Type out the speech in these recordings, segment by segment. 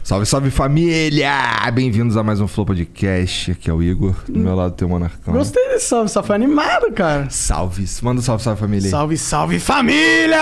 Salve, salve família! Bem-vindos a mais um Flow Podcast. Aqui é o Igor, do meu lado tem o Monarcão. Gostei desse salve, só foi animado, cara. Salve, manda um salve, salve família aí. Salve, salve família!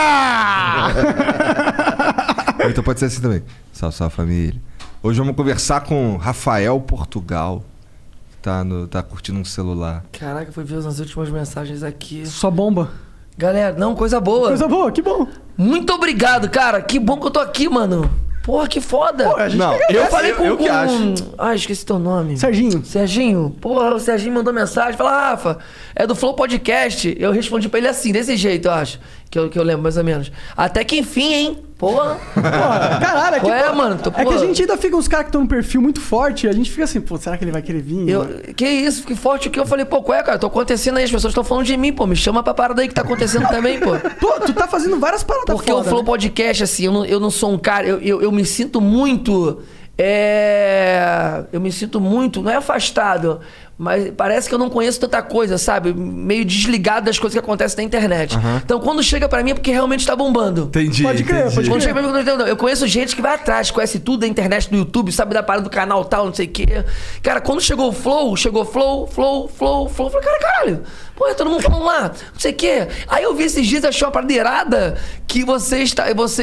Então pode ser assim também. Salve, salve família. Hoje vamos conversar com Rafael Portugal, que tá curtindo um celular. Caraca, fui ver as últimas mensagens aqui. Só bomba. Galera, não, coisa boa. Coisa boa, que bom. Muito obrigado, cara. Que bom que eu tô aqui, mano. Porra, que foda. Pô, a gente Não, que eu agradece. falei com que que acho. Ah, esqueci teu nome. Serginho. Serginho. Porra, o Serginho mandou mensagem. Falou, Rafa, é do Flow Podcast. Eu respondi pra ele assim, desse jeito, eu acho. Que eu lembro, mais ou menos. Até que enfim, hein? Porra. Porra, caralho, Qual é, mano? É que a gente ainda fica uns caras que estão no perfil muito forte, a gente fica assim, pô, será que ele vai querer vir? Que isso, que forte o que eu falei, pô, qual é, cara? Tô acontecendo aí, as pessoas estão falando de mim, pô. Me chama pra parada aí que tá acontecendo também, pô. Pô, tu tá fazendo várias paradas Porque foda, o Flow né? Podcast, assim, eu não sou um cara. Eu me sinto muito. Eu me sinto muito, não é afastado, mas parece que eu não conheço tanta coisa, sabe? Meio desligado das coisas que acontecem na internet. Então quando chega pra mim é porque realmente tá bombando. Entendi. Pode crer, entendi. pode Quando chega pra mim, eu conheço gente que vai atrás, conhece tudo da internet, do YouTube, sabe da parada do canal tal, não sei o quê. Cara, quando chegou Flow, falei, caralho, pô, todo mundo falando lá, não sei o quê. Aí eu vi esses dias, achei uma parada irada que vocês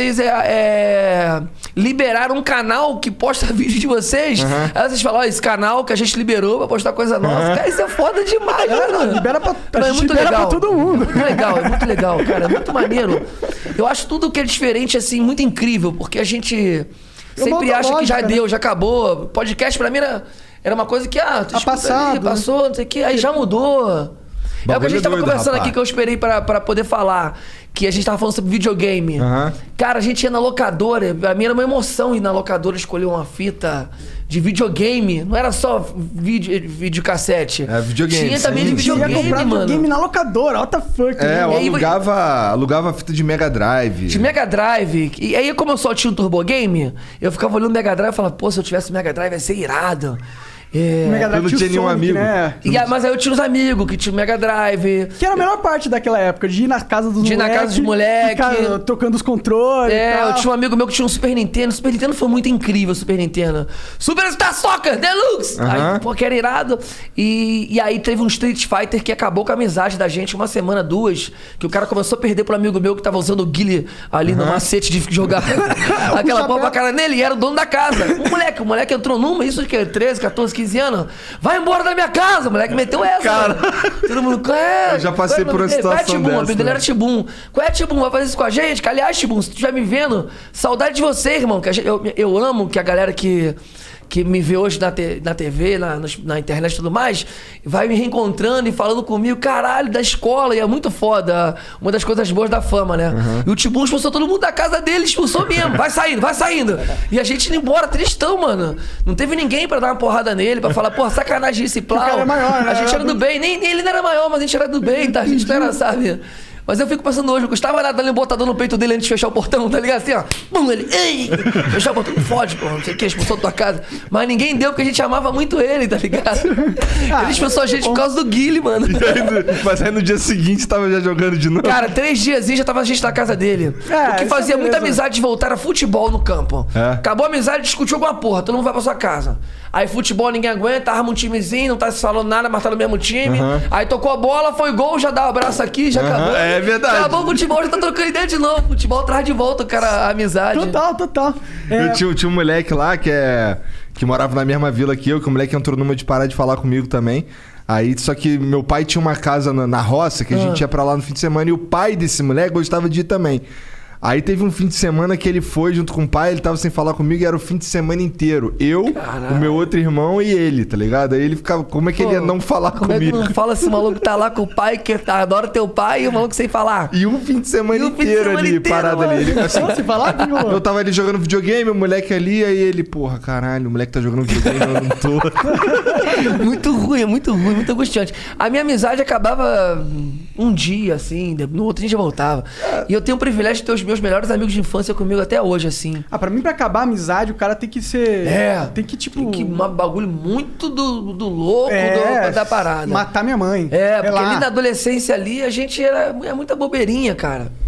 liberaram um canal que posta vídeo de vocês. Aí vocês falam, ó, esse canal que a gente liberou pra postar coisa nova. Cara, isso é foda demais, mano. Libera pra, Não, é muito libera legal. pra todo mundo. É muito legal, cara. É muito maneiro. Eu acho tudo que é diferente, assim, muito incrível, porque a gente sempre acha que já lógica, deu, já acabou. Podcast pra mim era uma coisa que, tu escuta passado, ali, passou, não sei o que, aí já mudou. É o que a gente tava doido, conversando rapaz. aqui, que eu esperei pra poder falar. Que a gente tava falando sobre videogame. Cara, a gente ia na locadora. Pra mim era uma emoção ir na locadora escolher uma fita de videogame. Não era só videocassete. É, videogame, Tinha também sim. de Você ia videogame, comprar mano. videogame na locadora, what the fuck. É, eu né? aí- alugava fita de Mega Drive. De Mega Drive. E aí, como eu só tinha um Turbo Game, eu ficava olhando o Mega Drive e falava, pô, se eu tivesse Mega Drive ia ser irado. Mega Eu não tinha o tinha nenhum Sonic, amigo. né? Mas aí eu tinha uns amigos que tinham Mega Drive. Que era a melhor parte daquela época, de ir na casa dos De ir na casa dos moleque. ficar trocando os controles e tal. Eu tinha um amigo meu que tinha um Super Nintendo. O Super Nintendo foi muito incrível, o Super Nintendo. Super Star Soccer Deluxe! Aí, pô, que era irado. E aí teve um Street Fighter que acabou com a amizade da gente, uma semana, duas, que o cara começou a perder pro amigo meu que tava usando o guile ali no macete de jogar aquela porra pra cara nele, e era o dono da casa. O moleque entrou numa, isso que é 13, 14, 15 anos. Vai embora da minha casa, o moleque meteu essa. Cara. Mano. Todo mundo, Eu já passei por uma situação Tibum, dessa, o apelido dele né? era Tibum. Qual é, Tibum? Vai fazer isso com a gente? Que, aliás, Tibum, se tu estiver me vendo, saudade de você, irmão. Que eu amo que a galera que me vê hoje na TV, na internet e tudo mais, vai me reencontrando e falando comigo, caralho, da escola, e é muito foda. Uma das coisas boas da fama, né? E o Tibum expulsou todo mundo da casa dele, expulsou mesmo. Vai saindo. E a gente indo embora, tristão, mano. Não teve ninguém pra dar uma porrada nele, pra falar, pô, sacanagem esse plau. O cara é maior, né? A gente era do bem, nem ele não era maior, mas a gente era do bem, tá? A gente não era, sabe? Mas eu fico pensando hoje, o Gustavo era dando um botador no peito dele antes de fechar o portão, tá ligado? Assim, ó. Bum, ele. Ei! Fechar o portão, fode, pô, não sei o que, expulsou da tua casa. Mas ninguém deu porque a gente amava muito ele, tá ligado? Ele expulsou a gente por causa do Guile, mano. Mas aí no dia seguinte tava já jogando de novo. Cara, 3 diazinhos já tava a gente na casa dele. O que isso fazia é muita beleza. amizade de voltar a futebol no campo. Acabou a amizade, discutiu alguma porra, todo mundo vai pra sua casa. Aí futebol ninguém aguenta, arma um timezinho, não tá se falando nada, mas tá no mesmo time. Aí tocou a bola, foi gol, já dá um abraço aqui, já acabou. É verdade. Acabou o futebol, já tá trocando ideia de novo. Futebol traz de volta, cara, a amizade. Total. Eu tinha um moleque lá que morava na mesma vila que eu, que o moleque entrou numa de parar de falar comigo também. Aí, só que meu pai tinha uma casa na roça, que a gente ia pra lá no fim de semana, e o pai desse moleque gostava de ir também. Aí teve um fim de semana que ele foi junto com o pai, ele tava sem falar comigo e era o fim de semana inteiro. Eu, o meu outro irmão e ele, tá ligado? Aí ele ficava, como é que ele ia não falar Como é que comigo? não fala se o maluco tá lá com o pai, que adora teu pai, e o maluco sem falar? E um fim de semana E um fim de inteiro semana ali, inteiro, parado mano. ali. Ele, assim, Você falar comigo, mano? eu tava ali jogando videogame, o moleque ali, aí ele, porra, caralho, o moleque tá jogando videogame, eu não tô. Muito ruim, muito angustiante. A minha amizade acabava um dia, assim, no outro dia já voltava. E eu tenho o privilégio de ter os meus melhores amigos de infância comigo até hoje, assim. Pra mim, pra acabar a amizade, o cara tem que ser... Tem que, tipo... Tem que um bagulho muito do louco da parada. Matar minha mãe. Porque Sei lá. ali na adolescência ali, a gente é muita bobeirinha, cara.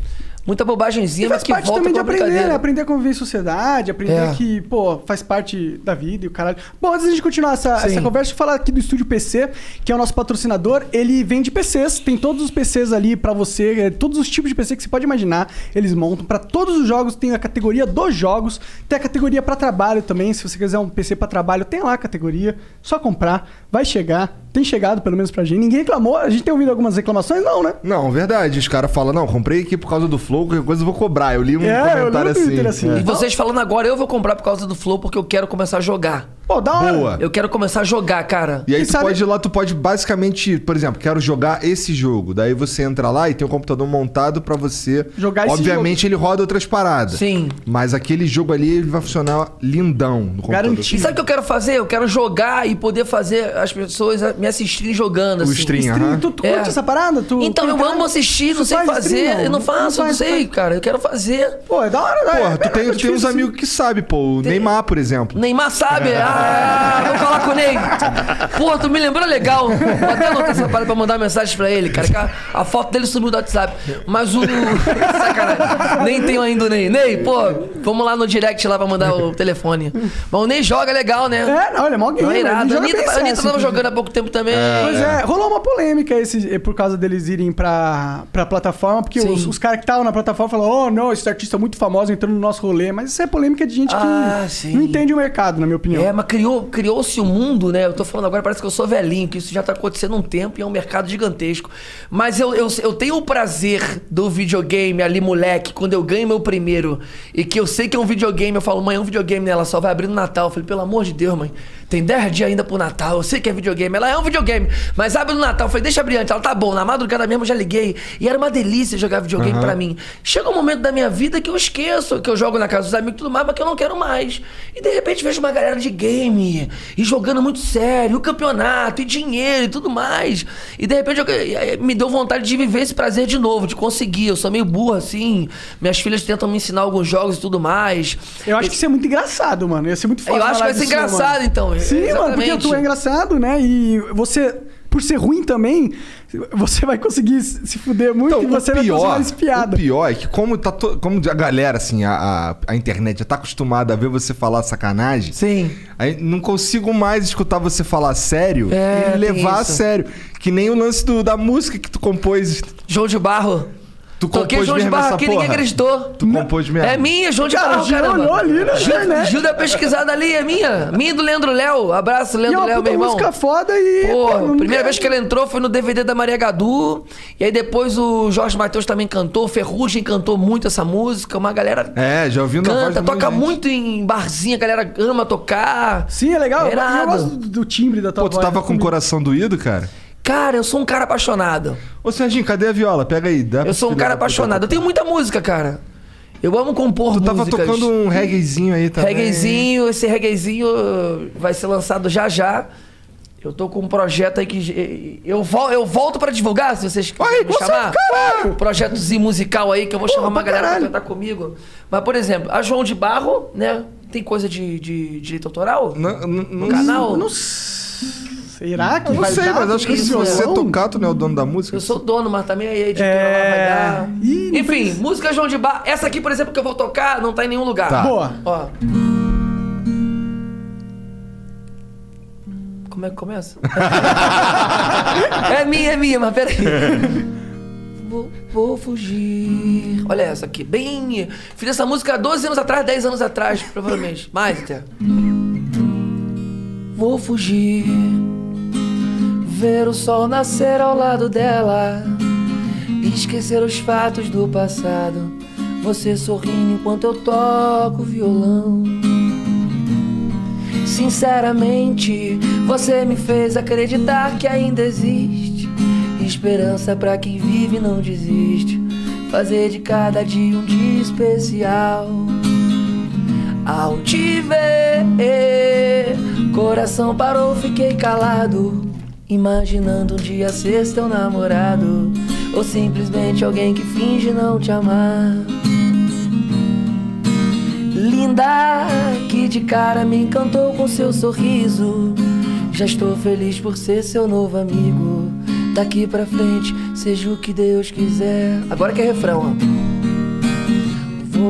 muita bobagemzinha, mas faz que parte volta também com de a aprender, brincadeira. né? Aprender a conviver em sociedade, aprender que, pô, faz parte da vida e o caralho. Bom, antes da gente continuar essa conversa, deixa eu falar aqui do Estúdio PC, que é o nosso patrocinador. Ele vende PCs, tem todos os PCs ali pra você, todos os tipos de PC que você pode imaginar, eles montam. Pra todos os jogos, tem a categoria dos jogos, tem a categoria pra trabalho também. Se você quiser um PC pra trabalho, tem lá a categoria, só comprar, vai chegar. Tem chegado, pelo menos, pra gente. Ninguém reclamou. A gente tem ouvido algumas reclamações? Não, né? Não, verdade. Os caras falam, não, comprei aqui por causa do Flow, qualquer coisa eu vou cobrar. Eu li um comentário no Twitter, assim. E vocês falando agora, eu vou comprar por causa do Flow, porque eu quero começar a jogar. Pô, da hora. Boa. Eu quero começar a jogar, cara. E aí E tu sabe- pode ir lá, tu pode basicamente, por exemplo, quero jogar esse jogo. Daí você entra lá e tem um computador montado pra você Jogar esse Obviamente ele roda outras paradas. Sim. Mas aquele jogo ali ele vai funcionar lindão no computador. Garantido. E sabe o que eu quero fazer? Eu quero jogar e poder fazer as pessoas me assistirem jogando, assim. O stream, Stream, aham. tu É. curte essa parada? Então, eu amo assistir, não Tu sei faz fazer. stream, Eu não faço, não sei, cara. Eu quero fazer. Pô, é da hora, né? Porra, tu tem uns difícil, assim. amigos que sabem, pô. O Neymar, por exemplo. Neymar sabe? Ah, vou falar com o Ney. Pô, tu me lembrou legal. Vou até anotar essa parada pra mandar mensagem pra ele, cara. Que a foto dele sumiu do WhatsApp. Mas o... Sacanagem. Nem tenho ainda o Ney. Ney, pô, vamos lá no direct lá pra mandar o telefone. Mas o Ney joga legal, né? É, não, ele é mó Não gamer. é irado. ele A joga bem Anitta CS, tava inclusive. jogando há pouco tempo também. Pois é, rolou uma polêmica por causa deles irem pra plataforma, porque Sim. os caras que estavam na plataforma falaram, oh, não, esse artista é muito famoso entrando no nosso rolê. Mas isso é polêmica de gente que sim. não entende o mercado, na minha opinião. É, mas criou-se um mundo, né? Eu tô falando agora, parece que eu sou velhinho, que isso já tá acontecendo há um tempo e é um mercado gigantesco. Mas eu tenho o prazer do videogame ali, moleque, quando eu ganho meu primeiro e que eu sei que é um videogame, eu falo, mãe, é um videogame, né? Ela só vai abrir no Natal. Eu falei, pelo amor de Deus, mãe, tem 10 dias ainda pro Natal, eu sei que é videogame. Ela é um videogame, mas abre no Natal. Eu falei, deixa abrir antes. Ela, tá bom, na madrugada mesmo eu já liguei. E era uma delícia jogar videogame pra mim. Chega um momento da minha vida que eu esqueço que eu jogo na casa dos amigos e tudo mais, mas que eu não quero mais. E de repente vejo uma galera de game e jogando muito sério, o campeonato e dinheiro e tudo mais. E de repente me deu vontade de viver esse prazer de novo, de conseguir. Eu sou meio burro assim, minhas filhas tentam me ensinar alguns jogos e tudo mais. Eu acho que isso é muito engraçado, mano. Ia ser muito foda. Eu acho que vai falar ser disso, engraçado, mano. então. Sim, mano, porque tu é engraçado, né? E você, por ser ruim também, você vai conseguir se fuder muito e você vai conseguir mais piada. O pior é que como a galera, assim, a internet já tá acostumada a ver você falar sacanagem, Sim. aí não consigo mais escutar você falar sério É, e tem levar a isso. sério. Que nem o lance da música que tu compôs. João de Barro. Tu Toquei compôs João de mesmo Barro essa aqui, porra? ninguém acreditou. Tu compôs mesmo? É minha, João de Cara, Barro, o Gil caramba. olhou ali na internet. Gil da pesquisada ali, é minha. Minha e do Leandro Léo. Abraço, E é Leandro uma Léo, puta meu irmão. música foda e... Pô, não primeira quer- vez que ela entrou foi no DVD da Maria Gadu. E aí depois o Jorge Mateus também cantou. Ferrugem cantou muito essa música. Uma galera É, já ouvindo a voz canta, de toca muita gente. muito em barzinho. A galera ama tocar. Sim, é legal. Eu Irado. gosto do timbre da tua Pô, tu voz. tava com o coração doído, cara? Cara, eu sou um cara apaixonado. Ô, Serginho, cadê a viola? Pega aí. Dá Eu sou um pra- cara apaixonado. Eu tenho muita música, cara. Eu amo compor Tu tava músicas. tocando um reggaezinho aí também. Reggaezinho, esse reggaezinho vai ser lançado já já. Eu tô com um projeto aí que... Eu volto pra divulgar, se vocês quiserem me chamar. caralho! Um projetozinho musical aí, que eu vou chamar uma pra galera caralho. pra cantar comigo. Mas, por exemplo, a João de Barro, né? Tem coisa de direito autoral no canal? Não Será que Eu não vai sei, dar mas acho que se violão? você tocar, tu não é o dono da música. Eu sou dono, mas também a editora lá vai dar. Ih, não Enfim, música João de Barro. Essa aqui, por exemplo, que eu vou tocar, não tá em nenhum lugar. Tá. Boa. Ó. Como é que começa? é minha, mas peraí. Vou fugir. Olha essa aqui, bem... Fiz essa música há 12 anos atrás, 10 anos atrás, provavelmente. Mais até. Vou fugir, ver o sol nascer ao lado dela, esquecer os fatos do passado, você sorrindo enquanto eu toco violão. Sinceramente, você me fez acreditar que ainda existe esperança pra quem vive e não desiste, fazer de cada dia um dia especial. Ao te ver, coração parou, fiquei calado, imaginando um dia ser teu namorado, ou simplesmente alguém que finge não te amar. Linda, que de cara me encantou com seu sorriso, já estou feliz por ser seu novo amigo, daqui pra frente, seja o que Deus quiser. Agora que é refrão, ó.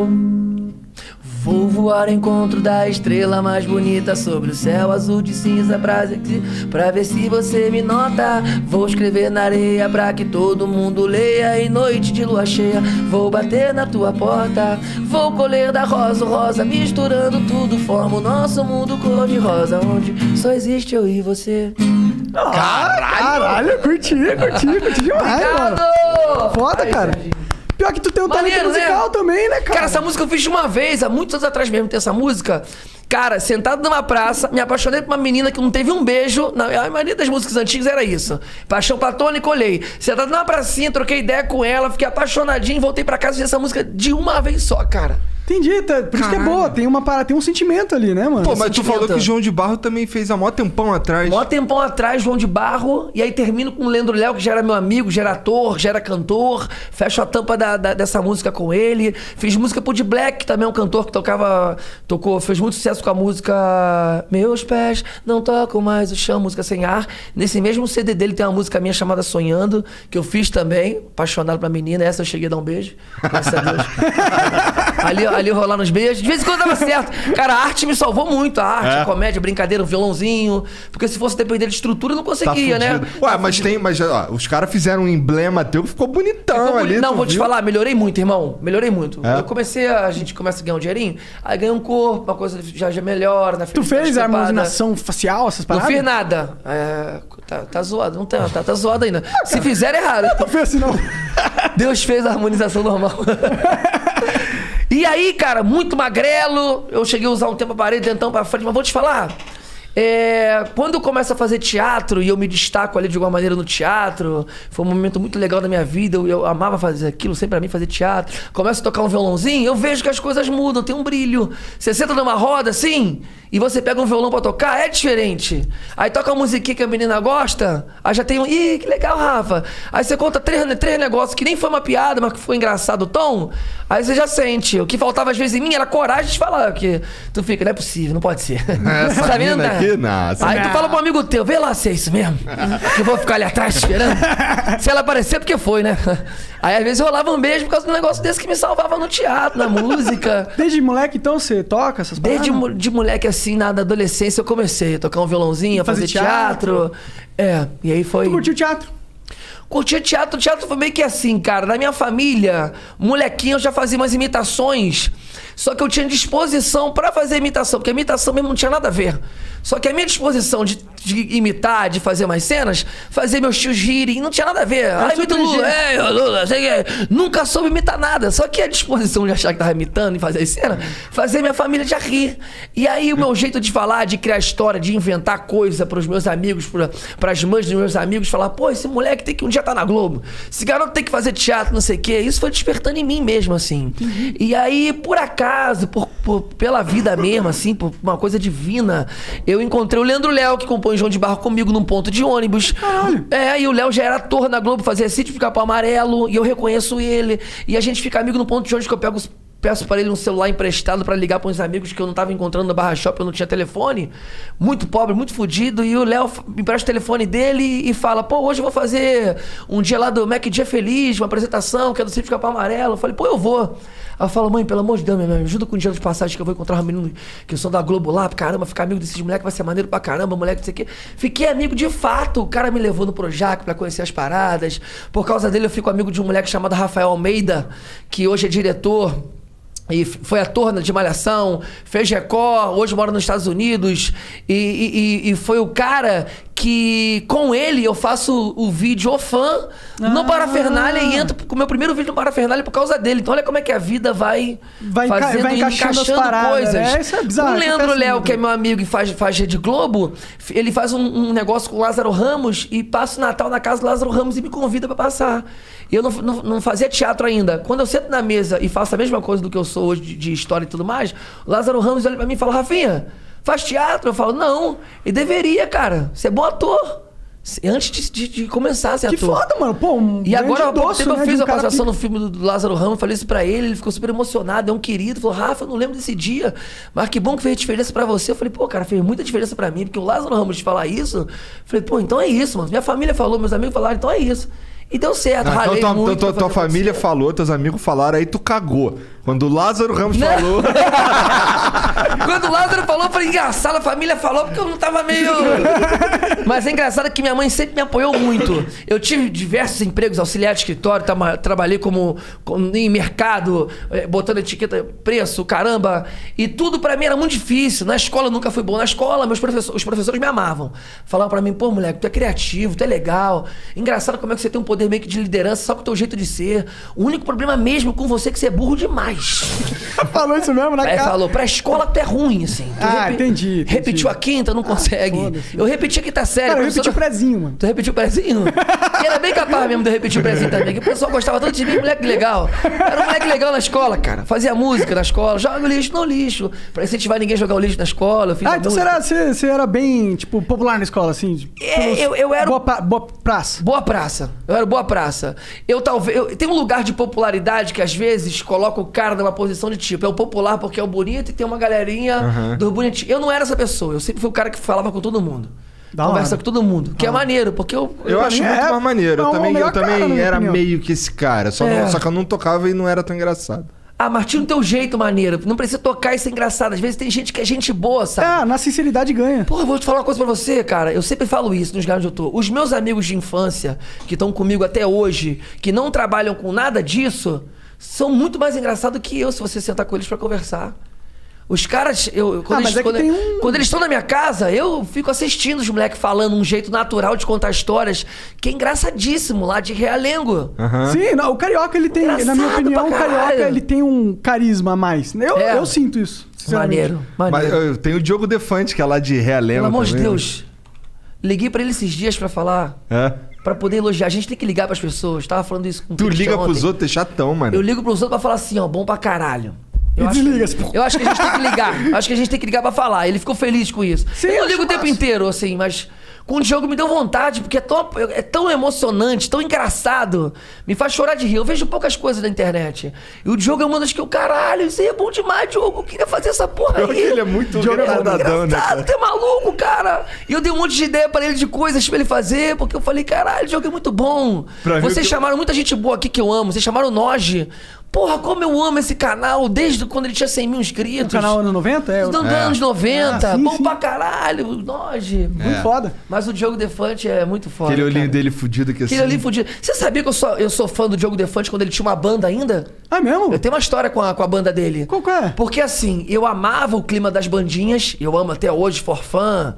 Vou voar ao encontro da estrela mais bonita sobre o céu azul de cinza pra ver se você me nota. Vou escrever na areia pra que todo mundo leia. Em noite de lua cheia vou bater na tua porta. Vou colher da rosa o rosa, misturando tudo forma o nosso mundo cor-de-rosa, onde só existe eu e você. Caralho, curti demais, mano. Foda, cara. Pior que tu tem um talento musical, né? Também, né, cara? Cara, essa música eu fiz uma vez, há muitos anos atrás mesmo, tem essa música. Cara, sentado numa praça, me apaixonei por uma menina que não teve um beijo. A maioria das músicas antigas era isso. Paixão platônica, olhei. Sentado numa pracinha, troquei ideia com ela, fiquei apaixonadinho, voltei pra casa e fiz essa música de uma vez só, cara. Entendi, por isso que é boa, tem um sentimento ali, né, mano? Pô, mas tu falou que João de Barro também fez há mó tempão atrás. Mó tempão atrás, João de Barro, e aí termino com o Leandro Léo, que já era meu amigo, já era ator, já era cantor, fecho a tampa dessa música com ele. Fiz música pro D Black, que também é um cantor que fez muito sucesso com a música Meus Pés Não Tocam Mais o Chão, música sem ar. Nesse mesmo CD dele tem uma música minha chamada Sonhando, que eu fiz também, apaixonado pra menina, essa eu cheguei a dar um beijo, graças a Deus. Ali rolar nos beijos. De vez em quando dava certo. Cara, a arte me salvou muito. A arte, a comédia, a brincadeira, o violãozinho. Porque se fosse depender de estrutura, eu não conseguia, né? Ué, mas ó, os caras fizeram um emblema teu que ficou bonitão ali. Não, vou te falar, melhorei muito, irmão. Melhorei muito. A gente começa a ganhar um dinheirinho, aí ganha um corpo, uma coisa já melhora. Tu fez a harmonização facial, essas paradas? Não fiz nada. Tá zoado, não tá zoado ainda. Se fizer, errado. Não fez assim, não. Deus fez a harmonização normal. E aí, cara, muito magrelo. Eu cheguei a usar um tempo a parede, dentão pra frente. Mas vou te falar, quando eu começo a fazer teatro e eu me destaco ali de alguma maneira no teatro, foi um momento muito legal da minha vida. Eu amava fazer aquilo, sempre pra mim fazer teatro. Começo a tocar um violãozinho, eu vejo que as coisas mudam, tem um brilho. Você senta numa roda assim e você pega um violão pra tocar, é diferente. Aí toca uma musiquinha que a menina gosta, aí já tem um... Ih, que legal, Rafa. Aí você conta três negócios que nem foi uma piada, mas que foi engraçado o tom. Aí você já sente. O que faltava às vezes em mim era coragem de falar. Que tu fica, não é possível, não pode ser. Tá vendo? Aí tu fala pro amigo teu, vê lá se é isso mesmo. Que eu vou ficar ali atrás esperando. Se ela aparecer, porque foi, né? Aí às vezes rolava um beijo por causa de um negócio desse que me salvava no teatro, na música. Desde moleque, então, você toca essas paradas? Desde de moleque, assim, na adolescência, eu comecei a tocar um violãozinho, a fazer teatro. E aí foi... Tu curtiu teatro? Curtia teatro. O teatro foi meio que assim, cara. Na minha família, molequinho, eu já fazia umas imitações. Só que eu tinha disposição pra fazer imitação, porque a imitação mesmo não tinha nada a ver. Só que a minha disposição de imitar, de fazer mais cenas, fazer meus tios rirem, não tinha nada a ver. Ah, imita o Lula, Lula, sei que. Nunca soube imitar nada. Só que a disposição de achar que tava imitando e fazer as cenas, fazer minha família já rir. E aí o meu jeito de falar, de criar história, de inventar coisa pros meus amigos, pras mães dos meus amigos, falar, pô, esse moleque tem que um dia estar na Globo. Esse garoto tem que fazer teatro, não sei o quê. Isso foi despertando em mim mesmo, assim. E aí, por acaso, pela vida mesmo, assim, por uma coisa divina, eu encontrei o Leandro Léo, que compõe João de Barro comigo num ponto de ônibus. Caralho. E o Léo já era ator na Globo, fazia Sítio de Capão Amarelo, e eu reconheço ele. E a gente fica amigo no ponto de ônibus que eu peço para ele um celular emprestado para ligar para uns amigos que eu não tava encontrando no Barra Shop, eu não tinha telefone. Muito pobre, muito fudido. E o Léo me empresta o telefone dele e fala, pô, hoje eu vou fazer um dia lá do Mac Dia Feliz, uma apresentação que é do Sítio de Capão Amarelo. Eu falei, pô, eu vou. Aí eu falo, mãe, pelo amor de Deus, me ajuda com o dinheiro de passagem que eu vou encontrar um menino que eu sou da Globo lá, caramba, ficar amigo desses moleques vai ser maneiro pra caramba, moleque, não sei o quê. Fiquei amigo de fato, o cara me levou no Projac pra conhecer as paradas. Por causa dele eu fico amigo de um moleque chamado Rafael Almeida, que hoje é diretor e foi ator de Malhação, fez Record, hoje mora nos Estados Unidos e foi o cara que com ele eu faço o vídeo O Fã no Parafernália e entro com o meu primeiro vídeo no Parafernália por causa dele. Então olha como é que a vida vai encaixando coisas. Isso é bizarro, o Leandro Léo, que é meu amigo e faz Rede Globo, ele faz um negócio com o Lázaro Ramos e passa o Natal na casa do Lázaro Ramos e me convida pra passar. Eu não fazia teatro ainda. Quando eu sento na mesa e faço a mesma coisa do que eu sou hoje de história e tudo mais, o Lázaro Ramos olha pra mim e fala, Rafinha, faz teatro? Eu falo, não. E deveria, cara. Você é bom ator. Antes de começar a ser ator. Que foda, mano. Pô, e agora, eu fiz a participação no filme do Lázaro Ramos, falei isso pra ele ficou super emocionado, é um querido. Falou, Rafa, eu não lembro desse dia, mas que bom que fez diferença pra você. Eu falei, pô, cara, fez muita diferença pra mim, porque o Lázaro Ramos de falar isso, eu falei, pô, então é isso, mano. Minha família falou, meus amigos falaram, então é isso. E deu certo, então tua família falou, teus amigos falaram, aí tu cagou. Quando o Lázaro Ramos falou... Quando o Lázaro falou, eu falei, engraçado, a família falou porque eu não tava meio... Mas é engraçado que minha mãe sempre me apoiou muito. Eu tive diversos empregos, auxiliar de escritório, trabalhei em mercado, botando etiqueta, preço, caramba. E tudo pra mim era muito difícil. Na escola eu nunca fui bom. Na escola, os professores me amavam. Falavam pra mim, pô, moleque, tu é criativo, tu é legal. Engraçado como é que você tem um poder meio que de liderança só com o teu jeito de ser. O único problema mesmo com você é que você é burro demais. Falou isso mesmo na cara? Falou, pra escola tu é ruim, assim. Entendi. Repetiu a quinta, não consegue. Eu repeti a quinta série. Cara, eu repeti o prezinho, mano. Tu repetiu o prezinho? E era bem capaz mesmo de eu repetir o prezinho também, que o pessoal gostava tanto de mim, moleque legal. Era um moleque legal na escola, cara. Fazia música na escola, joga o lixo, não lixo. Pra incentivar ninguém a jogar o lixo na escola. Então você era bem, tipo, popular na escola, assim? Eu era... Boa praça. Boa praça. Eu era boa praça. Tem um lugar de popularidade que às vezes coloca o cara numa posição de tipo, é o popular porque é o bonito e tem uma galerinha do bonitinho. Eu não era essa pessoa, eu sempre fui o cara que falava com todo mundo. Conversa com todo mundo. Que é maneiro, porque eu acho muito mais maneiro. Eu também era meio que esse cara. Só que eu não tocava e não era tão engraçado. Ah, Martinho, teu jeito maneiro. Não precisa tocar e ser engraçado. Às vezes tem gente que é gente boa, sabe? Na sinceridade ganha. Porra, eu vou te falar uma coisa pra você, cara. Eu sempre falo isso nos lugares onde eu tô. Os meus amigos de infância, que estão comigo até hoje, que não trabalham com nada disso, são muito mais engraçados que eu, se você sentar com eles pra conversar. Os caras, quando eles estão na minha casa, eu fico assistindo os moleques falando um jeito natural de contar histórias, que é engraçadíssimo, lá de Realengo. Sim, o carioca, ele tem, na minha opinião, o carioca, ele tem um carisma a mais. Eu sinto isso, maneiro. Mas eu tenho o Diogo Defante, que é lá de Realengo. Pelo amor de Deus. Liguei pra ele esses dias pra falar. Pra poder elogiar. A gente tem que ligar pras pessoas. Tava falando isso com o Christian liga ontem. Pros outros, é chatão, mano. Eu ligo pros outros pra falar assim, ó, bom pra caralho. Eu acho que a gente tem que ligar. Acho que a gente tem que ligar pra falar. Ele ficou feliz com isso. Sim, eu não ligo o tempo inteiro, assim, mas com o Diogo me deu vontade, porque é tão emocionante, tão engraçado. Me faz chorar de rir. Eu vejo poucas coisas na internet. E o Diogo é uma das que eu, caralho, isso aí é bom demais, Diogo. Eu queria fazer essa porra aí. Ele é muito retardadão, né, cara? Tu é maluco, cara. E eu dei um monte de ideia pra ele de coisas pra ele fazer, porque eu falei, caralho, o Diogo é muito bom. Vocês chamaram muita gente boa aqui que eu amo. Vocês chamaram o Noge. Porra, como eu amo esse canal desde quando ele tinha 100 mil inscritos. O canal anos 90? Anos 90. Bom pra caralho. Noje. Muito foda. Mas o Diogo Defante é muito foda. Aquele olhinho dele fudido que assim. Aquele olhinho fudido. Você sabia que eu sou fã do Diogo Defante quando ele tinha uma banda ainda? Ah, mesmo? Eu tenho uma história com a banda dele. Qual que é? Porque assim, eu amava o clima das bandinhas. Eu amo até hoje, Forfã.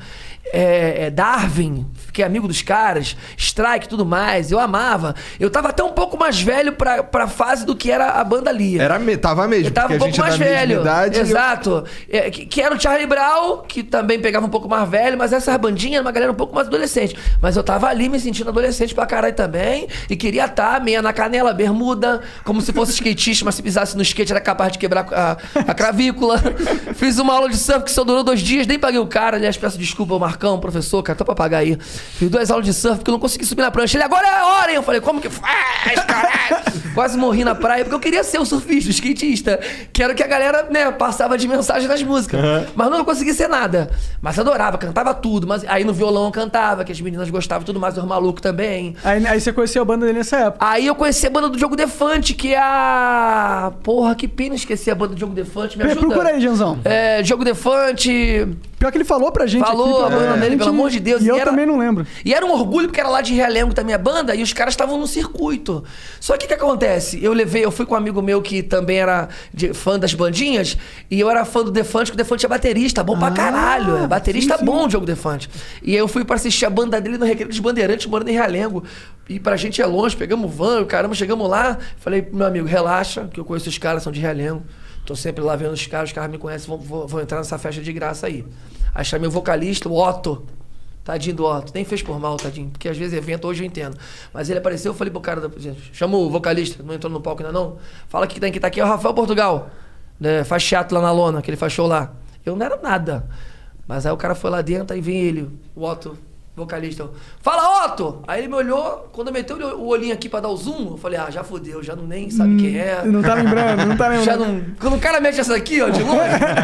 Darwin, fiquei amigo dos caras, Strike e tudo mais, eu amava. Eu tava até um pouco mais velho pra fase do que era a banda Lia. Tava mesmo, eu tava um pouco mais velho. Exato. Que era o Charlie Brown, que também pegava um pouco mais velho, mas essa bandinha era uma galera um pouco mais adolescente. Mas eu tava ali me sentindo adolescente pra caralho também, e queria estar meia na canela, bermuda, como se fosse skatista, mas se pisasse no skate era capaz de quebrar a clavícula. Fiz uma aula de surf que só durou 2 dias, nem paguei o cara, aliás, peço desculpa ao Marcão, professor, cara, tô pra pagar aí. Fiz 2 aulas de surf porque eu não consegui subir na prancha. Ele, agora é a hora, hein? Eu falei, como que faz, caralho? Quase morri na praia porque eu queria ser o surfista, o skatista, que era o que a galera, né, passava de mensagem nas músicas. Mas não consegui ser nada. Mas adorava, cantava tudo. Mas aí no violão eu cantava, que as meninas gostavam tudo mais, os malucos também. Aí você conheceu a banda dele nessa época? Aí eu conheci a banda do Diogo Defante, que é a... Porra, que pena esqueci a banda do Diogo Defante, me ajuda. Procura aí, Janzão. Diogo Defante... Pior que ele falou pra gente Falou aqui, a banda dele, pelo amor de Deus. E eu também não lembro. E era um orgulho, porque era lá de Realengo também a banda, e os caras estavam no circuito. Só que o que acontece? Eu fui com um amigo meu que também era fã das bandinhas, e eu era fã do Defante, que o Defante é baterista, bom pra caralho. É baterista bom, o Diogo Defante. E aí eu fui pra assistir a banda dele no Recreio dos Bandeirantes, morando em Realengo. E pra gente é longe, pegamos van, caramba, chegamos lá. Falei pro meu amigo, relaxa, que eu conheço os caras, são de Realengo. Tô sempre lá vendo os caras me conhecem, vou entrar nessa festa de graça aí. Aí chamei o vocalista, o Otto. Tadinho do Otto. Nem fez por mal, tadinho. Porque às vezes evento, hoje eu entendo. Mas ele apareceu, eu falei pro cara, chama o vocalista, não entrou no palco ainda não. Fala que tem que estar aqui, é o Rafael Portugal. Né? Faz teatro lá na lona, que ele faz show lá. Eu não era nada. Mas aí o cara foi lá dentro, aí vem ele, o Otto, vocalista. Fala, Otto! Aí ele me olhou, quando eu meteu o olhinho aqui pra dar o zoom, eu falei, já fodeu, já não nem sabe quem é. Não tá lembrando, não tá lembrando. Já não... Quando o cara mete essa aqui, ó, de longe,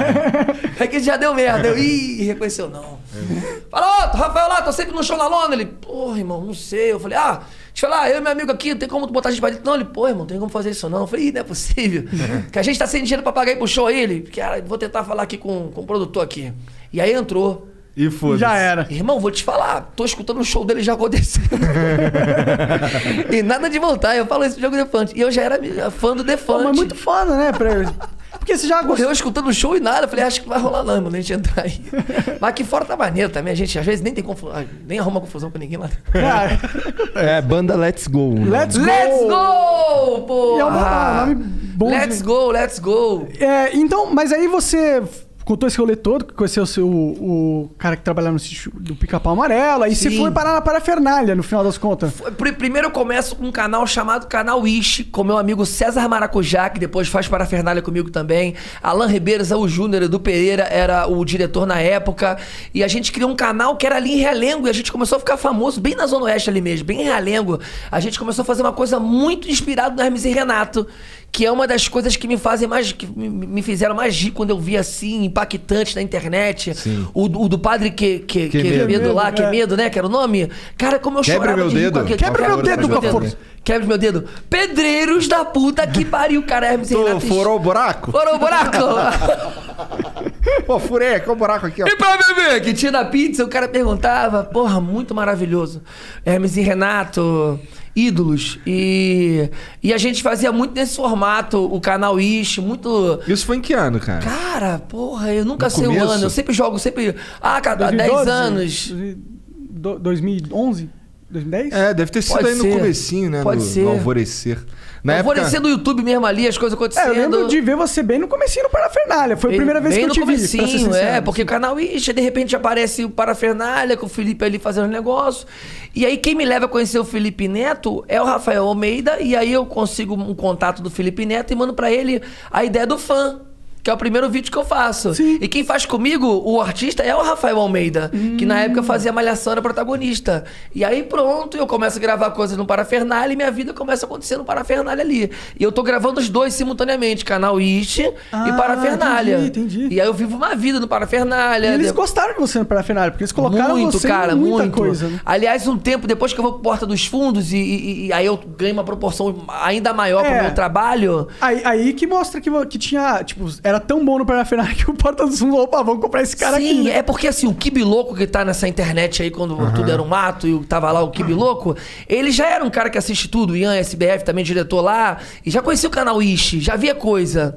é que já deu merda. Reconheceu, não. Fala, Otto, Rafael lá, tô sempre no show na lona. Ele, porra, irmão, não sei. Eu falei, gente fala, eu e meu amigo aqui, não tem como botar a gente pra dentro. Não, ele, pô, irmão, não tem como fazer isso não. Eu falei, não é possível. Que a gente tá sem dinheiro pra pagar aí pro show aí. Ele, cara, vou tentar falar aqui com o produtor aqui. E aí entrou. E foda-se. Já era. Irmão, vou te falar, tô escutando o show dele já acontecendo. E nada de voltar, eu falo esse jogo Defante. E eu já era fã do Defante. Mas muito foda, né? Porque você já Correu escutando o show e nada. Eu falei, acho que não vai rolar não, mano, a gente entrar aí. Mas aqui fora tá maneiro também. A gente às vezes nem tem confusão, nem arruma confusão com ninguém lá. É, banda Let's Go. Let's Go! Let's go, pô! E é um nome bom. Let's go, let's go. Então, mas aí você contou esse rolê todo, que conheceu o cara que trabalhava no sítio do Pica-Pau Amarelo, aí você Sim. foi parar na parafernália, no final das contas. Primeiro eu começo com um canal chamado Canal Ishi, com meu amigo César Maracujá, que depois faz parafernália comigo também. Alan Ribeiro, o Júnior, Edu Pereira era o diretor na época. E a gente criou um canal que era ali em Realengo, e a gente começou a ficar famoso bem na Zona Oeste ali mesmo, bem em Realengo. A gente começou a fazer uma coisa muito inspirada no Hermes e Renato, que é uma das coisas que me fazem mais, que me fizeram mais rir quando eu vi assim, impactante na internet. Sim. O do padre Quemedo lá, Quemedo, né? Que era o nome. Cara, como eu Quebra chorava meu de rir dedo. com aquilo. Quebra meu dedo com a força. Quebra meu dedo. Pedreiros da puta que pariu, cara. Hermes e Tu Renato. furou o buraco? Furou o buraco. Pô, furei aqui o buraco aqui, ó. E pra beber? Que tinha na pizza, o cara perguntava. Porra, muito maravilhoso. Hermes e Renato, ídolos. E a gente fazia muito nesse formato, o canal Ishi, muito... Isso foi em que ano, cara? Cara, porra, eu nunca No sei começo? o ano. Eu sempre jogo, sempre... Ah, cara, há 10 anos. 2011? 2010? É, deve ter sido Pode aí no ser. comecinho, né? Pode no, ser. No alvorecer. Na Alvorecer do YouTube mesmo ali, as coisas acontecendo. Eu lembro de ver você bem no comecinho no Parafernália. Foi a primeira vez que eu te vi, pra ser comecinho, sincero. porque o canal Ishi, de repente aparece o Parafernália com o Felipe ali fazendo um negócio. E aí quem me leva a conhecer o Felipe Neto é o Rafael Almeida, e aí eu consigo um contato do Felipe Neto e mando pra ele a ideia do fã. Que é o primeiro vídeo que eu faço. Sim. E quem faz comigo, o artista, é o Rafael Almeida. Que na época fazia Malhação, era protagonista. E aí pronto, eu começo a gravar coisas no Parafernália e minha vida começa a acontecer no Parafernália ali. E eu tô gravando os dois simultaneamente, Canal Ishi e Parafernália. Entendi. E aí eu vivo uma vida no Parafernália. E eles gostaram de você no Parafernália, porque eles colocaram Muito, você cara, em muita muito. coisa. Né? Aliás, um tempo depois que eu vou pro Porta dos Fundos e aí eu ganho uma proporção ainda maior pro meu trabalho. Aí que mostra que tinha, tipo, era tão bom no Parafernália que o Porta dos Fundos, opa, vamos comprar esse cara aqui. Sim, Né? é porque assim, o Kibi Louco que tá nessa internet aí, quando tudo era um mato e tava lá o Kibi Louco, ele já era um cara que assiste tudo, o Ian SBF também, diretor lá, e já conhecia o canal Ishi, já via coisa.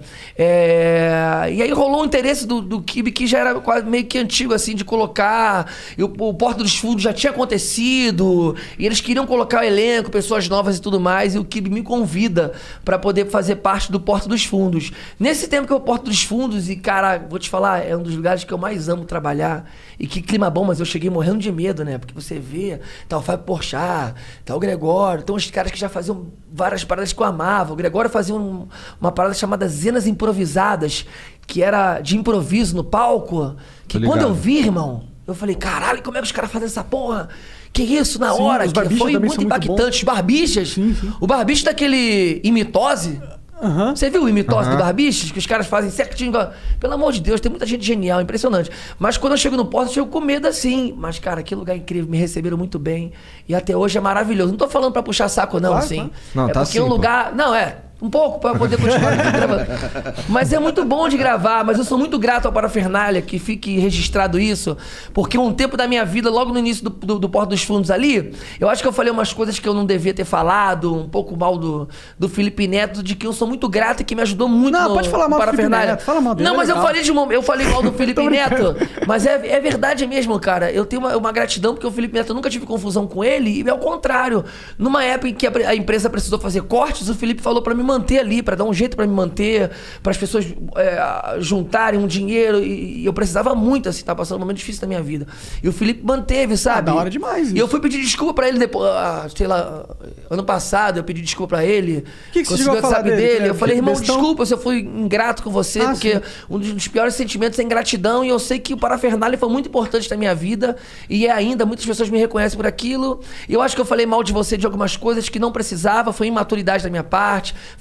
E aí rolou o interesse do Kibi, que já era quase meio que antigo, assim, de colocar, e o Porta dos Fundos já tinha acontecido, e eles queriam colocar o elenco, pessoas novas e tudo mais, e o Kibi me convida pra poder fazer parte do Porta dos Fundos. Nesse tempo que eu Porta dos Fundos, e cara, vou te falar, é um dos lugares que eu mais amo trabalhar. E que clima bom, mas eu cheguei morrendo de medo, né? Porque você vê, tá o Fábio Porchat, tá o Gregório, então os caras que já faziam várias paradas que eu amava. O Gregório fazia uma parada chamada Zenas Improvisadas, que era de improviso no palco. Que quando eu vi, irmão, eu falei, caralho, como é que os caras fazem essa porra? Que isso, na Sim, hora, os que barbichas foi também muito são muito impactante. Os barbichas, Sim, sim. o barbicha daquele Imitose. Você viu o imitose do Barbichas? Que os caras fazem certinho. Pelo amor de Deus, tem muita gente genial, impressionante. Mas quando eu chego no Porta, eu chego com medo assim. Mas, cara, que lugar incrível, me receberam muito bem. E até hoje é maravilhoso. Não tô falando pra puxar saco, não, Claro, assim. claro. Não, é tá porque sim, um lugar. Não, um pouco pra poder continuar gravando. Mas é muito bom de gravar, mas eu sou muito grato ao Parafernália, que fique registrado isso, porque um tempo da minha vida, logo no início do Porta dos Fundos ali, eu acho que eu falei umas coisas que eu não devia ter falado, um pouco mal do Felipe Neto, de que eu sou muito grato e que me ajudou muito Não, pode falar mal do Felipe Neto, fala mal dele, Não, mas é legal. eu falei mal do Felipe Neto, mas é verdade mesmo, cara. Eu tenho uma gratidão, porque o Felipe Neto, eu nunca tive confusão com ele, e ao contrário, numa época em que a empresa precisou fazer cortes, o Felipe falou pra me manter ali, pra dar um jeito pra me manter, para as pessoas juntarem um dinheiro, e eu precisava muito, assim, tava passando um momento difícil da minha vida. E o Felipe manteve, sabe? Da hora demais isso. E eu fui pedir desculpa pra ele depois, sei lá, ano passado, eu pedi desculpa pra ele. Que você consegui chegou a o falar WhatsApp dele? Eu falei, irmão, Bestão? desculpa se eu fui ingrato com você, porque sim. um dos piores sentimentos é ingratidão, e eu sei que o Parafernália foi muito importante na minha vida, e ainda, muitas pessoas me reconhecem por aquilo. E eu acho que eu falei mal de você de algumas coisas que não precisava, foi imaturidade da minha parte,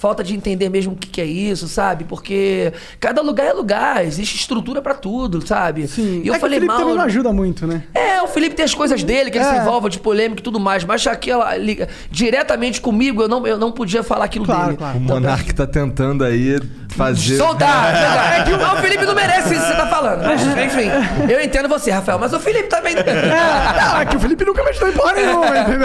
falta de entender mesmo o que é isso, sabe? Porque cada lugar é lugar, existe estrutura pra tudo, sabe? Sim. E eu falei, que o Felipe também não ajuda muito, né? O Felipe tem as coisas dele, que ele se envolve de polêmica e tudo mais, mas diretamente comigo, eu não podia falar aquilo dele. Claro. O Monark tá tentando aí fazer... Soltar! É que o Felipe não merece isso que você tá falando. Mas, enfim, eu entendo você, Rafael, mas o Felipe também... É que o Felipe nunca me ajudou em porra nenhuma, entendeu?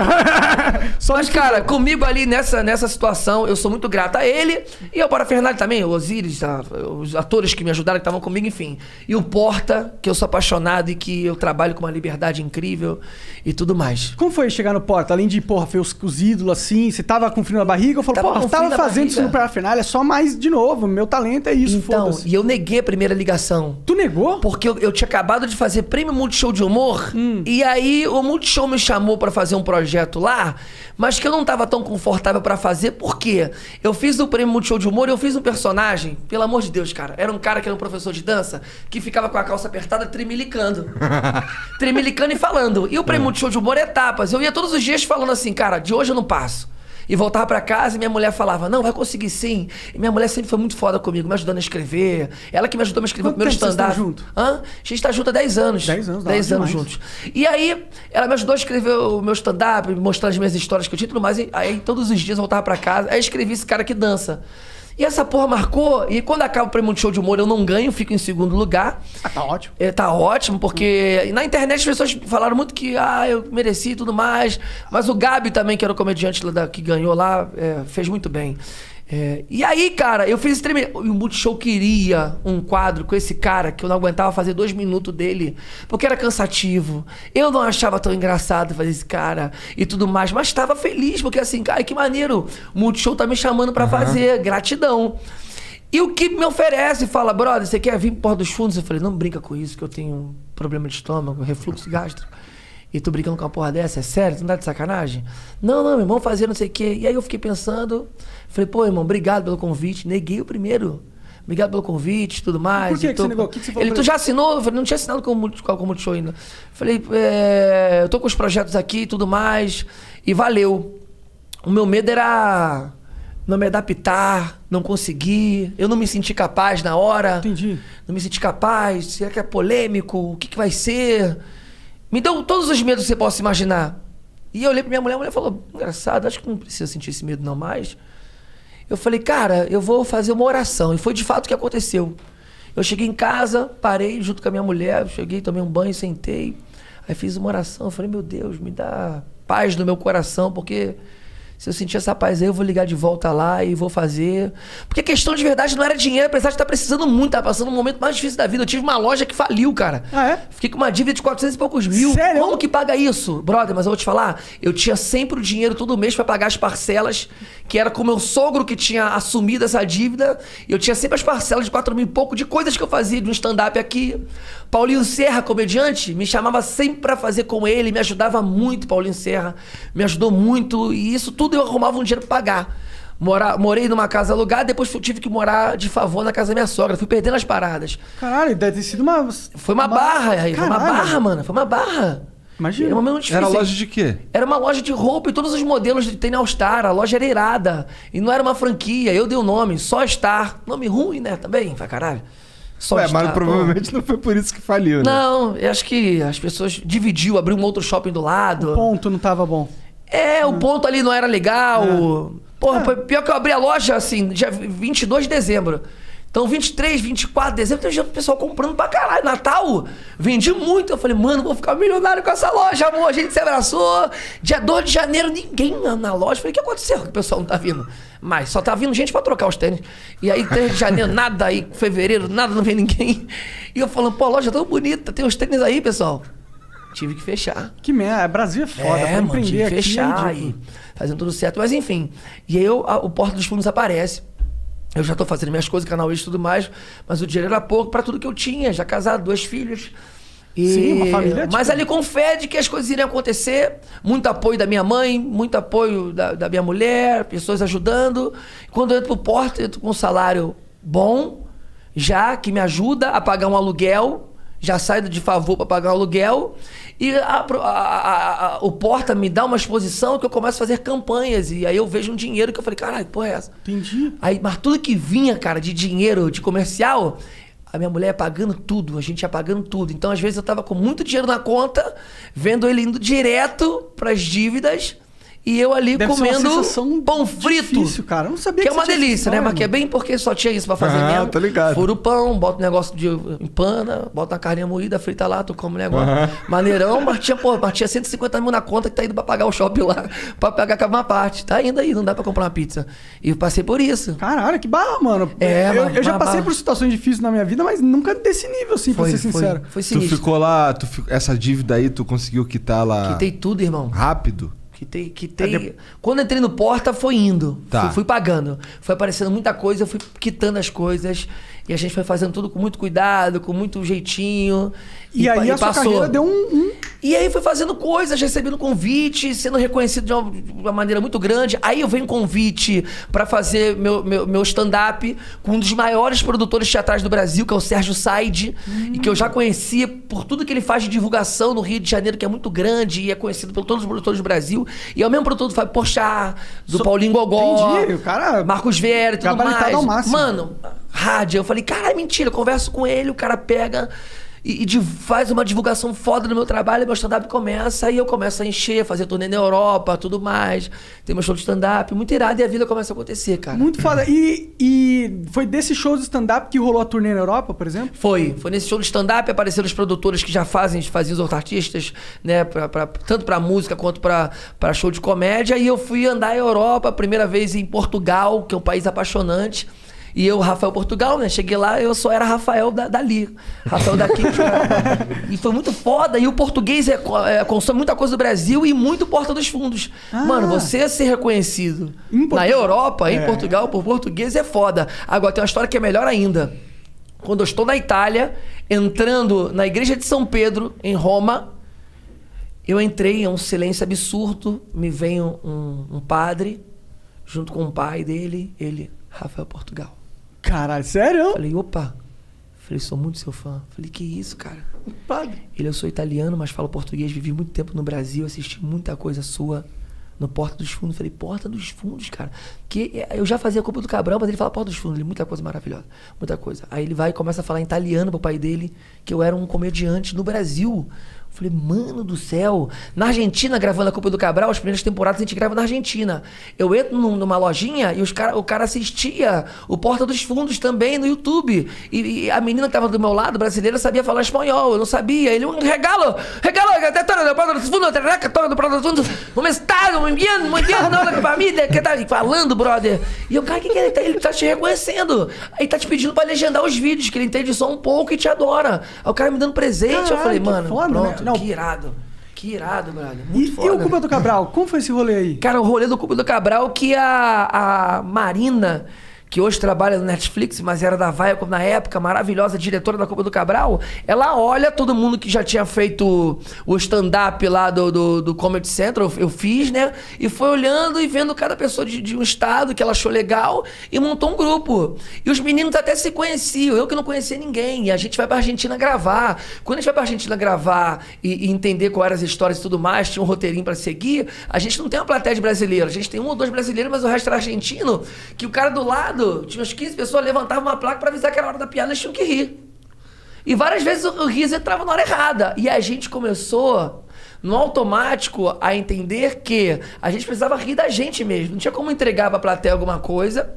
Mas, cara, comigo ali nessa situação, eu sou muito grato a ele e ao Parafernale também, o Osiris, os atores que me ajudaram, que estavam comigo, enfim. E o Porta, que eu sou apaixonado e que eu trabalho com uma liberdade incrível e tudo mais. Como foi chegar no Porta? Além de, ver os ídolos assim, você tava com frio na barriga? Eu falei, você tava fazendo isso no Parafernale, é só mais, de novo, meu talento é isso, então, e eu neguei a primeira ligação. Tu negou? Porque eu tinha acabado de fazer Prêmio Multishow de Humor, e aí o Multishow me chamou pra fazer um projeto lá, mas que eu não tava tão confortável pra fazer, porque eu fiz o Prêmio Multishow de Humor e eu fiz um personagem, pelo amor de Deus, cara, era um cara que era um professor de dança, que ficava com a calça apertada tremelicando. Tremelicando e falando. E o Prêmio Multishow de Humor é etapas. Eu ia todos os dias falando assim, cara, de hoje eu não passo. E voltava pra casa e minha mulher falava, não, vai conseguir sim. E minha mulher sempre foi muito foda comigo, me ajudando a escrever. Ela que me ajudou a escrever o primeiro stand-up. Junto? A gente tá junto há 10 anos. 10 anos juntos. E aí, ela me ajudou a escrever o meu stand-up, mostrando as minhas histórias que eu tinha e tudo mais. E aí, todos os dias eu voltava pra casa, aí escrevi esse cara que dança. E essa porra marcou, e quando acaba o Prêmio Multishow de Humor eu não ganho, fico em segundo lugar. Tá ótimo. Tá ótimo, porque na internet as pessoas falaram muito que eu mereci e tudo mais, mas o Gabi também, que era o comediante que ganhou lá, fez muito bem. E aí, cara, eu fiz esse tremendo. E o Multishow queria um quadro com esse cara que eu não aguentava fazer 2 minutos dele, porque era cansativo. Eu não achava tão engraçado fazer esse cara e tudo mais, mas estava feliz, porque assim, cara, que maneiro. O Multishow tá me chamando pra fazer, gratidão. E o Kip me oferece, fala, brother, você quer vir pro Porta dos Fundos? Eu falei, não brinca com isso, que eu tenho um problema de estômago, refluxo gástrico. E tô brincando com uma porra dessa, é sério? Tu não tá de sacanagem? Não, meu irmão, fazer não sei o quê. E aí eu fiquei pensando, falei, pô, irmão, obrigado pelo convite. Neguei o primeiro. Obrigado pelo convite e tudo mais. Por que você negou? O que você falou? Tu já assinou? Eu falei, não tinha assinado com o Multishow ainda. Falei, eu tô com os projetos aqui e tudo mais. E valeu. O meu medo era não me adaptar, não conseguir. Eu não me senti capaz na hora. Entendi. Não me senti capaz. Será que é polêmico? O que vai ser? Me deu todos os medos que você possa imaginar. E eu olhei pra minha mulher, a mulher falou, engraçado, acho que não precisa sentir esse medo não mais. Eu falei, cara, eu vou fazer uma oração. E foi de fato o que aconteceu. Eu cheguei em casa, parei junto com a minha mulher, cheguei, tomei um banho, sentei. Aí fiz uma oração, eu falei, meu Deus, me dá paz no meu coração, porque se eu sentir essa paz aí, eu vou ligar de volta lá e vou fazer. Porque a questão de verdade não era dinheiro, apesar de estar precisando muito, tava passando um momento mais difícil da vida. Eu tive uma loja que faliu, cara. Ah, é? Fiquei com uma dívida de 400 e poucos mil. Sério? Como que paga isso? Brother, mas eu vou te falar, eu tinha sempre o dinheiro todo mês pra pagar as parcelas, que era com o meu sogro que tinha assumido essa dívida. E eu tinha sempre as parcelas de 4 mil e pouco de coisas que eu fazia de um stand-up aqui. Paulinho Serra, comediante, me chamava sempre pra fazer com ele, me ajudava muito, Paulinho Serra. Me ajudou muito, e isso tudo eu arrumava um dinheiro pra pagar. Morei numa casa alugada, depois tive que morar de favor na casa da minha sogra. Fui perdendo as paradas. Caralho, deve ter sido uma... Foi uma barra, aí. Foi uma barra, mano. Foi uma barra. Imagina. Era um momento difícil. Era loja de quê? Era uma loja de roupa e todos os modelos tem na All Star. A loja era irada. E não era uma franquia. Eu dei o nome, Só Star. Nome ruim, né? Também, pra caralho. Só Star, mas provavelmente não foi por isso que faliu, né? Não, eu acho que as pessoas dividiu, abriu um outro shopping do lado. O ponto não tava bom. O ponto ali não era legal. Porra, pior que eu abri a loja, assim, dia 22 de dezembro. Então, 23, 24 de dezembro, tem o pessoal comprando pra caralho. Natal, vendi muito. Eu falei, mano, vou ficar milionário com essa loja, amor. A gente se abraçou. Dia 2 de janeiro, ninguém na loja. Eu falei, o que aconteceu? O pessoal não tá vindo. Mas só tá vindo gente pra trocar os tênis. E aí, 3 de janeiro, nada. Aí, fevereiro, nada, não vem ninguém. E eu falando, pô, a loja é tão bonita. Tem os tênis aí, pessoal. Tive que fechar. Que merda, Brasil é foda. Pra mano, empreender tive que aqui fechar é e fazendo tudo certo. Mas enfim, e aí o Porta dos Fundos aparece. Eu já tô fazendo minhas coisas, canal e tudo mais, mas o dinheiro era pouco pra tudo que eu tinha. Já casado, 2 filhos. E... Sim, uma família. Mas ali com fé de que as coisas iriam acontecer. Muito apoio da minha mãe, muito apoio da minha mulher, pessoas ajudando. Quando eu entro pro Porta, eu entro com um salário bom, já, que me ajuda a pagar um aluguel. já saio de favor para pagar o aluguel. E o Porta me dá uma exposição que eu começo a fazer campanhas. E aí eu vejo um dinheiro que eu falei, caralho, que porra é essa? Entendi. Aí, mas tudo que vinha, cara, de dinheiro, de comercial, a minha mulher ia pagando tudo, a gente ia pagando tudo. Então, às vezes, eu tava com muito dinheiro na conta, vendo ele indo direto pras dívidas. E eu ali comendo pão frito. Difícil, cara. Eu não sabia que é uma delícia, né? Mas que é bem porque só tinha isso pra fazer mesmo. Tô ligado. Fura o pão, bota um negócio de empana, bota uma carninha moída, frita lá, tu come o negócio. Maneirão, mas tinha 150 mil na conta que tá indo pra pagar o shopping lá, pra pagar uma parte. Tá indo aí, não dá pra comprar uma pizza. E eu passei por isso. Caralho, que barra, mano. Eu já passei por situações difíceis na minha vida, mas nunca desse nível, assim, pra ser sincero. Foi sinistro. Tu ficou lá, essa dívida aí, tu conseguiu quitar lá... Quitei tudo, irmão. Rápido? Quitei. Quando entrei no Porta, foi indo. Tá. Fui pagando. Foi aparecendo muita coisa, eu fui quitando as coisas. E a gente foi fazendo tudo com muito cuidado, com muito jeitinho. E aí a sua carreira deu E aí fui fazendo coisas, recebendo convite, sendo reconhecido de uma maneira muito grande. Aí eu venho convite pra fazer meu stand-up com um dos maiores produtores teatrais do Brasil, que é o Sérgio Said. E que eu já conhecia por tudo que ele faz de divulgação no Rio de Janeiro, que é muito grande e é conhecido por todos os produtores do Brasil. E é o mesmo produtor do Fábio Porchat, do Paulinho Gogó, entendi, o cara Marcos Vera e tudo mais. Ao máximo. Mano, rádio. Eu falei, cara, é mentira. Eu converso com ele, o cara pega e faz uma divulgação foda no meu trabalho, meu stand-up começa, aí eu começo a encher, fazer turnê na Europa, tudo mais. Tem meu show de stand-up, muito irado, e a vida começa a acontecer, cara. Muito foda. E foi desse show de stand-up que rolou a turnê na Europa, por exemplo? Foi nesse show de stand-up, apareceram os produtores que já faziam os outros artistas, né, tanto pra música quanto pra show de comédia, e eu fui andar a Europa, a primeira vez em Portugal, que é um país apaixonante. E eu, Rafael Portugal, né? Cheguei lá, eu só era Rafael dali. Rafael daqui. E foi muito foda. E o português consome muita coisa do Brasil e muito Porta dos Fundos. Mano, você ser reconhecido na Europa, em Portugal, por português é foda. Agora, tem uma história que é melhor ainda. Quando eu estou na Itália, entrando na igreja de São Pedro, em Roma, eu entrei em um silêncio absurdo. Me vem um padre, junto com o pai dele, ele, Rafael Portugal. Caralho, sério? Falei, opa. Falei, sou muito seu fã. Falei, que isso, cara? Padre. Ele, eu sou italiano, mas falo português. Vivi muito tempo no Brasil, assisti muita coisa sua no Porta dos Fundos. Falei, Porta dos Fundos, cara. Que eu já fazia a Copa do Cabral, mas ele fala Porta dos Fundos. Ele, muita coisa maravilhosa. Muita coisa. Aí ele vai e começa a falar em italiano pro pai dele, que eu era um comediante no Brasil. Falei, mano do céu. Na Argentina, gravando a Copa do Cabral, as primeiras temporadas a gente grava na Argentina. Eu entro numa lojinha e o cara assistia o Porta dos Fundos também no YouTube. E a menina que tava do meu lado, brasileira, sabia falar espanhol. Eu não sabia. Ele, regalo, Porta dos Fundos, Porta dos Fundos, como está? Muito bem, não, família, que tá falando, brother. E eu, cara, que ele tá? Ele tá te reconhecendo. Aí tá te pedindo pra legendar os vídeos, que ele entende só um pouco e te adora. Aí o cara me dando presente. Caralho, eu falei, mano, foda, pronto. Não. Que irado. Que irado, brother. Muito foda. E o Cuba do Cabral? Como foi esse rolê aí? Cara, o rolê do Cuba do Cabral que a Marina, que hoje trabalha no Netflix, mas era da Viacom na época, maravilhosa diretora da Cuba do Cabral, ela olha todo mundo que já tinha feito o stand-up lá do Comedy Central, eu fiz, né? E foi olhando e vendo cada pessoa de um estado que ela achou legal e montou um grupo. E os meninos até se conheciam, eu que não conhecia ninguém. E a gente vai pra Argentina gravar. Quando a gente vai pra Argentina gravar e entender quais eram as histórias e tudo mais, tinha um roteirinho pra seguir, a gente não tem uma plateia de brasileiros. A gente tem 1 ou 2 brasileiros, mas o resto era argentino, que o cara do lado tinha umas 15 pessoas, levantavam uma placa pra avisar que era hora da piada, eles tinham que rir. E várias vezes o riso entrava na hora errada. E a gente começou, no automático, a entender que a gente precisava rir da gente mesmo. Não tinha como entregar pra plateia alguma coisa.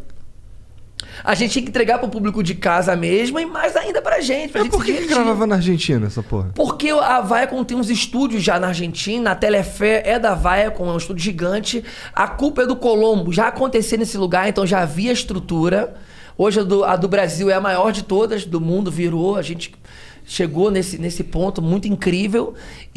A gente tinha que entregar pro público de casa mesmo e mais ainda pra gente. Pra gente por que gravava na Argentina essa porra? Porque a Viacom tem uns estúdios já na Argentina, a Telefé é da Viacom, é um estúdio gigante. A culpa é do Colombo, já acontecia nesse lugar, então já havia estrutura. Hoje a do Brasil é a maior de todas, do mundo virou, a gente chegou nesse ponto muito incrível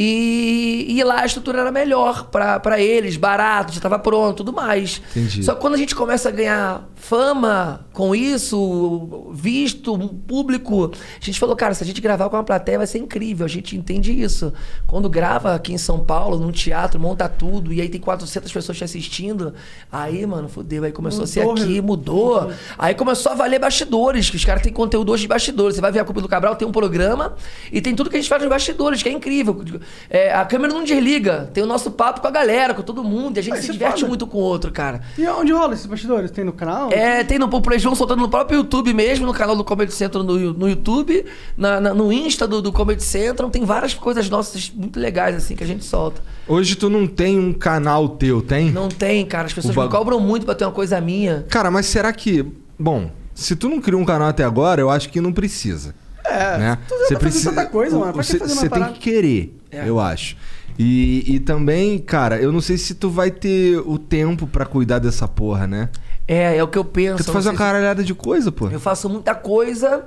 e lá a estrutura era melhor pra eles, barato, já estava pronto, tudo mais. Entendi. Só que quando a gente começa a ganhar fama com isso, visto, um público. A gente falou, cara, se a gente gravar com uma plateia vai ser incrível, a gente entende isso. Quando grava aqui em São Paulo, num teatro, monta tudo, e aí tem 400 pessoas te assistindo, aí, mano, fodeu, aí começou a ser aqui, mudou. Aí começou a valer bastidores, que os caras têm conteúdo hoje de bastidores. Você vai ver a Cuba do Cabral, tem um programa, e tem tudo que a gente faz nos bastidores, que é incrível. A câmera não desliga, tem o nosso papo com a galera, com todo mundo, e a gente se diverte muito com o outro, cara. E onde rola esses bastidores? Tem no canal? Tem no Eles vão soltando no próprio YouTube mesmo, no canal do Comedy Central no YouTube, no Insta do Comedy Central. Tem várias coisas nossas muito legais, assim, que a gente solta. Hoje tu não tem um canal teu, tem? Não tem, cara. As pessoas me cobram muito pra ter uma coisa minha. Cara, mas será que... Bom, se tu não criou um canal até agora, eu acho que não precisa. Né? Você precisa tanta coisa, mano. Você tem que querer, eu acho. E também, cara, eu não sei se tu vai ter o tempo pra cuidar dessa porra, né? É o que eu penso. Porque tu faz uma caralhada de coisa, pô. Eu faço muita coisa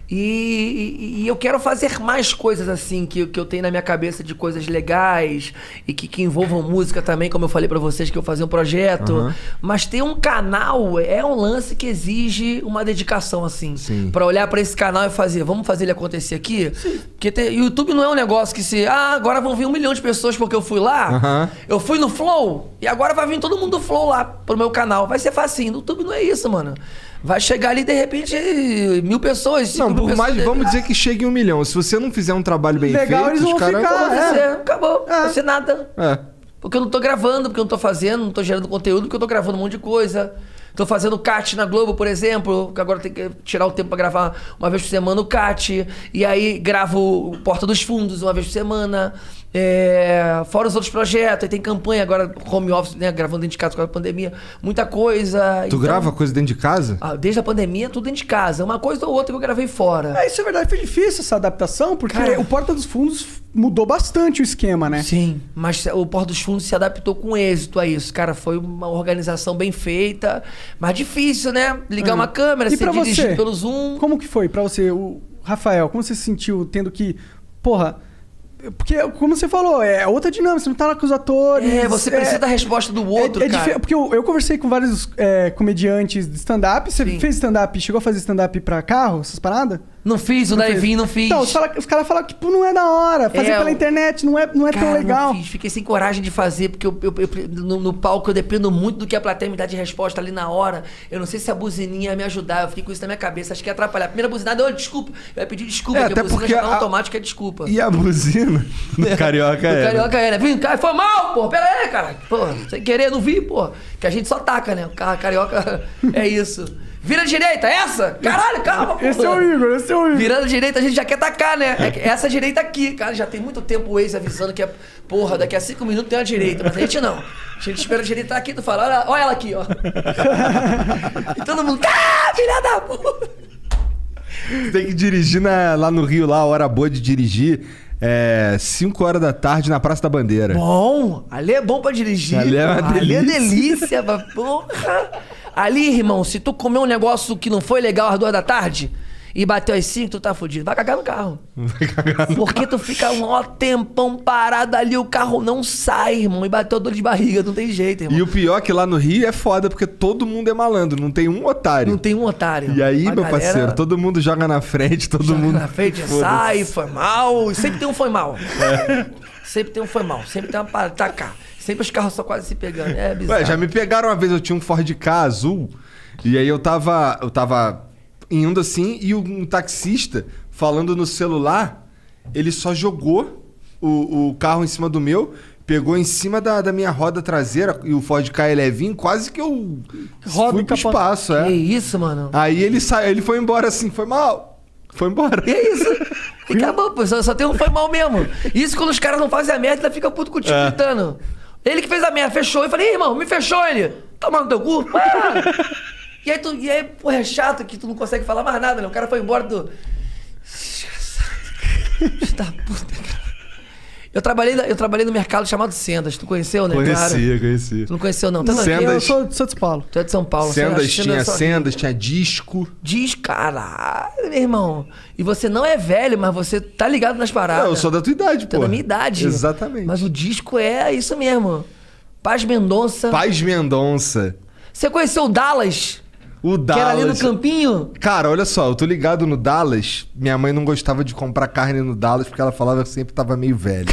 e eu quero fazer mais coisas assim, que eu tenho na minha cabeça de coisas legais e que envolvam música também, como eu falei pra vocês que eu fazia um projeto. Mas ter um canal é um lance que exige uma dedicação, assim. Sim. Pra olhar pra esse canal e fazer, vamos fazer ele acontecer aqui? Sim. Porque YouTube não é um negócio que agora vão vir 1 milhão de pessoas porque eu fui lá, eu fui no Flow e agora vai vir todo mundo do Flow lá pro meu canal. Vai ser facinho. No YouTube não é isso, mano. Vai chegar ali, de repente, 1.000 pessoas. Não, por mais, vamos dizer que chegue 1 milhão. Se você não fizer um trabalho bem legal, feito, eles vão ficar, acabou. Não vai ser nada. Porque eu não tô gravando, porque eu não tô fazendo, não tô gerando conteúdo, porque eu tô gravando um monte de coisa. Tô fazendo CAT na Globo, por exemplo, que agora tem que tirar o tempo pra gravar uma vez por semana o CAT. E aí gravo o Porta dos Fundos uma vez por semana. Fora os outros projetos. Aí tem campanha agora, home office, né? Gravando dentro de casa com a pandemia. Muita coisa. Tu grava coisa dentro de casa? Desde a pandemia, tudo dentro de casa. Uma coisa ou outra que eu gravei fora. Isso é verdade. Foi difícil essa adaptação, porque o Porta dos Fundos mudou bastante o esquema, né? Sim, mas o Porta dos Fundos se adaptou com êxito a isso. Cara, foi uma organização bem feita, mas difícil, né? Ligar uma câmera, ser dirigido pelo Zoom. Como que foi pra você, o Rafael? Como você se sentiu tendo que... Porra... Porque, como você falou, é outra dinâmica, você não tá lá com os atores. Você precisa da resposta do outro, cara. Porque eu conversei com vários comediantes de stand-up. Você fez stand-up, chegou a fazer stand-up pra carro, essas paradas? Não fiz, o Drive-In não fiz. Então, os caras falam que não é da hora. Fazer pela internet não é tão legal. Não fiz, fiquei sem coragem de fazer, porque no palco eu dependo muito do que a plateia me dá de resposta ali na hora. Eu não sei se a buzininha ia me ajudar, eu fiquei com isso na minha cabeça, acho que ia atrapalhar. A primeira buzinada, desculpa. Eu ia pedir desculpa, porque a buzina já tá automática, desculpa. E a buzina? No Carioca é. No Carioca é, né? Vim, cara, foi mal, pô, pera aí, cara. Pô, sem querer, não vi, pô. Que a gente só taca, né? O Carioca é isso. Vira direita, essa? Caralho, calma, pô. Esse é o Igor. Virando direita, a gente já quer tacar, né? Essa direita aqui. Cara, já tem muito tempo o ex avisando que porra, daqui a 5 minutos tem uma direita. Mas a gente não. A gente espera a direita aqui, tu fala, olha ela aqui, ó. E todo mundo, filha da puta. Tem que dirigir lá no Rio, lá, a hora boa de dirigir. 5 horas da tarde na Praça da Bandeira. Bom, ali é bom pra dirigir. Ali é uma delícia. Ali é delícia, porra. Ali, irmão, se tu comer um negócio que não foi legal às 2 da tarde e bateu às 5, tu tá fudido. Vai cagar no carro. Porque tu fica um maior tempão parado ali, o carro não sai, irmão. E bateu dor de barriga, não tem jeito, irmão. E o pior é que lá no Rio é foda, porque todo mundo é malandro, não tem um otário. Não tem um otário. E aí, meu parceiro, todo mundo joga na frente, todo mundo... na frente, sai, foi mal. Sempre tem um foi mal. Sempre tem um foi mal. Sempre tem uma para tacar. Sempre os carros só quase se pegando. É bizarro. Ué, já me pegaram uma vez, eu tinha um Ford Ka azul, e aí eu tava indo assim, e um taxista falando no celular, ele só jogou o carro em cima do meu, pegou em cima da minha roda traseira, e o Ford Ka é levinho, quase que eu fui pro espaço. Que isso, mano? Aí ele saiu, ele foi embora assim, foi mal. Foi embora. E é isso. E acabou, pô. Só tem um foi mal mesmo. Isso quando os caras não fazem a merda, ainda fica puto contigo gritando. Ele que fez a merda, fechou. Eu falei, irmão, me fechou ele. Toma no teu cu. E aí, porra, é chato que tu não consegue falar mais nada, né? O cara foi embora do... Desgraçado. Da puta, cara. Eu trabalhei no mercado chamado Sendas. Tu conheceu, né? Conheci. Tu não conheceu, não? Não, eu sou de São Paulo. Tu é de São Paulo. Sendas, tinha disco. Caralho, meu irmão. E você não é velho, mas você tá ligado nas paradas. Eu sou da tua idade, pô. Da minha idade. Exatamente. Mas o disco é isso mesmo. Paz Mendonça. Você Você conheceu o Dallas? O Dallas. Que era ali no campinho. Cara, olha só, eu tô ligado no Dallas. Minha mãe não gostava de comprar carne no Dallas porque ela falava que sempre tava meio velho.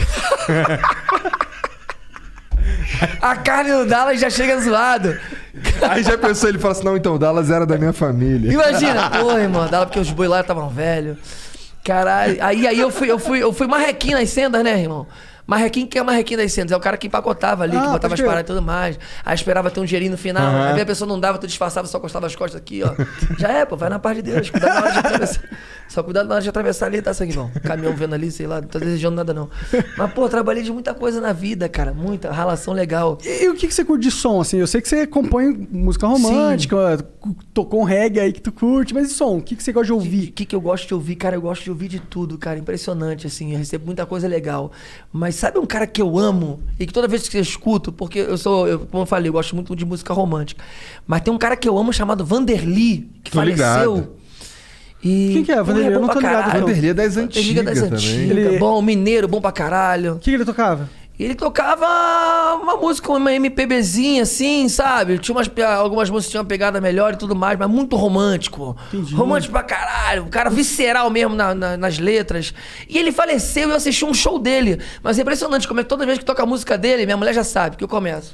A carne no Dallas já chega zoado. Aí já pensou, ele falou assim, não, então o Dallas era da minha família. Imagina, porra, irmão, Dallas porque os boi lá estavam velhos. Caralho, aí eu fui marrequinho nas sendas, né, irmão? Marrequinho, que é o marrequinho das sendas? É o cara que empacotava ali, que botava as paradas e tudo mais. Aí esperava ter um dinheirinho no final. Aí a pessoa não dava, tu disfarçava, só encostava as costas aqui, ó. Já é, pô, vai na paz de Deus. Cuidado na hora de atravessar. Só cuidado na hora de atravessar ali, tá sangue bom. Caminhão vendo ali, sei lá, não tô desejando nada não. Mas, pô, trabalhei de muita coisa na vida, cara. Muita, relação legal. E o que você curte de som, assim? Eu sei que você compõe música romântica, tocou um reggae aí que tu curte, mas e som? O que você gosta de ouvir? O que eu gosto de ouvir? Cara, eu gosto de ouvir de tudo, cara. Impressionante, assim. Eu recebo muita coisa legal. Mas sabe um cara que eu amo e que toda vez que eu escuto, porque como eu falei, eu gosto muito de música romântica. Mas tem um cara que eu amo chamado Vanderly, que faleceu. Ligado. E quem que é? Vanderly? Eu não tô ligado. Vanderly é das antigas também. Ele... Bom, mineiro, bom pra caralho. O que ele tocava? Ele tocava uma música, uma MPBzinha, assim, sabe? Tinha algumas músicas que tinham uma pegada melhor e tudo mais, mas muito romântico. Entendi. Romântico pra caralho. Um cara visceral mesmo nas letras. E ele faleceu e eu assisti um show dele. Mas é impressionante como é que toda vez que toca a música dele, minha mulher já sabe que eu começo.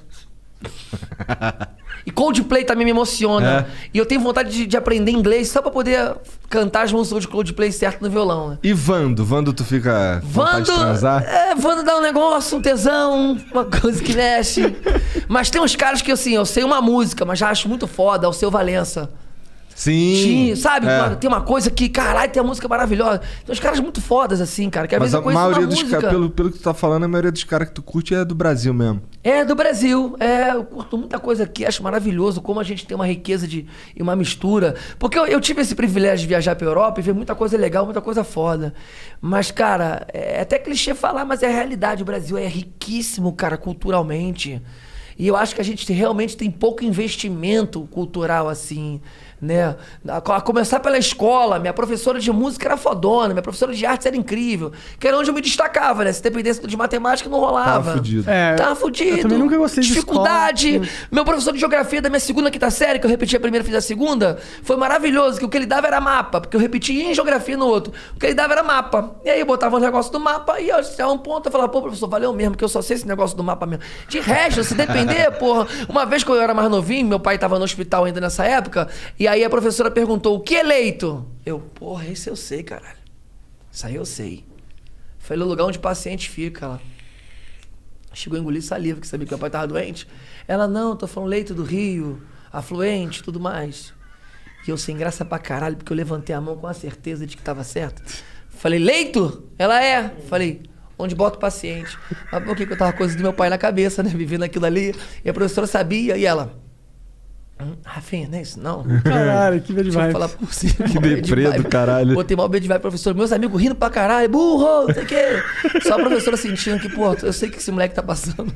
E Coldplay também me emociona. E eu tenho vontade de aprender inglês só pra poder cantar as músicas de Coldplay certo no violão, né? E Vando? Vando tu fica vontade de transar? Vando dá um negócio, um tesão, uma coisa que mexe. Mas tem uns caras que, assim, eu sei uma música, mas já acho muito foda, o Seu Valença. Sim. Sabe? Tem uma coisa que, caralho, tem uma música maravilhosa. Tem uns caras muito fodas, assim, cara. Que às mas vezes eu conheço maioria uma dos música. Pelo que tu tá falando, a maioria dos caras que tu curte é do Brasil mesmo. É, do Brasil. Eu curto muita coisa aqui, acho maravilhoso como a gente tem uma riqueza e uma mistura. Porque eu tive esse privilégio de viajar pra Europa e ver muita coisa legal, muita coisa foda. Mas, cara, é até clichê falar, mas é a realidade. O Brasil é riquíssimo, cara, culturalmente. E eu acho que a gente realmente tem pouco investimento cultural, assim, né? A começar pela escola, minha professora de música era fodona, minha professora de artes era incrível, que era onde eu me destacava, né? Se dependesse de matemática, não rolava. Tava fudido. Tava fudido. Eu também nunca gostei de dificuldade. escola. Meu professor de geografia da minha segunda, quinta série, que eu repeti a primeira e fiz a segunda, foi maravilhoso, que o que ele dava era mapa, porque eu repetia em geografia no outro. O que ele dava era mapa. E aí eu botava um negócio do mapa e eu tinha um ponto, eu falava, pô, professor, valeu mesmo, porque eu só sei esse negócio do mapa mesmo. De resto, se depender, porra. Uma vez que eu era mais novinho, meu pai tava no hospital ainda nessa época, e aí a professora perguntou, o que é leito? Eu, porra, esse eu sei, caralho. Isso aí eu sei. Foi no lugar onde o paciente fica lá. Chegou a engolir saliva, que sabia que meu pai tava doente. Ela, não, tô falando leito do rio, afluente, tudo mais. E eu sem graça pra caralho, porque eu levantei a mão com a certeza de que tava certo. Falei, leito? Ela é. Falei, onde bota o paciente. Mas por que eu tava com coisa do meu pai na cabeça, né? Vivendo aquilo ali. E a professora sabia, e ela... Rafinha, não é isso não? Caralho, que bad vibe. Falar por cima. Que deprê do caralho. Botei mal bad vibe, professor. Meus amigos rindo pra caralho. Burro, não sei o quê. Só a professora sentindo que, pô, eu sei que esse moleque tá passando.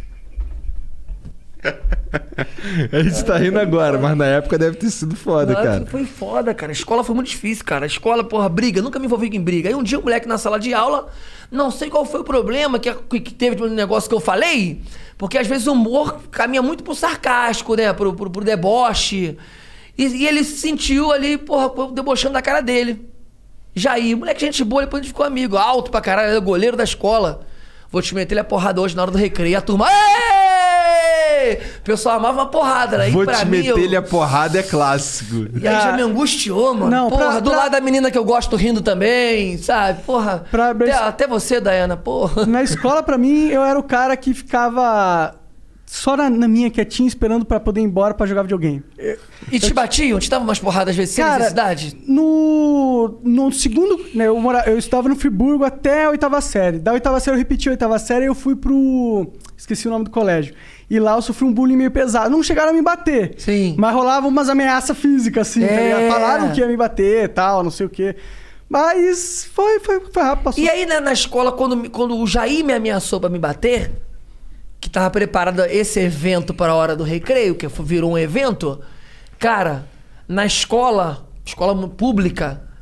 A gente tá rindo agora, mas na época deve ter sido foda, cara. Foi foda, cara. A escola foi muito difícil, cara. A escola, porra, briga. Nunca me envolvi em briga. Aí um dia o moleque na sala de aula, não sei qual foi o problema que teve no negócio que eu falei, porque às vezes o humor caminha muito pro sarcástico, né? Pro deboche. E ele se sentiu ali, porra, debochando da cara dele. Jair, moleque, gente boa, depois a gente ficou amigo. Alto pra caralho, era o goleiro da escola. Vou te meter ele a porrada hoje na hora do recreio. E a turma... O pessoal amava uma porrada, né? Vou te meter ele a porrada é clássico. E aí já me angustiou, mano. Não, porra, do lado da menina que eu gosto rindo também, sabe? Porra, até você, Dayana, porra. Na escola, pra mim, eu era o cara que ficava só na minha quietinha, esperando pra poder ir embora pra jogar videogame. E te batiam? Te davam umas porradas às vezes, sem necessidade? No segundo... Né, eu estava no Friburgo até a 8ª série. Da 8ª série eu repeti a 8ª série e eu fui pro... Esqueci o nome do colégio. E lá eu sofri um bullying meio pesado. Não chegaram a me bater. Sim. Mas rolava umas ameaças físicas, assim. Tá ligado? Falaram que ia me bater e tal, não sei o quê. Mas foi rápido, passou. E aí, né, na escola, quando o Jair me ameaçou pra me bater, que tava preparado esse evento para a hora do recreio, que virou um evento, cara, na escola pública,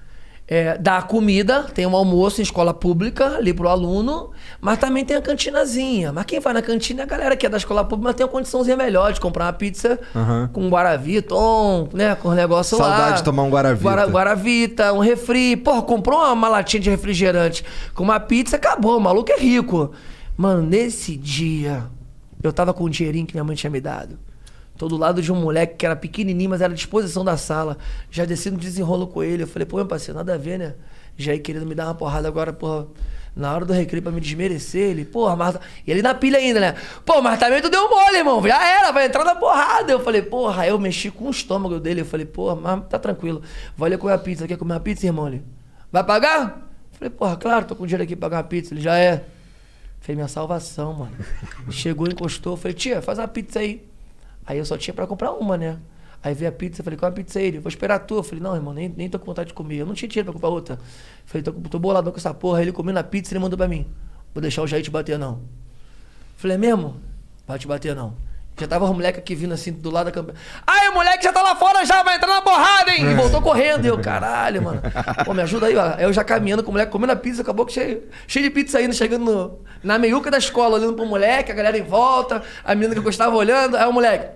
dá comida, tem um almoço em escola pública ali pro aluno, mas também tem a cantinazinha. Mas quem vai na cantina é a galera que é da escola pública, mas tem uma condiçãozinha melhor de comprar uma pizza com um Guaravita, né? Com um negócio lá. Saudade de tomar um Guaravita. Guaravita, um refri. Porra, comprou uma latinha de refrigerante com uma pizza, acabou. O maluco é rico. Mano, nesse dia, eu tava com um dinheirinho que minha mãe tinha me dado. Tô do lado de um moleque que era pequenininho, mas era à disposição da sala. Já desci no desenrolo com ele. Eu falei, pô, meu parceiro, nada a ver, né? Já aí querendo me dar uma porrada agora, porra, na hora do recreio pra me desmerecer. Ele, porra, mas... E ele na pilha ainda, né? Pô, mas também tu deu mole, irmão. Já era, vai entrar na porrada. Eu falei, porra, aí eu mexi com o estômago dele. Eu falei, porra, mas tá tranquilo. Vai ali comer a pizza. Quer comer uma pizza, irmão? Ele, vai pagar? Eu falei, porra, claro, tô com dinheiro aqui pra pagar uma pizza. Ele, já é. Falei, minha salvação, mano. Chegou, encostou. Eu falei, tia, faz uma pizza aí. Aí eu só tinha pra comprar uma, né? Aí veio a pizza, eu falei, qual é a pizza aí? Ele, vou esperar a tua. Eu falei, não, irmão, nem tô com vontade de comer. Eu não tinha dinheiro pra comprar outra. Eu falei, tô boladão com essa porra. Aí ele comendo a pizza e ele mandou pra mim, vou deixar o Jair te bater, não. Eu falei, é mesmo? Vai te bater, não. Já tava o moleque aqui vindo assim, do lado da campanha. Aí o moleque já tá lá fora já, vai entrar na porrada, hein? E voltou correndo. E eu, caralho, mano. Pô, me ajuda aí, ó. Aí eu já caminhando com o moleque, comendo a pizza, acabou que cheio de pizza ainda, chegando na meiuca da escola, olhando pro moleque, a galera em volta, a menina que eu gostava olhando. Aí o moleque,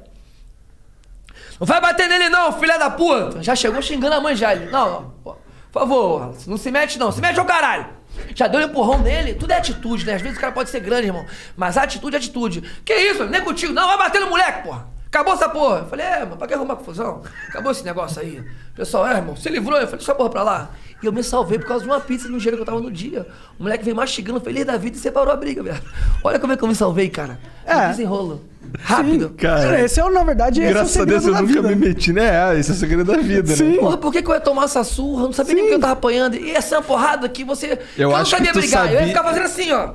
não vai bater nele não, filha da puta. Já chegou xingando a mãe já. Ele, não, por favor, não se mete não, se mete ao caralho. Já deu um empurrão nele, tudo é atitude, né? Às vezes o cara pode ser grande, irmão, mas atitude é atitude. Que isso, nem contigo, não, vai bater no moleque, porra. Acabou essa porra. Eu falei, mano, pra que arrumar confusão? Acabou esse negócio aí. O pessoal, irmão, se livrou. Eu falei, deixa a porra pra lá. E eu me salvei por causa de uma pizza no dinheiro que eu tava no dia. O moleque veio mastigando, feliz da vida e separou a briga, velho. Olha como é que eu me salvei, cara. Desenrolo. Rápido. Sim, cara. Esse é, na verdade, graças a Deus eu nunca me meti, né? Esse é o segredo da vida, sim, né? Porra, por que eu ia tomar essa surra? Eu não sabia nem que eu tava apanhando. E essa é uma porrada que você... Eu não acho sabia que tu brigar. sabia... Eu ia ficar fazendo assim, ó.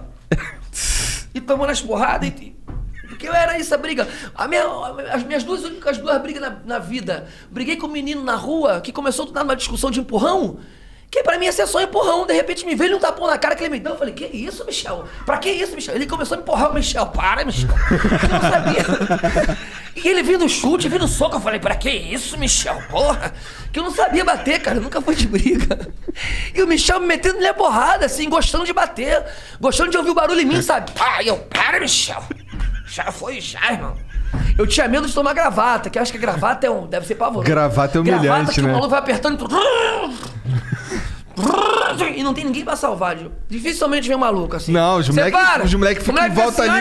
E tomando as porradas e... Porque eu era isso, a briga. As minhas duas brigas na vida. Briguei com um menino na rua que começou a dar uma discussão de empurrão. Que pra mim ia ser só empurrão. De repente me veio um tapão na cara que ele me deu. Eu falei, que isso, Michel? Pra que isso, Michel? Ele começou a empurrar o Michel. Para, Michel. Eu não sabia. E ele vindo chute, vindo soco. Eu falei, pra que isso, Michel? Porra. Que eu não sabia bater, cara. Eu nunca fui de briga. E o Michel me metendo-lhe a porrada, assim, gostando de bater. Gostando de ouvir o barulho em mim, sabe? Para, Michel. Já foi, irmão. Eu tinha medo de tomar gravata, que eu acho que a gravata deve ser pavoroso. Gravata é humilhante, gravata que né? O maluco vai apertando e tudo. E não tem ninguém pra salvar. Dificilmente vem um maluco assim. Não, os moleque ficam em volta assim, ali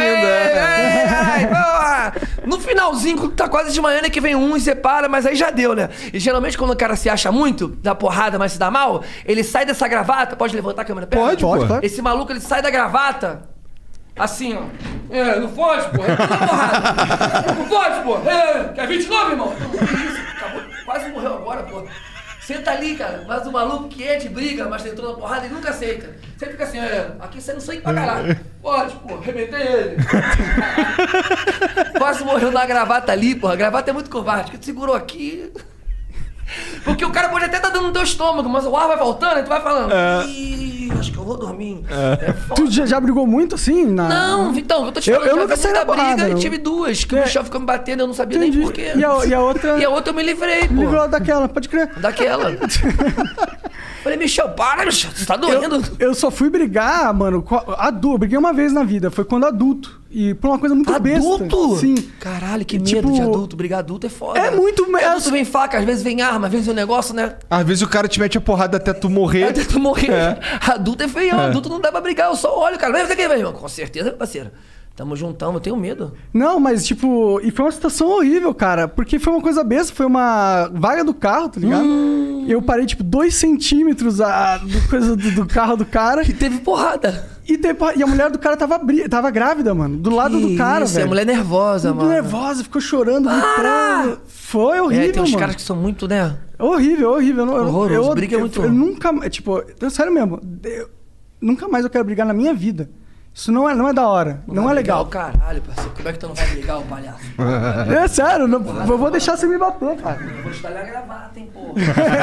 curtindo. No finalzinho, tá quase de manhã, né, que vem um e separa, mas aí já deu, né? E geralmente quando o cara se acha muito, dá porrada, mas se dá mal, ele sai dessa gravata. Pode levantar a câmera? Pode. Esse maluco, ele sai da gravata assim, ó. Não foge, pô. Não foge, pô. Quer 29, irmão? Acabou, quase morreu agora, pô. Senta ali, cara. Mas o maluco que é de briga, mas tentou na porrada, ele nunca aceita. Você fica assim, aqui você não sangue pra caralho. Pode, pô, arrebentei ele. Quase morreu na gravata ali, pô. A gravata é muito covarde, que tu segurou aqui. Porque o cara pode até estar dando no teu estômago, mas o ar vai voltando e tu vai falando. Ih, acho que eu vou dormir. Tu já brigou muito assim? Não, então, eu tô te falando, eu nunca saí da briga não. E tive duas, que o Michel ficou me batendo, eu não sabia nem porquê. E a outra? E a outra eu me livrei, pô. Livrou daquela, pode crer. Daquela. Falei, Michel, para, Michel, você tá doendo. Eu só fui brigar, mano, adulto. Briguei uma vez na vida, foi quando adulto. E por uma coisa muito besta. Adulto? Sim. Caralho, que medo de adulto. Brigar adulto é foda. É muito medo. Adulto vem faca, às vezes vem arma, às vezes vem um negócio, né? Às vezes o cara te mete a porrada até tu morrer. Até tu morrer. Adulto é feião, adulto não dá pra brigar. Eu só olho, cara. Vem aqui, velho. Com certeza, parceiro. Tamo juntão, eu tenho medo. Não, mas tipo... E foi uma situação horrível, cara. Porque foi uma coisa besta. Foi uma vaga do carro, tá ligado? Eu parei, tipo, 2 centímetros do carro do cara. E teve porrada. E a mulher do cara tava grávida, mano. Do lado do cara, velho. A mulher nervosa, mano. Nervosa, ficou chorando, gritando. Foi horrível, tem uns mano. caras que são muito, né? Horrível. Horroroso. Briga é muito... Eu nunca... Tipo, sério mesmo. Nunca mais eu quero brigar na minha vida. Isso não é da hora. Não é legal. Caralho, parceiro. Como é que tu não vai brigar, ô palhaço? É sério. Eu vou deixar você me bater, cara. Eu vou te dar a gravata, hein, porra.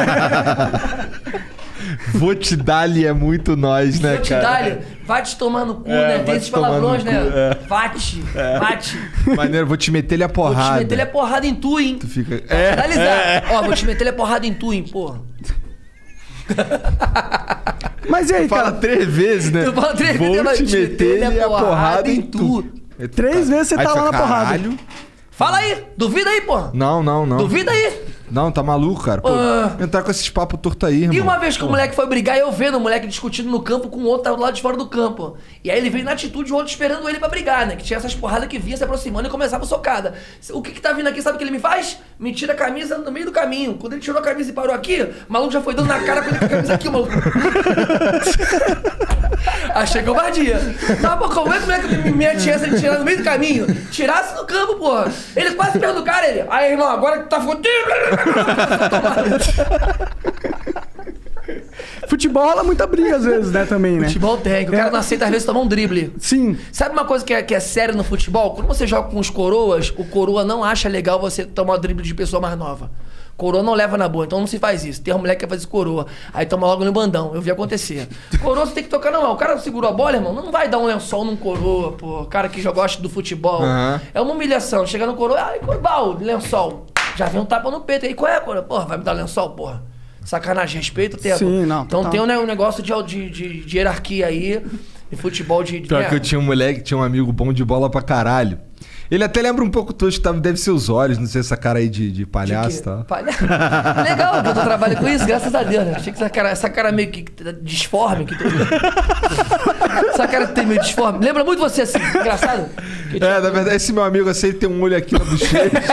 Vou te dar-lhe é muito nós, né, cara? Vou te dar-lhe. Vai te tomar no cu, né? Tem esses palavrões, né? Vate. Maneiro, vou te meter-lhe a porrada. Vou te meter-lhe a porrada em tu, hein? Tu fica... Ó, vou te meter-lhe a porrada em tu, hein, porra. Mas e aí, Fala cara? 3 vezes, né? Tu fala 3 Vou vezes, te meter a porrada em tu. 3 vezes você Aí tá lá fica, na porrada. caralho. Fala aí, duvida aí, porra. Não. Duvida aí. Não, tá maluco, cara. Pô, entrar com esses papos tortos aí, irmão. E uma vez que o moleque foi brigar, eu vendo o moleque discutindo no campo com o outro, tava do lado de fora do campo. E aí ele veio na atitude, o outro esperando ele pra brigar, né? Que tinha essas porradas que vinha se aproximando e começava socada. O que tá vindo aqui, sabe o que ele me faz? Me tira a camisa no meio do caminho. Quando ele tirou a camisa e parou aqui, o maluco já foi dando na cara com ele com a camisa aqui, o maluco. Achei covardia. Mas, pô, como é que o moleque me mete essa de tirar no meio do caminho? Tirasse no campo, porra. Ele quase perdeu o cara, ele. Aí, irmão, agora que tá fodido. Futebol rola muita briga às vezes, né, também, né? Futebol tem, que o cara não aceita às vezes tomar um drible. Sim. Sabe uma coisa que é séria no futebol? Quando você joga com os coroas, o coroa não acha legal você tomar um drible de pessoa mais nova. Coroa não leva na boa, então não se faz isso. Tem um moleque que quer fazer coroa, aí toma logo no bandão. Eu vi acontecer. Coroa você tem que tocar na mão. O cara segurou a bola, irmão, não vai dar um lençol num coroa, pô. O cara que já gosta do futebol. É uma humilhação. Chega no coroa, ai, Corbal, lençol. Já vem um tapa no peito aí. Qual é, coroa? Porra, vai me dar lençol, porra. Sacanagem, respeito o tempo. Sim, não. Então total. tem um negócio de hierarquia aí, de futebol de... Pior que eu tinha um moleque, tinha um amigo bom de bola pra caralho. Ele até lembra um pouco tosco, deve ser os olhos, não sei essa cara aí de palhaço e tal. Legal que eu trabalho com isso, graças a Deus, né? Achei que essa cara meio que disforme. Essa cara que tem meio disforme. Lembra muito você assim, engraçado? Na verdade, esse meu amigo assim, ele tem um olho aqui na bochecha.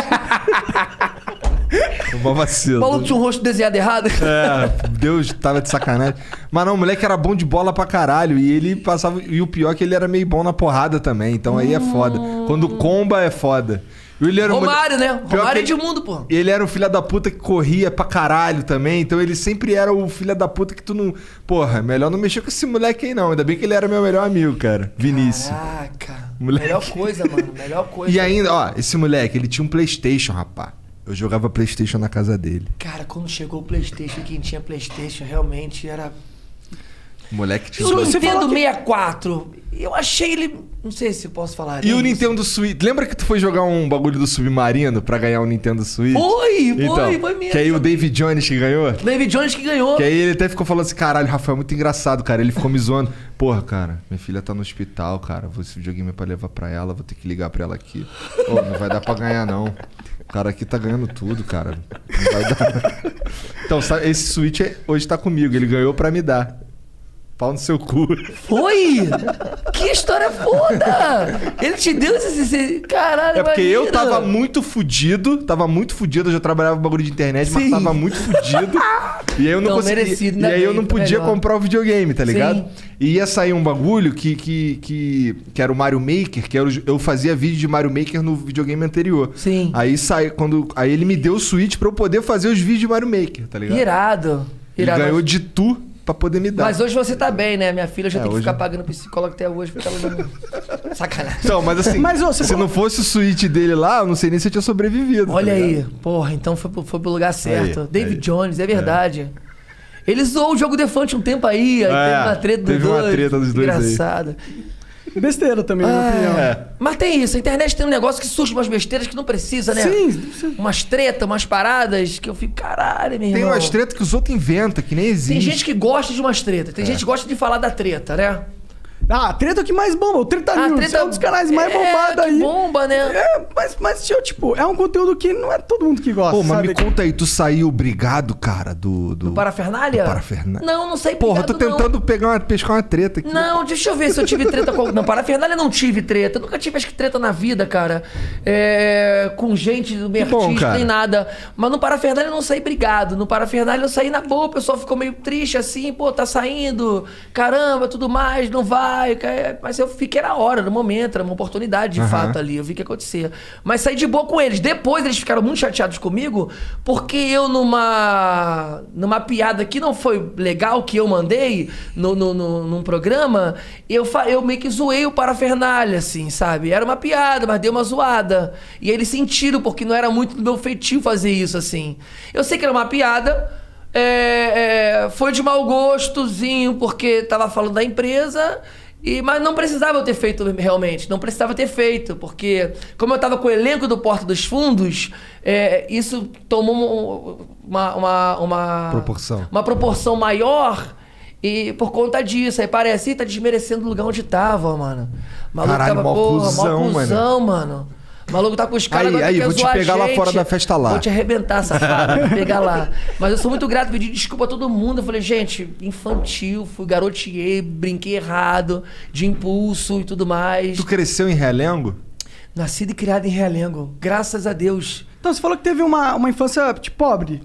Uma vacilo. O maluco tinha um rosto desenhado errado. Deus tava de sacanagem. Mas não, o moleque era bom de bola pra caralho. E ele passava. E o pior é que ele era meio bom na porrada também. Então aí é foda. Quando comba é foda. E ele era Romário, né? Romário é de mundo, pô. Ele era um filho da puta que corria pra caralho também. Então ele sempre era o filho da puta que tu não. Porra, melhor não mexer com esse moleque aí não. Ainda bem que ele era meu melhor amigo, cara. Vinícius. Caraca. Moleque. Melhor coisa, mano. Melhor coisa. E ainda, ó, esse moleque, ele tinha um PlayStation, rapaz. Eu jogava PlayStation na casa dele. Cara, quando chegou o PlayStation, quem tinha PlayStation realmente era... O moleque tinha... O Nintendo 64, eu achei ele... Não sei se eu posso falar. E o Nintendo Switch... Lembra que tu foi jogar um bagulho do Submarino pra ganhar o Nintendo Switch? Foi mesmo. Que aí o David Jones que ganhou? David Jones que ganhou. Que aí ele até ficou falando assim, caralho, Rafael, muito engraçado, cara. Ele ficou me zoando. Porra, cara, minha filha tá no hospital, cara. Esse videogame é pra levar pra ela, vou ter que ligar pra ela aqui. Ô, não vai dar pra ganhar, não. O cara aqui tá ganhando tudo, cara. Não vai dar. Então, sabe, esse Switch hoje tá comigo. Ele ganhou pra me dar. Pau no seu cu. Foi? Que história foda! Ele te deu esse... Caralho, é porque imagina. eu tava muito fudido. Eu já trabalhava no bagulho de internet, mas tava muito fudido. E aí eu não conseguia. Merecido, e aí eu não podia melhor. comprar o videogame, tá ligado? Sim. E ia sair um bagulho que era o Mario Maker, eu fazia vídeo de Mario Maker no videogame anterior. Sim. Aí aí ele me deu o Switch pra eu poder fazer os vídeos de Mario Maker, tá ligado? Irado. Ele ganhou de tu pra poder me dar. Mas hoje você tá bem, né? Minha filha já tem que hoje... ficar pagando psicólogo até hoje porque ela não... Sacanagem. Então, mas assim, se não fosse o Switch dele lá, eu não sei nem se eu tinha sobrevivido. Olha tá aí. Porra, então foi pro lugar certo. David Jones, é verdade. Ele zoou o jogo Defante um tempo aí teve uma treta dos dois. Teve uma treta dos dois engraçado. Besteira também, na minha opinião. Mas tem isso, a internet tem um negócio que surge umas besteiras que não precisa, né? Sim. Umas tretas, umas paradas que eu fico, caralho, meu irmão. Tem umas tretas que os outros inventam, que nem existe. Tem gente que gosta de umas tretas, tem gente que gosta de falar da treta, né? Ah, a treta que mais bomba, o Treta News, é um dos canais mais bombados aí. Bomba, né? Mas tipo, é um conteúdo que não é todo mundo que gosta. Pô, mas sabe? me conta aí, tu saiu brigado, cara, do Parafernália? Parafernália. Não saí Porra, brigado, tô tentando pescar uma treta aqui. Não, deixa eu ver se eu tive treta com... Não, Parafernália não tive treta. Eu nunca tive, acho que, treta na vida, cara. Com gente do meio artista, nem nada. Mas no Parafernália eu não saí brigado. No Parafernália eu saí na boa, o pessoal ficou meio triste assim, pô, tá saindo, caramba, tudo mais, não vai. Mas eu fiquei na hora, no momento, era uma oportunidade de fato ali. Eu vi o que acontecia. Mas saí de boa com eles. Depois eles ficaram muito chateados comigo, porque eu numa piada que não foi legal, que eu mandei num programa, eu meio que zoei o Parafernália, assim, sabe? Era uma piada, mas dei uma zoada. E aí eles sentiram, porque não era muito do meu feitio fazer isso, assim. Eu sei que era uma piada, foi de mau gostozinho, porque tava falando da empresa. Mas não precisava eu ter feito realmente, não precisava ter feito, porque como eu tava com o elenco do Porta dos Fundos, isso tomou uma proporção maior, e por conta disso, aí parece, tá desmerecendo o lugar onde tava, mano. O maluco caralho, tava, mó cuzão, mano. O maluco tá com os caras agora aí, vou te pegar lá fora da festa lá. Vou te arrebentar, safado, vou pegar lá. Mas eu sou muito grato, pedi desculpa a todo mundo. Eu falei, gente, infantil, garoteei, brinquei errado, de impulso e tudo mais. Tu cresceu em Realengo? Nascido e criado em Realengo, graças a Deus. Então, você falou que teve uma infância, tipo, pobre.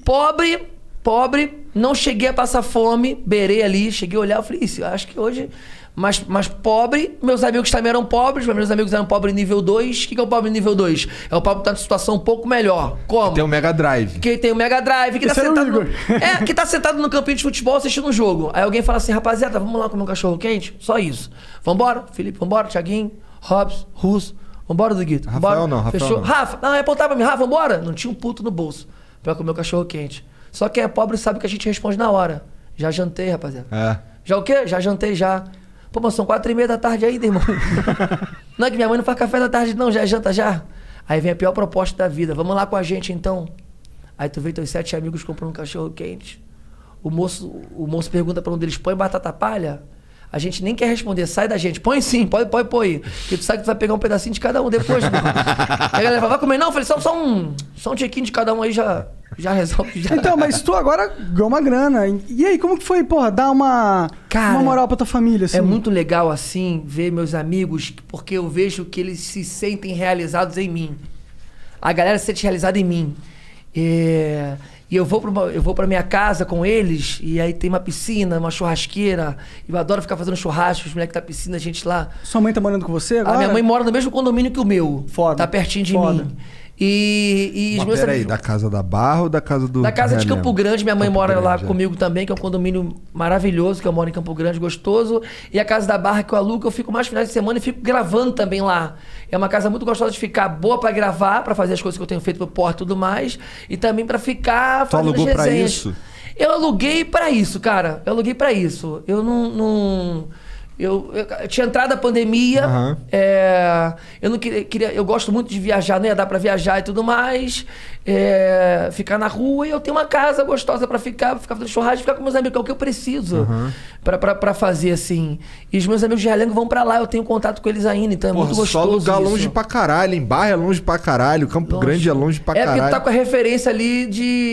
Pobre, não cheguei a passar fome, beirei ali, cheguei a olhar, eu falei, isso, eu acho que hoje... Mas pobre, meus amigos também eram pobres, meus amigos eram pobres nível 2. O que é o pobre nível 2? É o pobre que tá numa situação um pouco melhor. Como? Que tem o Mega Drive. Que tem o Mega Drive, que tá sentado que tá sentado no campinho de futebol assistindo um jogo. Aí alguém fala assim, rapaziada, vamos lá comer um cachorro quente? Só isso. Vambora, Felipe, vambora, Thiaguinho, Robson, Russo. Vambora, Duguito. Rafael não, Rafael fechou? não. Rafa, não, apontar pra mim, Rafa, vambora. Não tinha um puto no bolso pra comer o cachorro quente. Só quem é pobre sabe que a gente responde na hora. Já jantei, rapaziada. Já o quê? Já jantei, já. Pô, mas são 4h30 da tarde ainda, irmão. Não é que minha mãe não faz café da tarde, não, já é janta já. Aí vem a pior proposta da vida. Vamos lá com a gente, então. Aí tu vê teus 7 amigos comprando um cachorro quente. O moço pergunta pra um deles, põe batata palha? A gente nem quer responder, sai da gente. Põe sim, pode pôr. Porque tu sabe que tu vai pegar um pedacinho de cada um depois. Aí a galera fala, vai comer? Não, eu falei, só um tiquinho de cada um aí já resolve. Já. Então, mas tu agora ganhou uma grana. E aí, como que foi, porra, dar uma moral pra tua família, assim? É muito legal, assim, ver meus amigos, porque eu vejo que eles se sentem realizados em mim. A galera se sente realizada em mim. E eu vou pra minha casa com eles, e aí tem uma piscina, uma churrasqueira. Eu adoro ficar fazendo churrasco, os moleques da piscina, a gente lá. Sua mãe tá morando com você agora? A minha mãe mora no mesmo condomínio que o meu. Foda. Tá pertinho de mim. E os meus peraí, amigos... da casa da Barra ou da casa do... Da casa de Realengo? Campo Grande, minha mãe Campo mora Grande, lá comigo também, que é um condomínio maravilhoso, que eu moro em Campo Grande, gostoso. E a casa da Barra que eu alugo, eu fico mais finais de semana e fico gravando também lá. É uma casa muito gostosa de ficar, boa pra gravar, pra fazer as coisas que eu tenho feito pro Porta e tudo mais. E também pra ficar fazendo alugou resenhas. pra isso? Eu aluguei pra isso, cara. Eu aluguei pra isso. Eu não... Eu tinha entrado a pandemia, eu não queria, eu gosto muito de viajar, não ia dar pra viajar e tudo mais, ficar na rua, e eu tenho uma casa gostosa pra ficar fazendo churrasco, ficar com meus amigos, que é o que eu preciso pra fazer, assim. E os meus amigos de Realengo vão pra lá, eu tenho contato com eles ainda, então é muito gostoso. Só lugar isso. longe pra caralho, em Barra é longe pra caralho, Campo Grande é longe pra caralho. É porque tu tá com a referência ali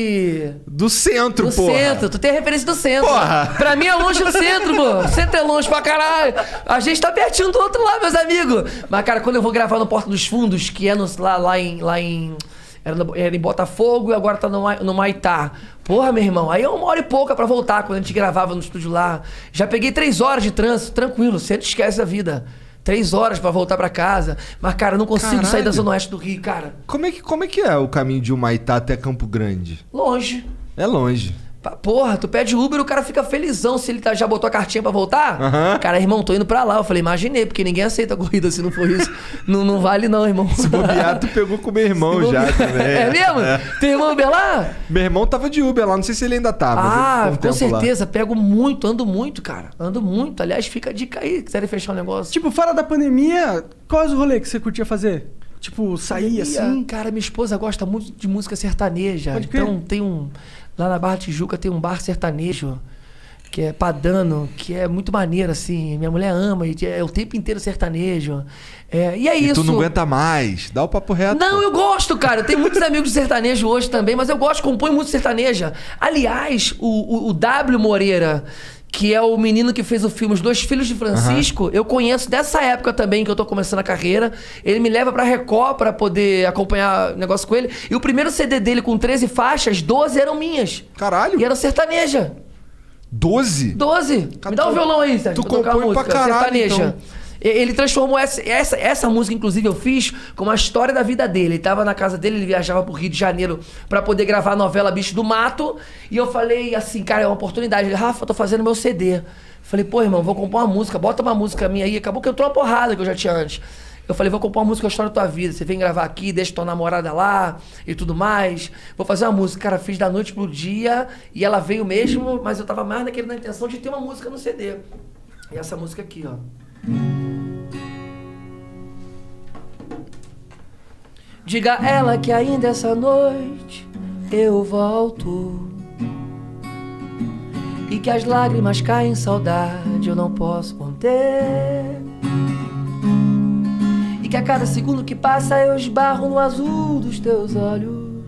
do centro, porra. Do centro, tu tem a referência do centro. Porra! Pra mim é longe do centro, pô. O centro é longe pra caralho. A gente tá pertinho do outro lado, meus amigos. Mas, cara, quando eu vou gravar no Porta dos Fundos, que é lá em... Era em Botafogo e agora tá no Maitá. Porra, meu irmão, aí é 1h30 pra voltar, quando a gente gravava no estúdio lá. Já peguei 3 horas de trânsito, tranquilo, você esquece a vida. 3 horas pra voltar pra casa. Mas, cara, eu não consigo sair da Zona Oeste do Rio, cara. Como é que é o caminho de Humaitá até Campo Grande? Longe. É longe. Porra, tu pede Uber, o cara fica felizão se ele já botou a cartinha pra voltar. Cara, irmão, tô indo pra lá. Eu falei, imaginei, porque ninguém aceita a corrida se não for isso. não vale não, irmão. Se bobear, tu pegou com meu irmão já também. É mesmo? Tem irmão Uber lá? Meu irmão tava de Uber lá, não sei se ele ainda tá. Com certeza. Lá. Pego muito, ando muito, cara. Ando muito. Aliás, fica a dica aí, quiserem fechar um negócio. Tipo, fora da pandemia, quais os rolês que você curtia fazer? Tipo, sair assim? Cara, minha esposa gosta muito de música sertaneja. Então tem um... Lá na Barra Tijuca tem um bar sertanejo, que é Padano, que é muito maneiro, assim. Minha mulher ama, e é o tempo inteiro sertanejo. E é isso. Tu não aguenta mais, dá o papo reto. Não, eu gosto, cara. Eu tenho muitos amigos de sertanejo hoje também, mas eu gosto, compõe muito sertaneja. Aliás, o W Moreira, que é o menino que fez o filme Os Dois Filhos de Francisco, eu conheço dessa época também que eu tô começando a carreira. Ele me leva pra Record pra poder acompanhar o negócio com ele. E o primeiro CD dele com 13 faixas, 12 eram minhas. Caralho! E eram sertaneja. 12? 12. Me dá um violão aí, Sérgio. Tu compõe pra caralho, sertaneja. então. Ele transformou essa música, inclusive, eu fiz com a história da vida dele. Ele tava na casa dele, ele viajava pro Rio de Janeiro pra poder gravar a novela Bicho do Mato. E eu falei assim, cara, é uma oportunidade. Ele, Rafa, eu tô fazendo meu CD. Falei, pô, irmão, vou compor uma música, bota uma música minha aí. Acabou que entrou uma porrada que eu já tinha antes. Eu falei, vou compor uma música, a história da tua vida. Você vem gravar aqui, deixa tua namorada lá e tudo mais. Vou fazer uma música. Cara, fiz da noite pro dia e ela veio mesmo, mas eu tava mais na intenção de ter uma música no CD. E essa música aqui, ó. Diga a ela que ainda essa noite eu volto, e que as lágrimas caem em saudade, eu não posso conter, e que a cada segundo que passa eu esbarro no azul dos teus olhos,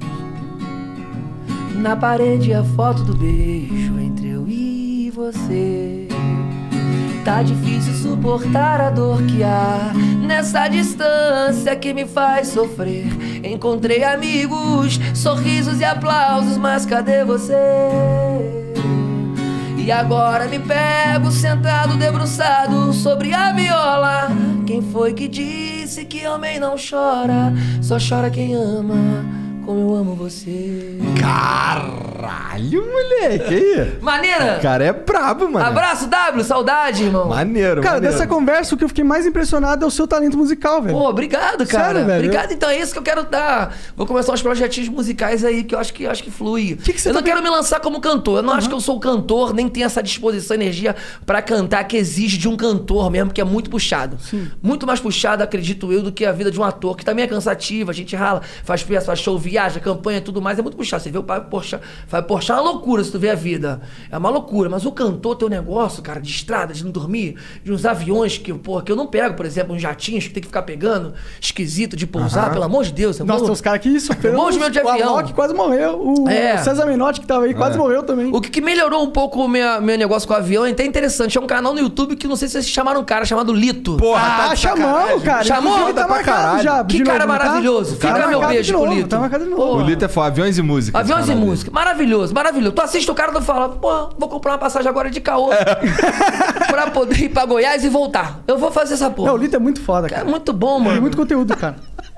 na parede a foto do beijo entre eu e você. Tá difícil suportar a dor que há nessa distância que me faz sofrer. Encontrei amigos, sorrisos e aplausos, mas cadê você? E agora me pego sentado, debruçado sobre a viola. Quem foi que disse que homem não chora? Só chora quem ama, como eu amo você. Caralho, moleque. Aí. Maneira? O cara é brabo, mano. Abraço, W, saudade, irmão. Maneiro, Cara, maneiro. dessa conversa, o que eu fiquei mais impressionado é o seu talento musical, velho. Pô, obrigado, cara. Sério, velho? Obrigado, então é isso que eu quero dar. Vou começar uns projetinhos musicais aí que eu acho que flui. Que você eu tá não quero me lançar como cantor. Eu não acho que eu sou cantor, nem tenho essa disposição, energia pra cantar que exige de um cantor mesmo, que é muito puxado. Sim. Muito mais puxado, acredito eu, do que a vida de um ator, que também é cansativa. A gente rala, faz peça, faz show, viaja, campanha, tudo mais. É muito puxado. Você vê o Fábio Porchat é uma loucura se tu vê a vida. É uma loucura. Mas o cantor tem um negócio, cara, de estrada, de não dormir, de uns aviões que eu não pego, por exemplo, uns jatinhos que tem que ficar pegando, esquisito de pousar, pelo amor de Deus. Nossa, tem uns caras que sofreram. Monte de O avião. Alok quase morreu. O César Menotti, que tava aí, quase morreu também. O que melhorou um pouco o meu negócio com o avião é até interessante. É um canal no YouTube que não sei se vocês chamaram um cara chamado Lito. Porra, tá de chamamos, sacanagem. cara. Chamou? Inclusive, Tá pra caralho. já. Que de cara novo, não tá? maravilhoso. Tá Fica meu marcado beijo de pro novo, Lito. tá marcado de novo. O Lito é foda. Aviões e música. Aviões esse e canal música. Maravilhoso, maravilhoso. Tu assiste o cara e tu fala, pô, vou comprar uma passagem agora de caô pra poder ir pra Goiás e voltar. Eu vou fazer essa porra. Não, o Lito é muito foda, É cara. muito bom, Tem mano. muito conteúdo, cara.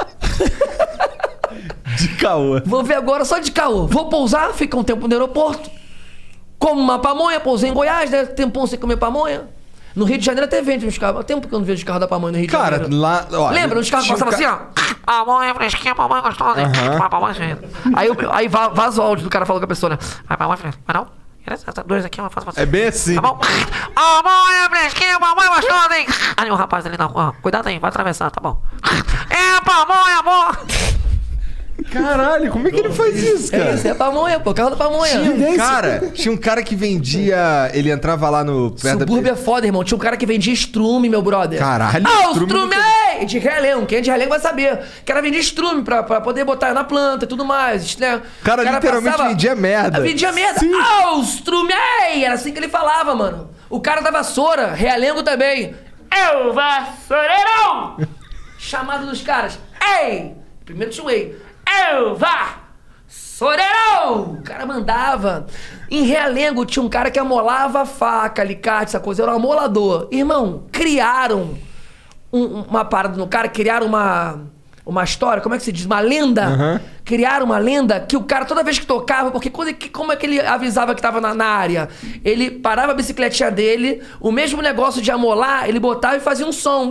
dele. De caô. Vou ver agora só de caô. Vou pousar, fica um tempo no aeroporto. Como uma pamonha, pousei em Goiás, né? Tempão sem comer pamonha. No Rio de Janeiro até vende uns carros. Há tempo que eu não vejo os carros da pamonha no Rio de Cara, Janeiro. lá... Ó, Lembra? Os carros tinha um passavam assim, ó. Pamonha fresquinha, pamonha gostosa, hein? Pamonha fresquinha. Aí vaza o áudio do cara falando com a pessoa, né? Pamonha fresquinha. Mas não? Dois aqui, eu faço pra você. É bem assim. Tá bom? Pamonha fresquinha, pamonha gostosa, hein? Aí o rapaz ali na rua, cuidado aí, vai atravessar, tá bom. É pamonha, amor! Caralho, como é que ele faz isso, cara? É isso, é pamonha, pô, carro da pamonha. Tinha um cara que vendia... Ele entrava lá no... Subúrbio é foda, irmão. Tinha um cara que vendia estrume, meu brother. Caralho, Ah, o estrume estrume! De realengo. Quem é de realengo vai saber. O cara vendia estrume pra poder botar na planta e tudo mais, né? O cara literalmente vendia merda. Vendia merda. Sim. Ah, o estrume! Era assim que ele falava, mano. O cara da vassoura, realengo também. Eu, vassoureirão! Chamado dos caras. Ei! Primeiro tinha o ei. Eu, vassoureirão! O cara mandava. Em Realengo tinha um cara que amolava faca, alicate, essa coisa. Era um amolador. Irmão, criaram uma parada no cara, criaram uma história, como é que se diz? Uma lenda. Criaram uma lenda que o cara, toda vez que tocava, porque como é que ele avisava que tava na área? Ele parava a bicicletinha dele, o mesmo negócio de amolar, ele botava e fazia um som.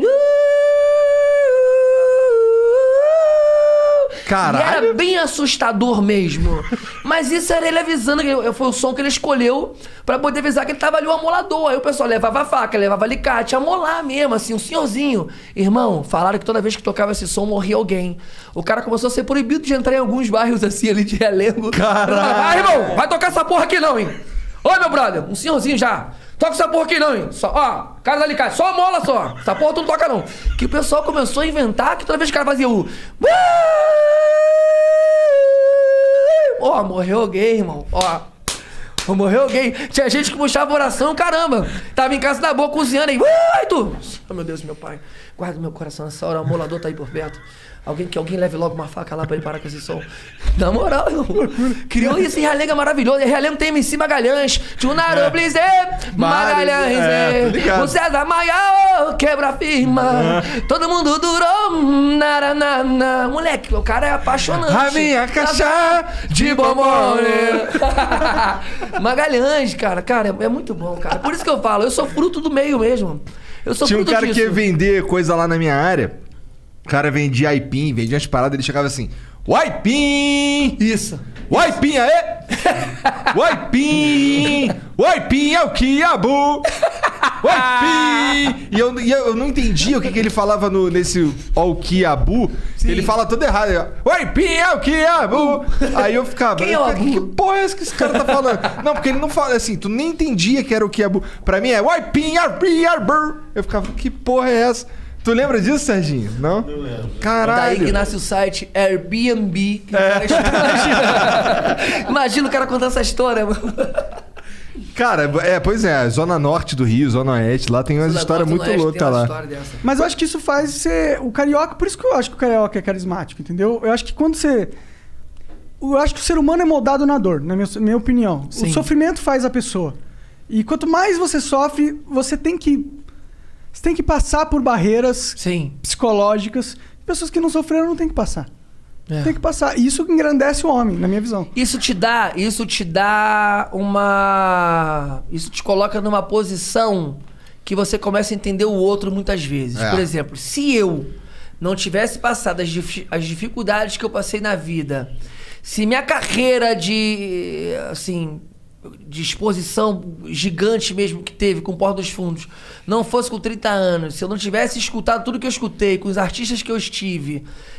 Caralho. E era bem assustador mesmo. Mas isso era ele avisando, que foi o som que ele escolheu pra poder avisar que ele tava ali o amolador. Aí o pessoal levava a faca, levava alicate, amolar mesmo, assim, um senhorzinho. Irmão, falaram que toda vez que tocava esse som morria alguém. O cara começou a ser proibido de entrar em alguns bairros assim ali de Realengo. Caralho. Ah, irmão, vai tocar essa porra aqui não, hein? Oi, meu brother, um senhorzinho já. Toca essa porra aqui não, hein? Só, ó, cara da alicate, só mola só. Essa porra tu não toca não. Que o pessoal começou a inventar que toda vez que o cara fazia o... Ó, morreu alguém, irmão. Ó, morreu alguém. Tinha gente que puxava oração, caramba. Tava em casa da boa cozinhando aí. Ai, tu! Oh, meu Deus, meu pai. Guarda meu coração nessa hora, o amolador tá aí por perto. Alguém leve logo uma faca lá pra ele parar com esse som. Na moral, irmão. Criou isso em Realengo, é maravilhoso. Em Realengo tem MC Magalhães, Tunarô Blizê, Magalhães, o César Maia, quebra firma. Todo mundo durou, naranana. Moleque, o cara é apaixonante. A minha caixa de bombom. Magalhães, cara, é muito bom, cara. Por isso que eu falo, eu sou fruto do meio mesmo. Eu sou Tinha um fruto cara disso. que ia vender coisa lá na minha área. O cara vendia aipim, vendia umas paradas, ele chegava assim... O aipim! Isso. O aipim, aê! O aipim! O aipim é o quiabu! Oi, pi! E eu não entendia o que ele falava nesse Alquiabu. Ele fala tudo errado. Oi, pi, Alquiabu! Aí eu ficava... Quem é o Abu? Que porra é essa que esse cara tá falando? Não, porque ele não fala assim, tu nem entendia que era o Alquiabu. Pra mim é... Oi, pi, Alquiabu! Eu ficava, que porra é essa? Tu lembra disso, Serginho? Não? Não lembro. Caralho. Daí que nasce o site Airbnb. Imagina o cara contando essa história, mano. Cara, pois é, Zona Norte do Rio, Zona Oeste, lá tem umas histórias muito loucas lá. Mas eu acho que isso faz ser o carioca, por isso que eu acho que o carioca é carismático, entendeu? Eu acho que quando você... Eu acho que o ser humano é moldado na dor, na minha opinião. Sim. O sofrimento faz a pessoa. E quanto mais você sofre, você tem que passar por barreiras psicológicas. Pessoas que não sofreram não tem que passar. Tem que passar. E isso engrandece o homem, na minha visão. Isso te dá uma... Isso te coloca numa posição que você começa a entender o outro muitas vezes. Por exemplo, se eu não tivesse passado as dificuldades que eu passei na vida, se minha carreira de exposição gigante mesmo que teve com Porta dos Fundos não fosse com 30 anos, se eu não tivesse escutado tudo que eu escutei, com os artistas que eu estive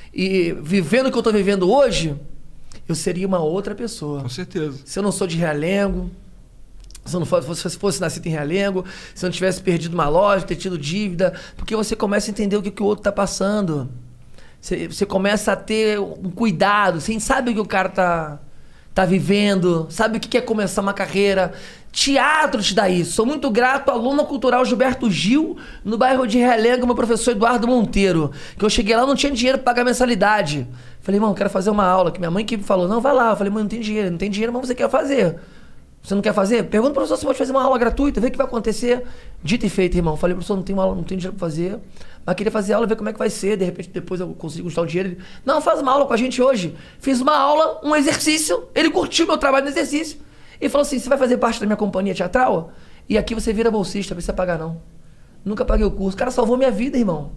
e vivendo o que eu tô vivendo hoje, eu seria uma outra pessoa. Com certeza. Se eu não sou de Realengo, se eu não fosse nascido em Realengo, se eu não tivesse perdido uma loja, ter tido dívida, porque você começa a entender o que o outro tá passando. Você começa a ter um cuidado, você sabe o que o cara tá vivendo, sabe o que é começar uma carreira. Teatro te dá isso. Sou muito grato ao aluno cultural Gilberto Gil, no bairro de Realengo, meu professor Eduardo Monteiro. Que eu cheguei lá, não tinha dinheiro pra pagar mensalidade. Falei, irmão, quero fazer uma aula. Que minha mãe que falou, não, vai lá. Eu falei, mãe, não tem dinheiro, mas você quer fazer. Você não quer fazer? Pergunta pro professor se pode fazer uma aula gratuita, vê o que vai acontecer. Dito e feito, irmão. Falei, professor, não tenho aula, não tenho dinheiro pra fazer. Mas queria fazer aula, ver como é que vai ser. De repente, depois eu consigo juntar o dinheiro. Ele, não, faz uma aula com a gente hoje. Fiz uma aula, um exercício. Ele curtiu meu trabalho no exercício. E falou assim, você vai fazer parte da minha companhia teatral? E aqui você vira bolsista, não precisa pagar não. Nunca paguei o curso. O cara salvou minha vida, irmão.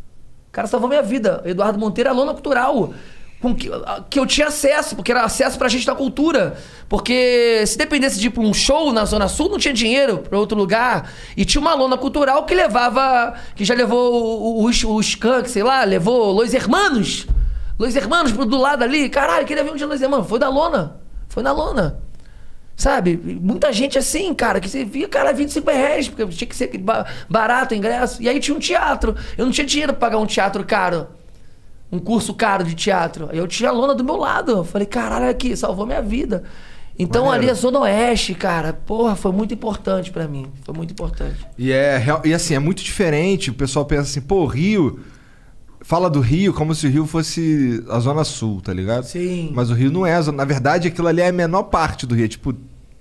O cara salvou minha vida. Eduardo Monteiro é aluno cultural. Com que eu tinha acesso, porque era acesso pra gente da cultura. Porque se dependesse de um show na Zona Sul, não tinha dinheiro pra outro lugar. E tinha uma aluna cultural que levava... Que já levou o Skank, sei lá, levou Los Hermanos. Los Hermanos do lado ali. Caralho, queria ver um dia Los Hermanos. Foi da lona. Foi na lona. Sabe? Muita gente assim, cara, que você via, cara, R$25, porque tinha que ser barato o ingresso. E aí tinha um teatro. Eu não tinha dinheiro pra pagar um teatro caro. Um curso caro de teatro. Aí eu tinha a lona do meu lado. Eu falei, caralho, aqui, salvou minha vida. Então ali a Zona Oeste, cara, porra, foi muito importante pra mim. Foi muito importante. E assim, é muito diferente. O pessoal pensa assim, pô, Rio... Fala do Rio como se o Rio fosse a Zona Sul, tá ligado? Sim. Mas o Rio não é. Na verdade, aquilo ali é a menor parte do Rio. Tipo,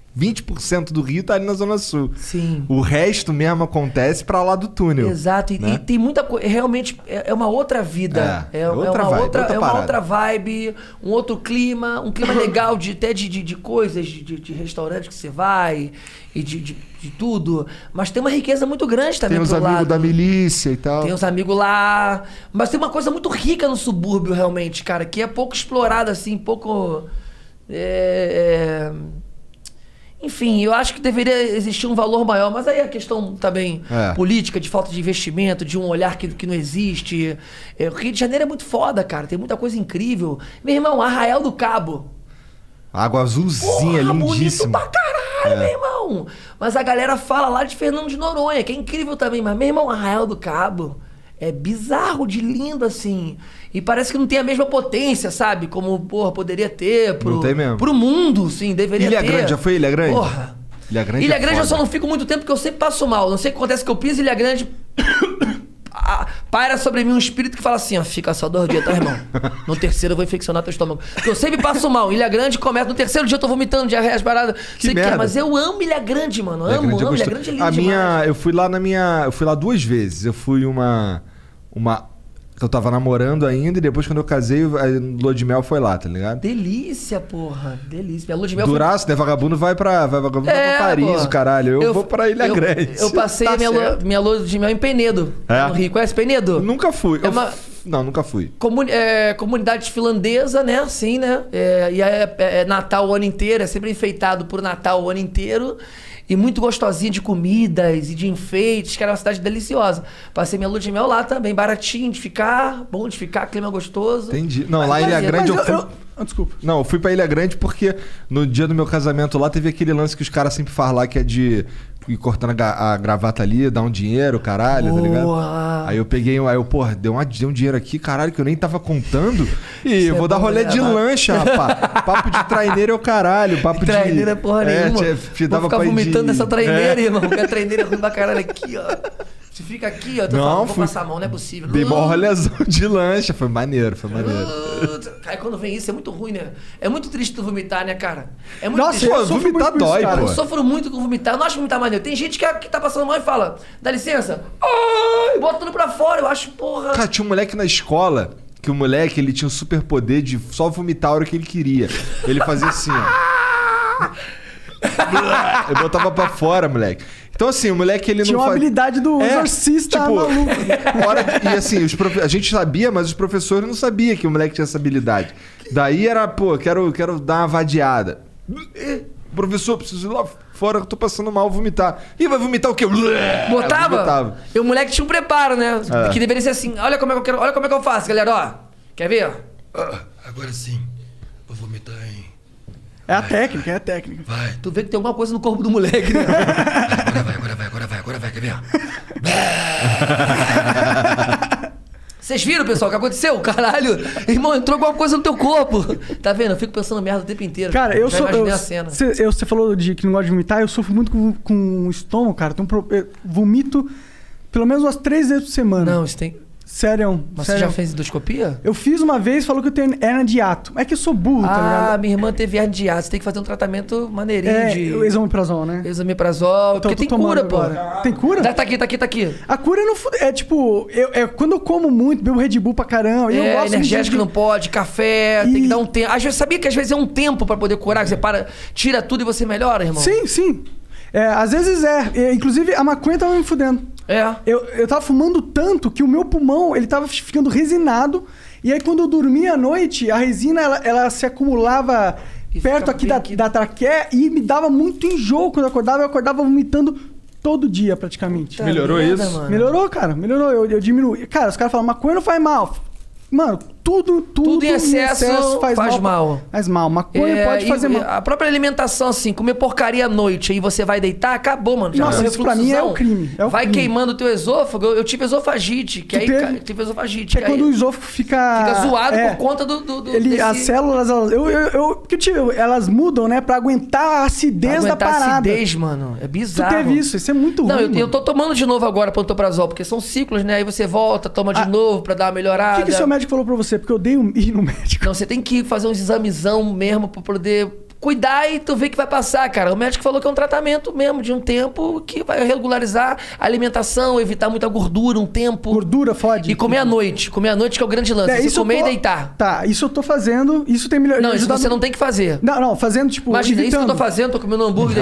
20% do Rio tá ali na Zona Sul. Sim. O resto mesmo acontece pra lá do túnel. Exato. Né? E tem muita coisa. Realmente é uma outra vida. É uma outra vibe, um outro clima, um clima legal até de coisas, de restaurante que você vai e de tudo. Mas tem uma riqueza muito grande também. Tem os amigos da milícia e tal. Tem os amigos lá. Mas tem uma coisa muito rica no subúrbio, realmente, cara, que é pouco explorada, assim, pouco. Enfim, eu acho que deveria existir um valor maior, mas aí a questão também política, de falta de investimento, de um olhar que não existe. O Rio de Janeiro é muito foda, cara, tem muita coisa incrível. Meu irmão, Arraial do Cabo. Água azulzinha, lindíssima. Bonito pra caralho, meu irmão. Mas a galera fala lá de Fernando de Noronha, que é incrível também. Mas, meu irmão, Arraial do Cabo é bizarro de lindo, assim. E parece que não tem a mesma potência, sabe? Como, porra, poderia ter não tem mesmo. Pro mundo, sim, deveria ter. Ilha Grande, já foi Ilha Grande? Porra. Ilha Grande Ilha Grande eu só não fico muito tempo porque eu sempre passo mal. Não sei o que acontece que eu piso Ilha Grande... Paira sobre mim um espírito que fala assim, ó, fica só 2 dias, tá, irmão? No terceiro eu vou infeccionar teu estômago. Porque eu sempre passo mal. Ilha Grande começa, no terceiro dia eu tô vomitando, diarreia, as paradas. Que merda. Mas eu amo Ilha Grande, mano. Amo. Ilha Grande é lindo demais. Eu fui lá 2 vezes. Eu fui uma... Eu tava namorando ainda e depois quando eu casei, a lua de mel foi lá, tá ligado? Delícia, porra. Delícia. Minha lua de mel Duraço, né? Vagabundo vai pra Paris, porra. O caralho. Eu vou pra Ilha Grande. Eu passei a minha lua de mel em Penedo, no Rio. Conhece Penedo? Nunca fui. Não, nunca fui. Comunidade finlandesa, né? Assim, né? E é Natal o ano inteiro, é sempre enfeitado por Natal o ano inteiro. e muito gostosinha de comidas e de enfeites, que era uma cidade deliciosa. Passei minha lua de mel lá também, baratinho de ficar, bom de ficar, clima gostoso. Entendi. Não, lá em Ilha Grande eu fui... Desculpa. Não, eu fui pra Ilha Grande porque no dia do meu casamento lá teve aquele lance que os caras sempre falam lá que é de ir cortando a gravata ali, dar um dinheiro, caralho, tá ligado? Aí eu peguei, porra, deu um dinheiro aqui, caralho, que eu nem tava contando. E eu vou dar rolê de lancha, rapaz. Papo de traineiro é o caralho. Papo de traineira é porra nenhuma. Vou ficar vomitando essa traineira, irmão. Porque a traineira é ruim pra caralho aqui, ó. Você fica aqui, ó, vou passar a mão, não é possível. Dei mó rolezão de lancha, foi maneiro. Aí quando vem isso é muito ruim, né? É muito triste tu vomitar, né, cara? É muito Nossa, triste. pô, vomitar dói, pô. Eu sofro muito com vomitar, eu não acho vomitar maneiro. Tem gente que tá passando mal e fala, dá licença, ai, bota tudo pra fora, eu acho, porra. Cara, tinha um moleque na escola, que o moleque, ele tinha um super poder de só vomitar a hora que ele queria. Ele fazia assim, ó. Ele botava pra fora, moleque. Então, assim, o moleque, ele tinha não uma habilidade do exorcista maluco. E assim, a gente sabia, mas os professores não sabiam que o moleque tinha essa habilidade. Daí era, pô, quero dar uma vadiada. Professor, preciso ir lá fora, eu tô passando mal, vomitar. Ih, vai vomitar o quê? Botava? E o moleque tinha um preparo, né? Que deveria ser assim, olha como é que eu quero, olha como é que eu faço, galera, ó. Quer ver, ó? Agora sim, vou vomitar em... É a técnica, é a técnica. Vai. Tu vê que tem alguma coisa no corpo do moleque, né? Agora vai, quer ver? Vocês viram, pessoal, o que aconteceu? Caralho, irmão, entrou alguma coisa no teu corpo. Tá vendo? Eu fico pensando merda o tempo inteiro. Cara, eu sou... imaginei a cena. Você falou de que não gosta de vomitar, eu sofro muito com o estômago, cara. Eu vomito pelo menos umas 3 vezes por semana. Não, isso tem... Sério. Mas você já fez endoscopia? Eu fiz uma vez, falou que eu tenho hernia de hiato. É que eu sou burro, tá ligado? Minha irmã teve hernia de hiato. Você tem que fazer um tratamento maneirinho de... Exomeprazol, né? Exomeprazol. Então, porque tem cura, pô. Tem cura? Tá aqui. A cura não... É tipo... quando eu como muito, bebo Red Bull pra caramba. Eu gosto energético não pode, café, tem que dar um tempo. Sabia que às vezes é um tempo pra poder curar? Que você tira tudo e você melhora, irmão? Sim. Às vezes inclusive, a maconha tava me fudendo. Eu tava fumando tanto que o meu pulmão, ele tava ficando resinado. E aí, quando eu dormia à noite, a resina, ela se acumulava perto aqui da traqueia e me dava muito enjoo. Quando eu acordava vomitando todo dia, praticamente. Melhorou isso? Mano. Melhorou, cara. Melhorou. Eu diminui. Cara, os caras falam, maconha não faz mal. Mano, tudo em excesso faz mal. Faz mal. Maconha pode fazer mal. A própria alimentação, assim, comer porcaria à noite, aí você vai deitar, acabou, mano. Nossa, isso pra mim é o crime. Vai queimando o teu esôfago. Eu tive esofagite, tive esofagite. Que é quando o esôfago fica zoado por conta As células, elas mudam, né? Pra aguentar a acidez da parada. A acidez, mano. É bizarro. Tu teve isso é muito ruim. Não, eu tô tomando de novo agora pantoprazol, porque são ciclos, né? Aí você volta, toma de novo pra dar uma melhorada. O que seu médico falou pra você? Porque eu odeio ir no médico. Não, você tem que fazer uns examezão mesmo pra poder cuidar e tu vê que vai passar, cara. O médico falou que é um tratamento mesmo, de um tempo que vai regularizar a alimentação, evitar muita gordura, um tempo. Gordura fode. E comer à noite. Comer à noite que é o grande lance. Você comer e deitar. Tá, isso eu tô fazendo. Isso tem melhor. Não, isso você não tem que fazer. Não, fazendo tipo. Imagina, evitando. Isso que eu tô fazendo, tô comendo um hambúrguer.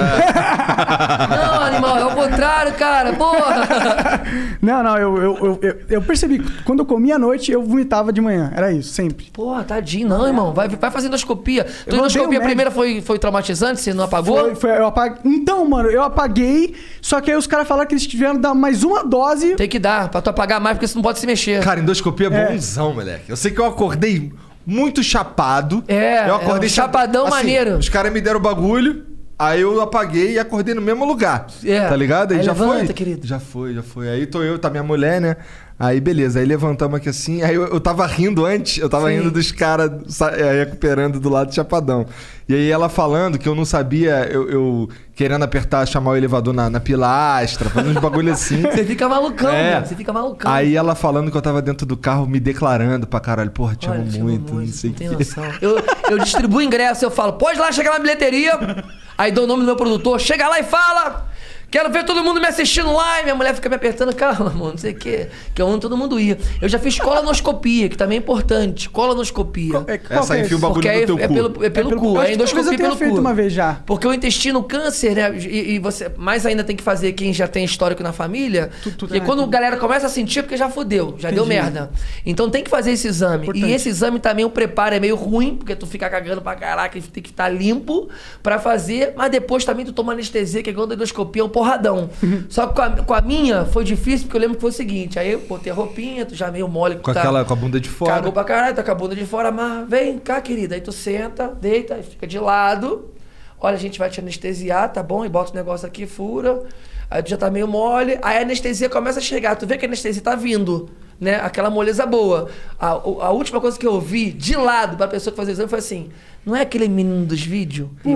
Não, animal, é o contrário, cara, porra. Não, eu percebi que quando eu comia à noite, eu vomitava de manhã. Era isso, sempre. Porra, tadinho, não, irmão. Vai fazer endoscopia. Tua endoscopia primeira foi traumatizante? Você não apagou? Eu apaguei. Então, mano, eu apaguei, só que aí os caras falaram que eles tiveram que dar mais uma dose. Tem que dar, pra tu apagar mais, porque você não pode se mexer. Cara, endoscopia é bonzão, moleque. Eu sei que eu acordei muito chapado. Eu acordei chapadão assim, maneiro. Os caras me deram o bagulho, aí eu apaguei e acordei no mesmo lugar. Tá ligado? Aí já levanta, foi. Querido. Já foi. Aí tá minha mulher, né? Aí beleza, aí levantamos aqui assim, aí eu tava rindo antes, rindo dos caras recuperando do lado do chapadão. E aí ela falando que eu não sabia, eu querendo chamar o elevador na pilastra, fazendo uns bagulho assim. Você fica malucão, mano, você fica malucão. Aí ela falando que eu tava dentro do carro, me declarando pra caralho, porra, te amo muito, não sei o que. Não tem noção. Eu distribuo ingresso, eu falo, pode ir lá chegar na bilheteria, aí dou o nome do meu produtor, chega lá e fala... Quero ver todo mundo me assistindo lá. E minha mulher fica me apertando, calma, amor, não sei o quê. Que é onde todo mundo ia. Eu já fiz colonoscopia, que também é importante. Colonoscopia. Essa enfia o bagulho Porque no teu cu. É pelo cu. É endoscopia pelo cu. Uma vez já. Porque o intestino câncer, né? E você mais ainda tem que fazer quem já tem histórico na família. Porque quando a galera começa a sentir, é porque já fodeu, já deu merda. Então tem que fazer esse exame. Importante. E esse exame também, o preparo é meio ruim, porque tu fica cagando pra caraca e tem que estar limpo pra fazer. Mas depois também tu toma anestesia, que é igual a endoscopia, é um porradão. Só que com a minha foi difícil, porque eu lembro que foi o seguinte: aí eu botei a roupinha, tu já meio mole. Com a bunda de fora. Cagou pra caralho, tá com a bunda de fora, mas vem cá, querida. Aí tu senta, deita, e fica de lado. Olha, a gente vai te anestesiar, tá bom? E bota o negócio aqui, fura. Aí tu já tá meio mole. Aí a anestesia começa a chegar. Tu vê que a anestesia tá vindo, né? Aquela moleza boa. A última coisa que eu ouvi de lado pra pessoa que fazia o exame foi assim: não é aquele menino dos vídeos? Eu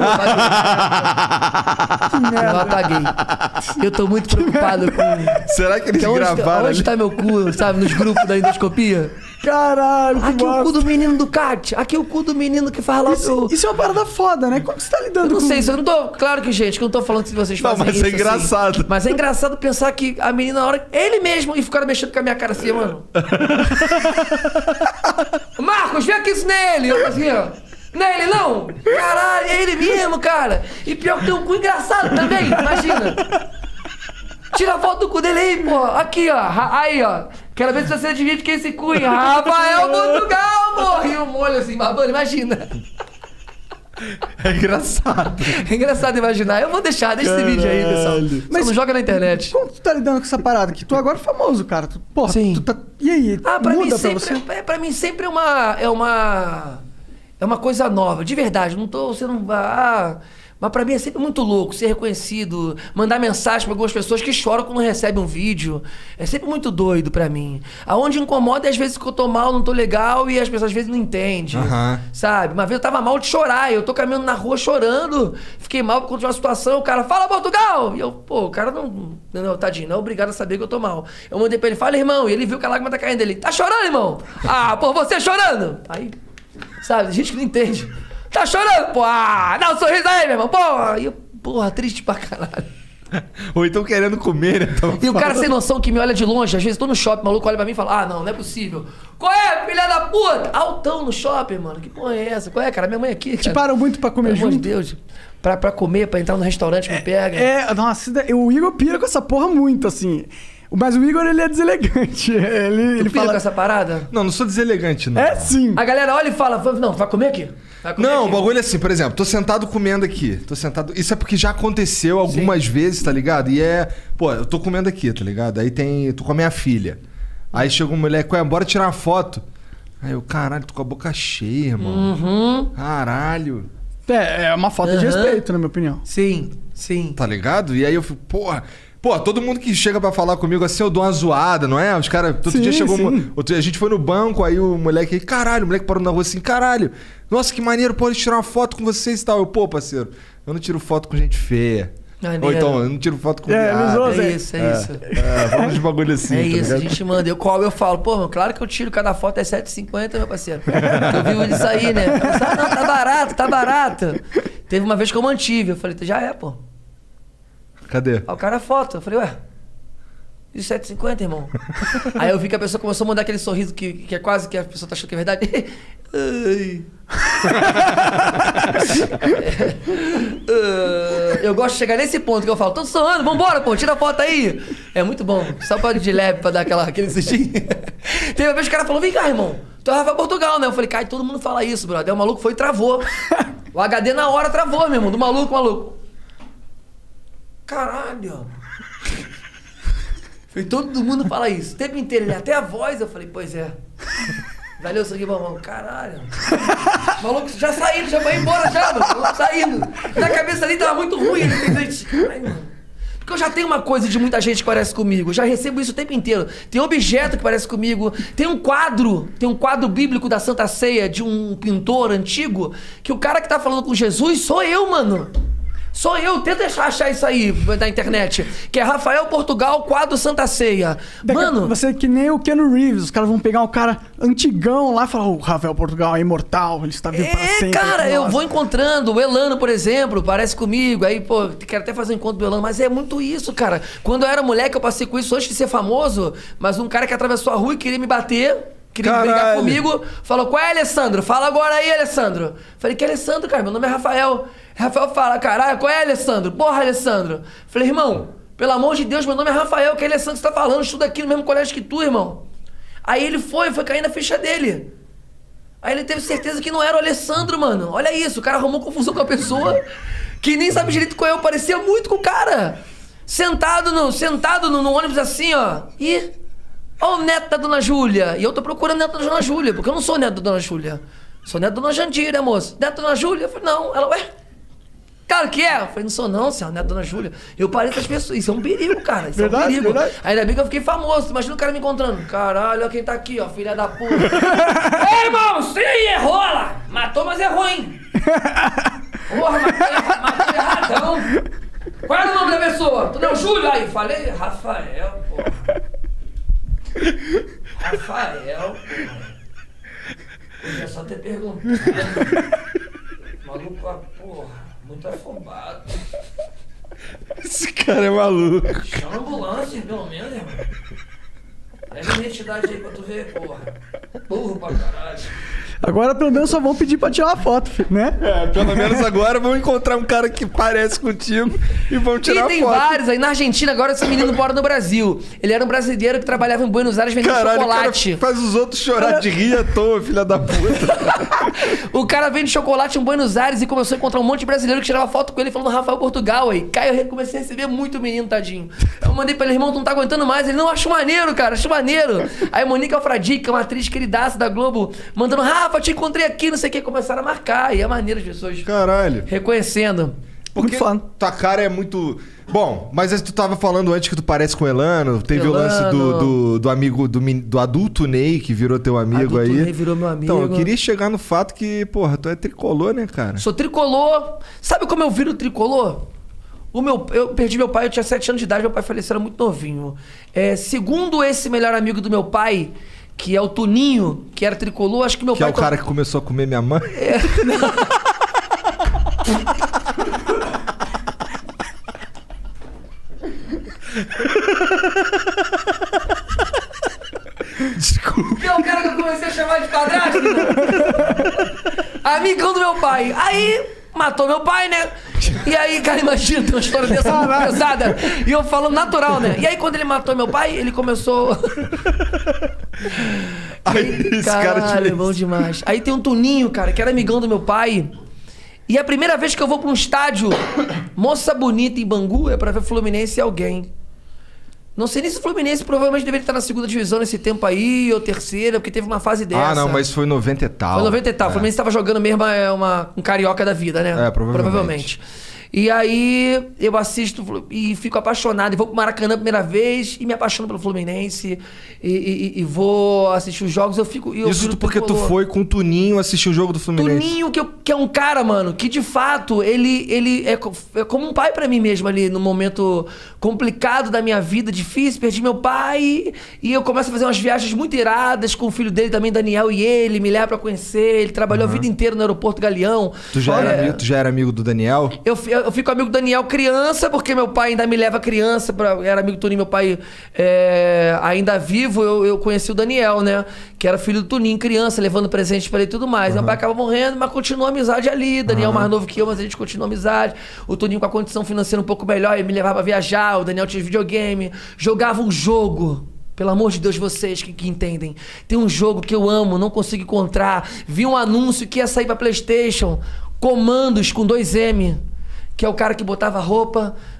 apaguei. Eu tô muito preocupado com... Será que eles gravaram? Onde tá meu cu, sabe? Nos grupos da endoscopia? Caralho, que aqui é o cu do menino do Cat. Aqui é o cu do menino que faz lá Isso é uma parada foda, né? Como que você tá lidando com... Eu não sei, eu não tô... Claro que, gente, que eu não tô falando que vocês fazem isso. Mas é engraçado. Assim. Mas é engraçado pensar que a menina, na hora... Ele mesmo, e ficaram mexendo com a minha cara assim, mano. Marcos, vê aqui isso nele. Eu assim, ó. Não é ele não? Caralho, é ele mesmo, cara. E pior que tem um cu engraçado também, imagina. Tira a foto do cu dele aí, pô. Aqui, ó. Aí, ó. Quero ver se você adivinha de quem é esse cu, hein? Rafael Portugal, morre. E o molho assim, babando, imagina. É engraçado. É engraçado imaginar. Eu vou deixar, deixa esse vídeo aí, pessoal. Mas não joga na internet. Como tu tá lidando com essa parada? Que tu agora é famoso, cara. Porra, sim. Tu tá... E aí? Pra muda mim pra sempre, você? Pra mim sempre é uma coisa nova, de verdade. Não tô sendo... mas pra mim é sempre muito louco ser reconhecido, mandar mensagem pra algumas pessoas que choram quando recebem um vídeo. É sempre muito doido pra mim. Aonde incomoda é às vezes que eu tô mal, não tô legal e as pessoas às vezes não entendem. Sabe? Uma vez eu tava mal de chorar, eu tô caminhando na rua chorando, fiquei mal por conta de uma situação, o cara fala Portugal! E eu, pô, o cara não, tadinho, não é obrigado a saber que eu tô mal. Eu mandei pra ele, fala irmão, e ele viu que a lágrima tá caindo, ele, tá chorando, irmão? Ah, pô, você chorando? Aí, sabe, gente que não entende. Tá chorando, pô? Dá um sorriso aí, meu irmão. Porra, e eu, porra, triste pra caralho. Ou então querendo comer, né? E o cara sem noção que me olha de longe, às vezes tô no shopping, o maluco olha pra mim e fala, não é possível. Qual é, filha da puta? Altão no shopping, mano. Que porra é essa? Qual é, cara? Minha mãe aqui, cara. Te param muito pra comer junto? Pelo amor de Deus. Pra comer, pra entrar no restaurante, me pega. Nossa, o Igor pira com essa porra muito, assim. Mas o Igor, ele é deselegante. Ele fala com essa parada? Não sou deselegante, não. É sim. A galera olha e fala, não, vai comer aqui? Não, o bagulho é assim, por exemplo, tô sentado comendo aqui. Isso é porque já aconteceu algumas vezes, tá ligado? E pô, eu tô comendo aqui, tá ligado? Aí tô com a minha filha. Aí chega um moleque, bora tirar uma foto. Aí eu, caralho, tô com a boca cheia, irmão. Caralho. É uma falta de respeito, na minha opinião. Sim. Tá ligado? E aí eu fico, porra... Pô, todo mundo que chega pra falar comigo assim, eu dou uma zoada, não é? Os caras... Outro dia chegou... A gente foi no banco, aí o moleque... Caralho, o moleque parou na rua assim, caralho. Nossa, que maneiro, pode tirar uma foto com vocês e tal. Eu, pô, parceiro, eu não tiro foto com gente feia. Ou então, eu não tiro foto com viado. É isso. Vamos de bagulho assim, é isso, a gente manda. Eu falo, pô, meu, claro que eu tiro cada foto, é R$7,50, meu parceiro. Eu vivo disso aí, né? Não, tá barato. Teve uma vez que eu mantive, eu falei, já é, pô. Cadê? Aí o cara foto. Eu falei, ué, e R$7,50, irmão? Aí eu vi que a pessoa começou a mandar aquele sorriso que é quase que a pessoa tá achando que é verdade. Eu gosto de chegar nesse ponto que eu falo, tô suando, vambora, pô, tira a foto aí. É muito bom, só pode de leve pra dar aquele sustinho. Teve uma vez que o cara falou, vem cá, irmão, tu é Rafael Portugal, né? Eu falei, cara, todo mundo fala isso, brother. Aí o maluco foi e travou. O HD na hora travou, meu irmão, do maluco. Caralho. Todo mundo fala isso. O tempo inteiro, até a voz, eu falei, pois é. Valeu, sangue bom, caralho. O maluco já saindo, já vai embora já, mano. Saindo. Na cabeça ali tava muito ruim. Ele fez... Ai, mano. Porque eu já tenho uma coisa de muita gente que parece comigo. Eu já recebo isso o tempo inteiro. Tem objeto que parece comigo. Tem um quadro bíblico da Santa Ceia de um pintor antigo, que o cara que tá falando com Jesus sou eu, mano. Sou eu, tenta achar isso aí na internet. Que é Rafael Portugal, quadro Santa Ceia. Mano... Você é que nem o Keanu Reeves. Os caras vão pegar um cara antigão lá e falar, o Rafael Portugal é imortal, ele está vivo para sempre. Cara, eu vou encontrando. O Elano, por exemplo, parece comigo. Aí, pô, quero até fazer um encontro do Elano. Mas é muito isso, cara. Quando eu era moleque, eu passei com isso antes de ser famoso. Mas um cara que atravessou a rua e queria me bater... Queria brigar comigo, falou, qual é, Alessandro? Fala agora aí, Alessandro. Falei, que Alessandro, cara? Meu nome é Rafael. Rafael fala, caralho, qual é, Alessandro? Porra, Alessandro. Falei, irmão, pelo amor de Deus, meu nome é Rafael, que Alessandro você tá falando? Estuda aqui no mesmo colégio que tu, irmão. Aí ele foi cair na ficha dele. Aí ele teve certeza que não era o Alessandro, mano. Olha isso, o cara arrumou confusão com a pessoa que nem sabe direito qual é, eu parecia muito com o cara. Sentado no ônibus assim, ó. E... Ó o neto da Dona Júlia. E eu tô procurando neto da Dona Júlia, porque eu não sou neto da Dona Júlia. Sou neto da Dona Jandira, moço. Neto da Dona Júlia? Eu falei, não. Ela, ué? Cara, o que é? Eu falei, não sou não, senhor, neto da Dona Júlia. Eu pareço as pessoas. Isso é um perigo, cara. Isso verdade, é um perigo. Verdade. Ainda bem que eu fiquei famoso. Imagina o cara me encontrando. Caralho, olha quem tá aqui, ó, filha da puta. Ei, irmão, você aí errou lá. Matou, mas errou, hein? Porra, matou erradão. Qual era o nome da pessoa? Tu deu Júlio? Aí, falei, Rafael, porra. Rafael, eu já só ter perguntado. Maluco, porra, muito afobado. Esse cara é maluco. Chama a ambulância, pelo menos, irmão. Leva a identidade aí pra tu ver, porra. Burro pra caralho. Agora pelo menos só vão pedir pra tirar uma foto, filho, né? É, pelo menos agora vão encontrar um cara que parece contigo e vão tirar foto. E tem vários aí. Na Argentina, agora esse menino mora no Brasil. Ele era um brasileiro que trabalhava em Buenos Aires vendendo chocolate. O cara faz os outros chorar de rir à toa, filha da puta. O cara vende chocolate em Buenos Aires e começou a encontrar um monte de brasileiro que tirava foto com ele falando Rafael Portugal aí. Caio, eu comecei a receber muito menino, tadinho. Eu mandei pra ele, irmão, tu não tá aguentando mais. Ele, não, acho maneiro, cara, acho maneiro. Aí a Monique Alfradique, que é uma atriz queridaça da Globo, mandando, Rafa, te encontrei aqui, não sei o que, começaram a marcar. E é maneiro as pessoas reconhecendo. Porque tua cara é muito... Bom, mas tu tava falando antes que tu parece com o Elano. Teve o lance do amigo, do adulto Ney, que virou teu amigo aí. Ney virou meu amigo. Então, eu queria chegar no fato que, porra, tu é tricolor, né, cara? Sou tricolor. Sabe como eu viro tricolor? Eu perdi meu pai, eu tinha 7 anos de idade, meu pai faleceu, era muito novinho. Segundo esse melhor amigo do meu pai, que é o Tuninho, que era tricolor, acho que meu pai... Que é o cara que começou a comer minha mãe? Desculpa. Que é o cara que eu comecei a chamar de padrasto. Amigão do meu pai. Aí... matou meu pai, né? E aí, cara, imagina, tem uma história dessa muito pesada. E eu falando natural, né? E aí, quando ele matou meu pai, ele começou... Aí, esse cara é bom demais. Aí tem um Tuninho, cara, que era amigão do meu pai. E a primeira vez que eu vou pra um estádio, Moça Bonita, em Bangu, é pra ver Fluminense e alguém. Não sei nem se o Fluminense provavelmente deveria estar na segunda divisão nesse tempo aí, ou terceira, porque teve uma fase dessa. Ah, não, mas foi 90 e tal. Foi 90 e tal. O Fluminense tava jogando mesmo um carioca da vida, né? Provavelmente. E aí eu assisto e fico apaixonado. E vou pro Maracanã a primeira vez e me apaixono pelo Fluminense. E vou assistir os jogos. Isso porque tu foi com o Tuninho assistir o jogo do Fluminense. Tuninho, que é um cara, mano, que de fato ele é como um pai pra mim mesmo ali, no momento complicado da minha vida, difícil. Perdi meu pai e eu começo a fazer umas viagens muito iradas com o filho dele também, Daniel, e ele me leva pra conhecer. Ele trabalhou a vida inteira no aeroporto Galeão. Tu já era amigo do Daniel? Eu fico amigo do Daniel criança, porque meu pai ainda me leva criança. Era amigo do Tuninho, meu pai ainda vivo, eu conheci o Daniel, né? Que era filho do Tuninho, criança, levando presente pra ele e tudo mais. Meu pai acaba morrendo, mas continua a amizade ali. Daniel mais novo que eu, mas a gente continua a amizade. O Tuninho com a condição financeira um pouco melhor, ele me levava a viajar. O Daniel tinha videogame. Jogava um jogo. Pelo amor de Deus, vocês que entendem. Tem um jogo que eu amo, não consigo encontrar. Vi um anúncio que ia sair pra PlayStation. Comandos com 2M. Que é o cara que botava roupa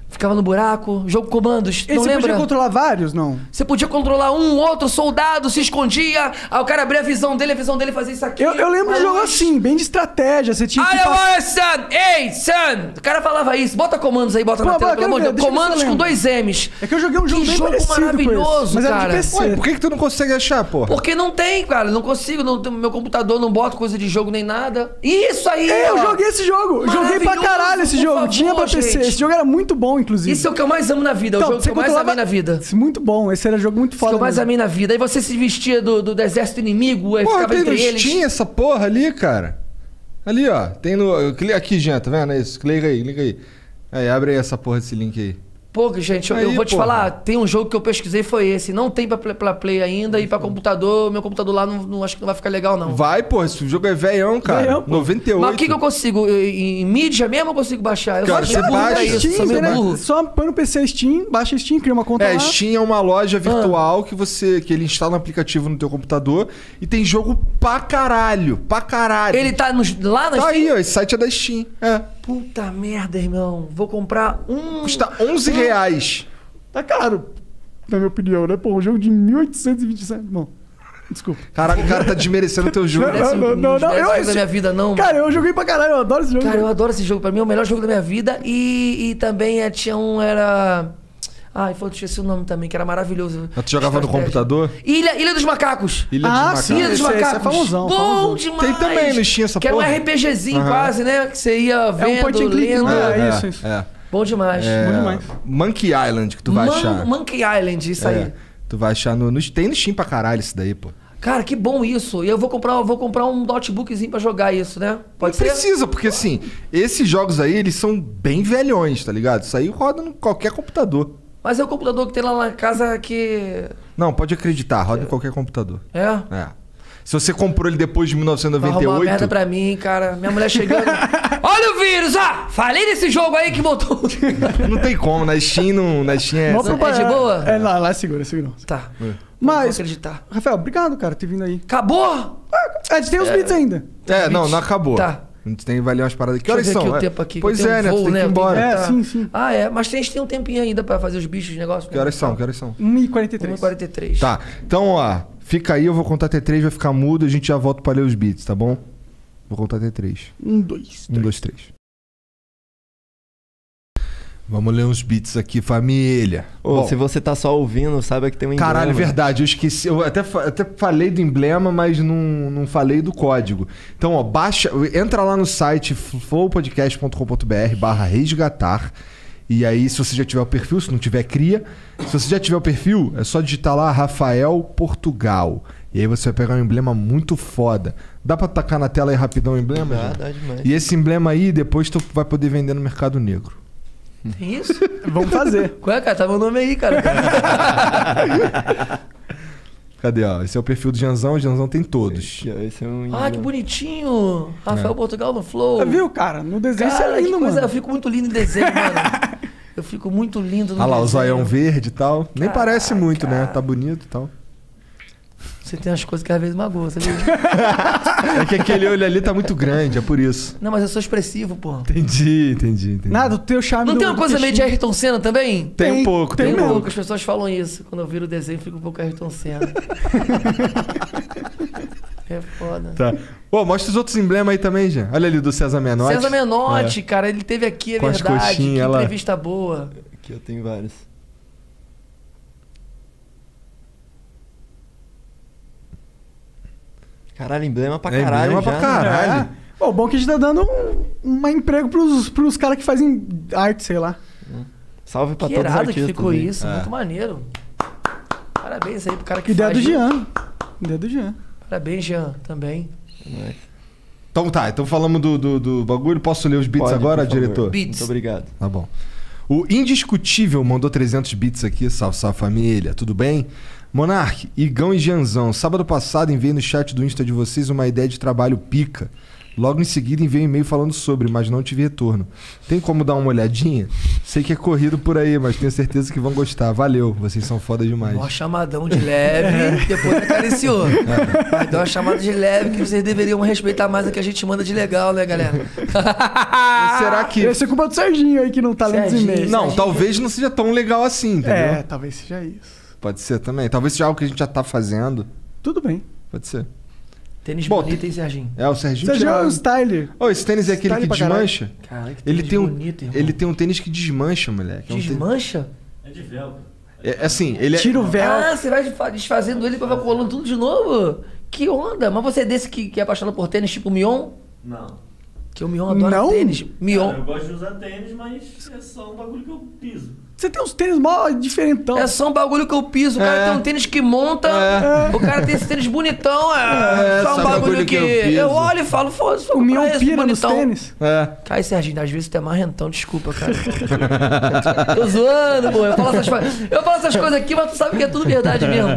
Ficava no buraco, jogo comandos, E não você lembra? podia controlar vários, não? Você podia controlar um, outro soldado, se escondia, aí o cara abria a visão dele fazia isso aqui. Eu lembro de jogo assim, bem de estratégia. Você tinha que Olha, son! Ei, son! O cara falava isso. Bota comandos aí, bota Pô, na tela, pô, pelo amor de quero Deus. ver, deixa eu ver Comandos se eu com lembro. 2 M's. É que eu joguei um jogo Que bem jogo parecido com esse, maravilhoso, mas era de cara. PC. Ué, por que tu não consegue achar, porra? Porque não tem, cara. Não consigo. Meu computador não bota coisa de jogo nem nada. Isso aí! Eu ó. joguei esse jogo. Eu joguei pra Maravilhoso, caralho esse por jogo. favor, Tinha pra PC. gente. Esse jogo era muito bom, inclusive. Isso é o que eu mais amo na vida. É o Então, jogo que eu mais amei na vida. Muito bom. Esse era jogo muito Isso que foda. eu mais mesmo. amei na vida. Aí você se vestia do exército inimigo, aí Porra, ficava tem no entre eles. Steam essa porra ali, cara. Ali, ó. Tem no... Aqui, Jean, tá vendo? É isso. Clica aí, clica aí. Aí, abre aí essa porra desse link aí. Pô, gente, eu Aí, vou te porra. falar, tem um jogo que eu pesquisei, foi esse. Não tem pra Play ainda e pra computador, meu computador lá não acho que não vai ficar legal, não. Vai, porra. Esse jogo é velhão, cara. Velhão, pô. 98. Mas o que eu consigo? Em mídia mesmo eu consigo baixar? Eu Cara, sou meio você burro pra baixa. isso, Steam, sou meio né? burro. Só põe no PC Steam, baixa Steam, cria uma conta lá. Steam é uma loja virtual que ele instala um aplicativo no teu computador e tem jogo pra caralho. Pra caralho. Ele tá lá na Tá Steam? aí, ó. Esse site é da Steam. É. Puta merda, irmão. Vou comprar um... Custa R$11. Tá caro, na minha opinião, né? Pô, um jogo de 1827. Bom, desculpa. Caralho, o cara tá desmerecendo o teu jogo. Não, Não é eu jogo esse- da minha vida, não. Cara, eu joguei pra caralho, eu adoro esse jogo. Cara, eu adoro esse jogo. Pra mim é o melhor jogo da minha vida. E também tinha um... Era... Ai, foi, esqueci o nome também, que era maravilhoso. Mas tu jogava no Estratégia. computador? Ilha dos Macacos. Ilha Ah, dos sim. Macacos. Ilha dos esse é Macacos. famosão, Bom famosão. demais. Tem também no Steam essa que porra. era um RPGzinho Aham. quase, né? Que você ia vendo, É um point and click, lendo. né? Isso. É. Bom demais. É, Bom demais. Monkey Island que tu vai achar. Monkey Island, isso aí. É. Tu vai achar no... Tem no Steam pra caralho isso daí, pô. Cara, que bom isso. E eu vou comprar um notebookzinho pra jogar isso, né? Pode Não ser? precisa, porque assim, esses jogos aí, eles são bem velhões, tá ligado? Isso aí roda em qualquer computador. Mas é o computador que tem lá na casa que... Não, pode acreditar, roda em qualquer computador. É? É. Se você comprou ele depois de Vai arrumar uma 1998... merda pra mim, cara. Minha mulher chegando. Olha o vírus! Ah! Falei desse jogo aí que botou. Não tem como, na Steam não... Na Steam é... Mó Não, propaganda. é de boa? É, lá segura. Tá. Vou Mas, acreditar. Rafael, obrigado, cara, por ter vindo aí. Acabou? A gente tem os beats ainda. Não acabou. Tá. A gente tem que valer umas paradas aqui. Que Deixa eu horas ver são? aqui o tempo aqui. Pois que eu tenho é, né? voo, Tu tem que ir eu tenho embora. É, tá. sim. Ah, é. Mas a gente tem um tempinho ainda pra fazer os bichos de negócio. Que horas são? Que horas são? 1h43. 1h43. Tá, então, ó, fica aí, eu vou contar até 3, vai ficar mudo, a gente já volta pra ler os beats, tá bom? Vou contar até 3. 1, 2, 1, 2, 3. Vamos ler uns beats aqui, família. Ô, Bom, se você tá só ouvindo, saiba que tem um emblema. caralho, verdade, eu esqueci. Eu até falei do emblema, mas não falei do código. Então, ó, entra lá no site flowpodcast.com.br/resgatar. E aí, se você já tiver o perfil, se não tiver, cria. Se você já tiver o perfil, é só digitar lá Rafael Portugal. E aí você vai pegar um emblema muito foda. Dá pra tacar na tela aí rapidão o emblema? Dá demais. E esse emblema aí, depois tu vai poder vender no Mercado Negro. Tem isso? Vamos fazer. Qual é, cara? Tá meu nome aí, cara. Cadê, ó? Esse é o perfil do Janzão, o Janzão tem todos. Aqui, ó, esse é um Ah, emblema. que bonitinho. Rafael Portugal no Flow. Viu, cara? No desenho isso Cara, é que lindo, coisa. mano. Eu fico muito lindo em desenho, mano. Eu fico muito lindo no Olha lá, o desenho. zoião verde e tal. Nem Caraca. parece muito, né? Tá bonito e tal. Você tem umas coisas que às vezes magoam, sabia? É que aquele olho ali tá muito grande, é por isso. Não, mas eu sou expressivo, pô. Entendi. Nada, o teu charme Não do- tem uma do coisa meio de peixinho. Ayrton Senna também? Tem um Tem, pouco, tem tem um Um mesmo. pouco. pouco, as pessoas falam isso. Quando eu viro o desenho, fica um pouco Ayrton Senna. É foda. Tá. Pô, mostra os outros emblemas aí também, já. Olha ali do César Menotti. César Menotti, cara, ele teve aqui, é Com as verdade. Que coxinhas lá. entrevista boa. Aqui eu tenho vários. Caralho, emblema pra É, caralho emblema já, pra né? caralho. É. Pô, bom que a gente tá dando um emprego pros caras que fazem arte, sei lá. Salve pra Que todos os irado artistas. que ficou aí. isso, É. muito maneiro. Parabéns aí pro cara que Ideia faz. do Jean. Ideia do Jean. Parabéns, Jean, também. Nice. Então tá, então falamos do bagulho. Posso ler os beats Pode, agora, por favor. diretor? Beats. Muito obrigado. Tá bom. O Indiscutível mandou 300 bits aqui. Salve, salve família, tudo bem? Monark, Igão e Gianzão, sábado passado enviei no chat do Insta de vocês uma ideia de trabalho pica. Logo em seguida enviei um e-mail falando sobre, mas não tive retorno. Tem como dar uma olhadinha? Sei que é corrido por aí, mas tenho certeza que vão gostar. Valeu, vocês são foda demais. Mó chamadão de leve, depois acariciou. Mas deu uma chamada de leve que vocês deveriam respeitar mais a que a gente manda de legal, né, galera? Será que... Essa é culpa do Serginho aí que não tá lendo os Serginho. e-mails. Não, talvez não seja tão legal assim, entendeu? É, talvez seja isso. Pode ser também. Talvez seja algo que a gente já tá fazendo. Tudo bem. Pode ser. Tênis Bom, bonito, hein, Serginho? É, o Serginho Serginho é tira- um styler. Ô, esse tênis é aquele Style que pra caralho. desmancha? Caralho, que Ele tênis tem, bonito, irmão. ele tem um tênis que desmancha, moleque. É um tênis- Desmancha? É assim, ele é... Tira o véu. Ah, você vai desfazendo ele pra vai colando tudo de novo? Que onda? Mas você é desse que é apaixonado por tênis tipo o Mion? Não. Que o Mion adora Não? tênis. Mion. Cara, eu gosto de usar tênis, mas é só um bagulho que eu piso. Você tem uns tênis mó diferentão. É só um bagulho que eu piso. O cara tem um tênis que monta. O cara tem esse tênis bonitão. É só um bagulho que eu olho e falo, foda-se, O Mion esse pira nos bonitão. tênis. É. Ai, Serginho, às vezes tu é marrentão, desculpa, cara. Tô zoando, pô. Eu falo essas coisas aqui, mas tu sabe que é tudo verdade mesmo,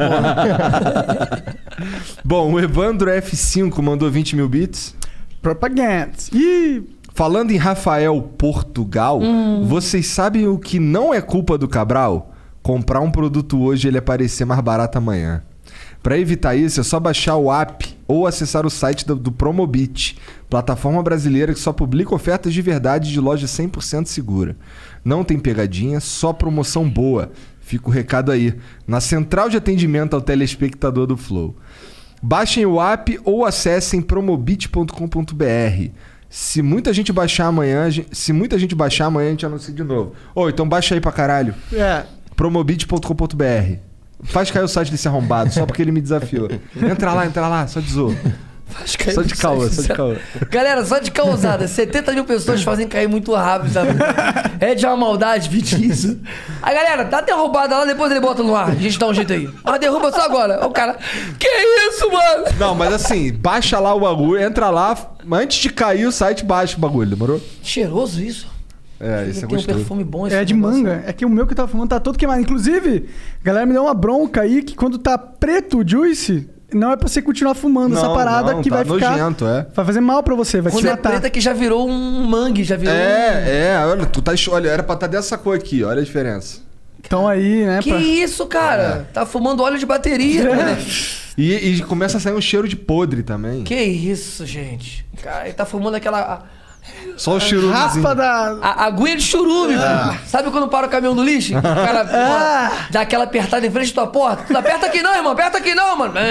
pô. Bom, o Evandro F5 mandou 20 mil bits. Propaganda. Ih, Falando em Rafael Portugal, vocês sabem o que não é culpa do Cabral? Comprar um produto hoje e ele aparecer mais barato amanhã. Para evitar isso, é só baixar o app ou acessar o site do Promobit, plataforma brasileira que só publica ofertas de verdade de loja 100% segura. Não tem pegadinha, só promoção boa. Fica o recado aí, na central de atendimento ao telespectador do Flow. Baixem o app ou acessem promobit.com.br. Se muita gente baixar amanhã, a gente anuncia de novo. Ô, então baixa aí pra caralho. é. Promobit.com.br. Faz cair o site desse arrombado, só porque ele me desafiou. Entra lá, só de zoa. Faz cair Só de no caô, site. só de caô. Galera, só de causada. 70 mil pessoas fazem cair muito rápido, sabe? É de uma maldade pedir isso. Aí, galera, dá derrubada lá, depois ele bota no ar. A gente dá um jeito aí. Mas derruba só agora. O cara, que isso, mano? Não, mas assim, baixa lá o bagulho, entra lá, antes de cair o site, baixa o bagulho, demorou? Cheiroso isso. É, isso é Tem um gostoso. perfume bom esse É de negócio. manga. É que o meu que eu tava fumando tá todo queimado. Inclusive, a galera me deu uma bronca aí que quando tá preto o juice, não é pra você continuar fumando essa parada não, que tá vai ficar... nojento, é. Vai fazer mal pra você, vai Quando te é matar. preta que já virou um mangue, já virou Olha, tu tá. Olha, era pra estar dessa cor aqui, olha a diferença. Então aí, né? Que isso, cara? Tá fumando óleo de bateria, né? E começa a sair um cheiro de podre também. Que isso, gente? Cara, ele tá fumando aquela... Só o cheiro. Raspa da... A aguinha de churume, pô. Sabe quando para o caminhão do lixo? O cara pô, dá aquela apertada em frente da tua porta. Tu não aperta aqui não, irmão. Aperta aqui não, mano.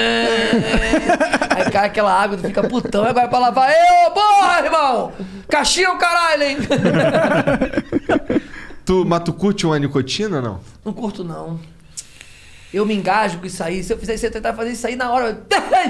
Aí cai aquela água, tu fica putão. Agora é pra lavar. Ô, porra, irmão. Caixinha é o caralho, hein? Mas tu curte uma nicotina, não? Não curto, não. Eu me engajo com isso aí. Se eu fizer isso, eu tentar fazer isso aí na hora...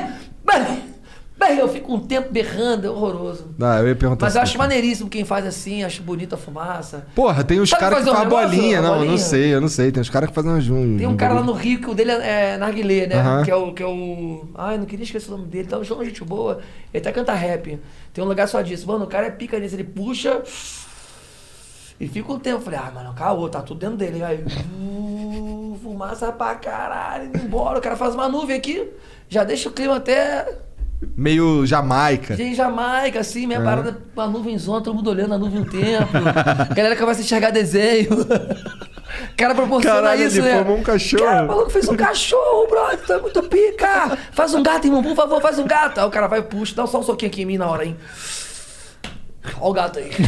Eu fico um tempo berrando, é horroroso. Ah, eu ia perguntar Mas eu assim. acho maneiríssimo quem faz assim, acho bonita a fumaça. Porra, tem uns Sabe caras que fazer um fazem negócio, bolinha. uma Não, bolinha? eu não sei. Tem uns caras que fazem Tem um cara lá no Rio que o dele é narguilé, né? Aham. Que é o... Ai, não queria esquecer o nome dele. Tá um gente boa. Ele até canta rap. Tem um lugar só disso. Mano, o cara é pica nisso. Ele puxa... E fica um tempo. Eu falei, mano, caô, tá tudo dentro dele. Aí, fumaça pra caralho, indo embora. O cara faz uma nuvem aqui. Já deixa o clima até... Meio Jamaica. Em Jamaica, assim, minha parada, uma nuvenzona, todo mundo olhando a nuvem um tempo. A galera começa a enxergar desenho. O cara proporciona Caralho, isso, ele né? formou um cachorro. Cara, o maluco fez um cachorro, brother, tu é muito pica. Faz um gato, irmão, por favor, faz um gato. Aí o cara vai, puxa, dá só um soquinho aqui em mim na hora, hein. Ó o gato aí.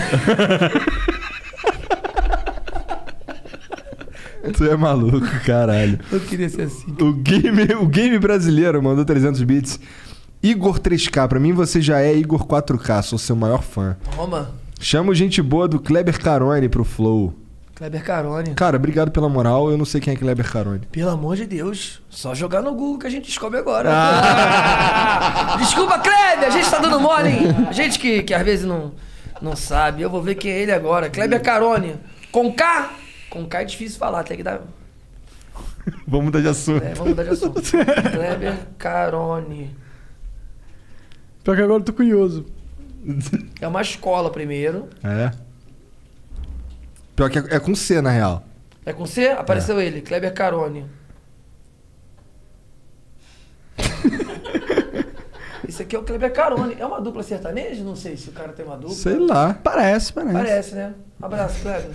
Tu é maluco, caralho. Eu queria ser assim. O game brasileiro mandou 300 bits. Igor 3K, pra mim você já é Igor 4K, sou seu maior fã. Toma. Chamo gente boa do Kleber Carone pro Flow. Kleber Carone. Cara, obrigado pela moral, eu não sei quem é Kleber Carone. Pelo amor de Deus, só jogar no Google que a gente descobre agora. Desculpa, Kleber, a gente tá dando mole, hein? A gente que às vezes não sabe, eu vou ver quem é ele agora. Kleber Carone. Com K? Com K é difícil falar, tem que dar... Vamos mudar de assunto. vamos mudar de assunto. Kleber Carone. Pior que agora eu tô curioso. É uma escola primeiro. É. Pior que é com C, na real. É com C? Apareceu ele, Kleber Carone. Esse aqui é o Kleber Carone. É uma dupla sertaneja? Não sei se o cara tem uma dupla. Sei lá. Parece. Parece, né? Abraço, Kleber.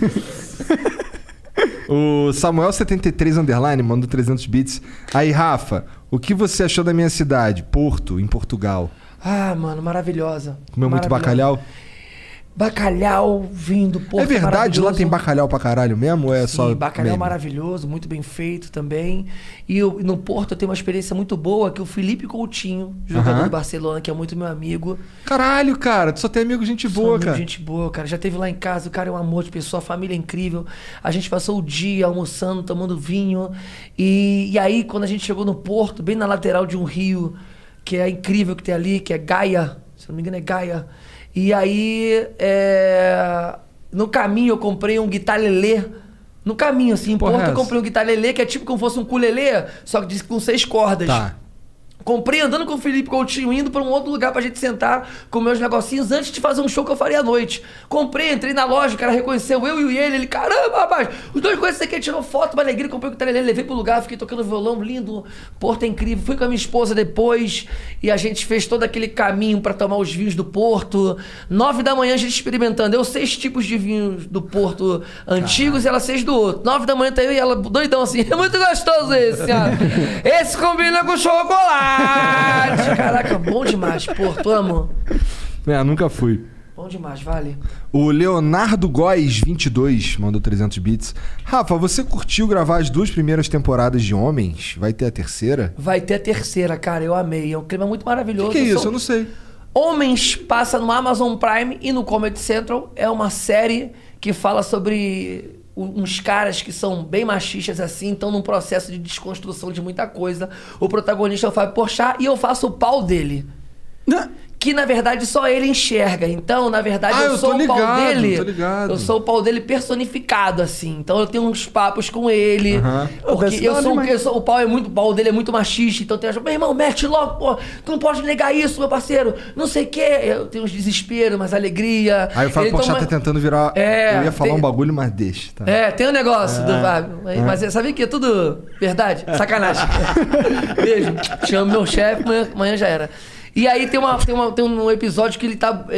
O Samuel73 Underline mandou 300 bits. Aí, Rafa, o que você achou da minha cidade? Porto, em Portugal. Ah, mano, maravilhosa. Comeu muito bacalhau? Bacalhau vindo, Porto. É verdade, lá tem bacalhau pra caralho mesmo? Ou é Sim, só. bacalhau meme? maravilhoso, muito bem feito também. E no Porto eu tenho uma experiência muito boa, que o Felipe Coutinho, jogador do Barcelona, que é muito meu amigo. Caralho, cara, tu só tem amigo gente boa, cara. Gente boa, cara. Já teve lá em casa, o cara é um amor de pessoa, a família é incrível. A gente passou o dia almoçando, tomando vinho. E aí, quando a gente chegou no Porto, bem na lateral de um rio, que é incrível que tem ali, que é Gaia, se não me engano é Gaia. E aí, no caminho eu comprei um guitarlelê. No caminho, assim, em Porto eu comprei um guitarlelê, que é tipo como fosse um ukulele, só que diz que com 6 cordas. Tá. Comprei andando com o Felipe Coutinho, indo pra um outro lugar pra gente sentar, comer uns negocinhos antes de fazer um show que eu faria à noite. Comprei, entrei na loja, o cara reconheceu eu e ele. Caramba, rapaz, os dois conhecem isso aqui, tirou foto, uma alegria, comprei o guitarlelê, levei pro lugar, fiquei tocando violão, lindo, Porto é incrível. Fui com a minha esposa depois e a gente fez todo aquele caminho pra tomar os vinhos do Porto. 9 da manhã a gente experimentando, eu 6 tipos de vinhos do Porto antigos e ela 6 do outro. 9 da manhã tá eu e ela doidão assim, é muito gostoso esse, ó. Esse combina com chocolate. Caraca, bom demais, Porto, amo. Nunca fui. Bom demais, vale. O Leonardo Góes 22 mandou 300 bits. Rafa, você curtiu gravar as 2 primeiras temporadas de Homens? Vai ter a terceira? Vai ter a terceira, cara, eu amei. É um clima muito maravilhoso. O que é isso? Eu não sei. Homens passa no Amazon Prime e no Comedy Central. É uma série que fala sobre uns caras que são bem machistas assim, estão num processo de desconstrução de muita coisa. O protagonista é o Fábio Porchat e eu faço o pau dele. Que na verdade só ele enxerga. Então, na verdade, eu sou o pau dele. Eu sou o pau dele personificado, assim. Então eu tenho uns papos com ele. Porque o pau dele é muito machista. Então tem meu irmão, mete logo, pô. Tu não pode negar isso, meu parceiro. Não sei o quê. Eu tenho uns desesperos, mas alegria. Aí o Fábio Porchat tá tentando virar. Eu ia falar um bagulho, mas deixa. Tá? Tem um negócio do Fábio. Mas você sabia que é tudo verdade? Sacanagem. Beijo. Te amo, meu chefe. Amanhã já era. E aí tem um episódio que ele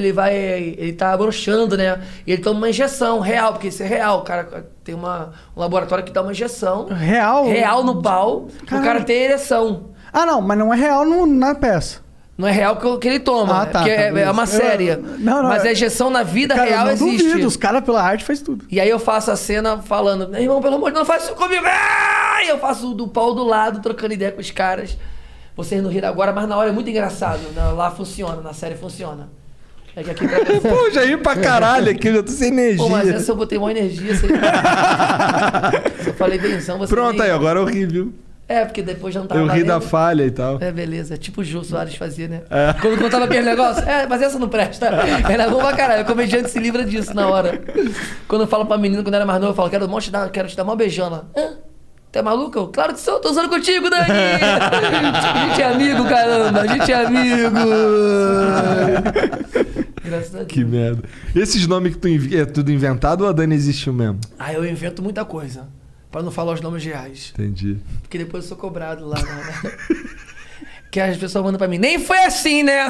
tá broxando, né? E ele toma uma injeção real, porque isso é real. O cara tem um laboratório que dá uma injeção. Real? Real no pau, pro cara ter ereção. Ah, não, mas não é real na peça. Não é real que ele toma, porque é uma série. Mas a injeção na vida real existe. Duvido, os caras pela arte faz tudo. E aí eu faço a cena falando, meu irmão, pelo amor de Deus, não faz isso comigo. E eu faço do pau do lado, trocando ideia com os caras. Vocês não riram agora, mas na hora é muito engraçado. Lá funciona, na série funciona. É que aqui Pô, já ri pra caralho aqui, eu já tô sem energia. Pô, mas essa eu botei maior energia. Se eu falei benzão, você pronto, aí, agora eu ri, viu? Porque depois já não tava eu ri valendo. da falha e tal. Beleza. Tipo o Jô Soares fazia, né? Quando contava aquele negócio. Mas essa não presta. Era bom pra caralho. O comediante se livra disso na hora. Quando eu falo pra menina, quando era mais novo, eu falo, quero te dar uma beijona. Tu é maluco? Claro que sou, tô usando contigo, Dani! A gente é amigo, caramba! A gente é amigo! Graças a Deus. Que merda. Esses nomes que tu é tudo inventado ou a Dani existiu mesmo? Eu invento muita coisa. Pra não falar os nomes reais. Entendi. Porque depois eu sou cobrado lá, né? Que as pessoas mandam pra mim, nem foi assim, né?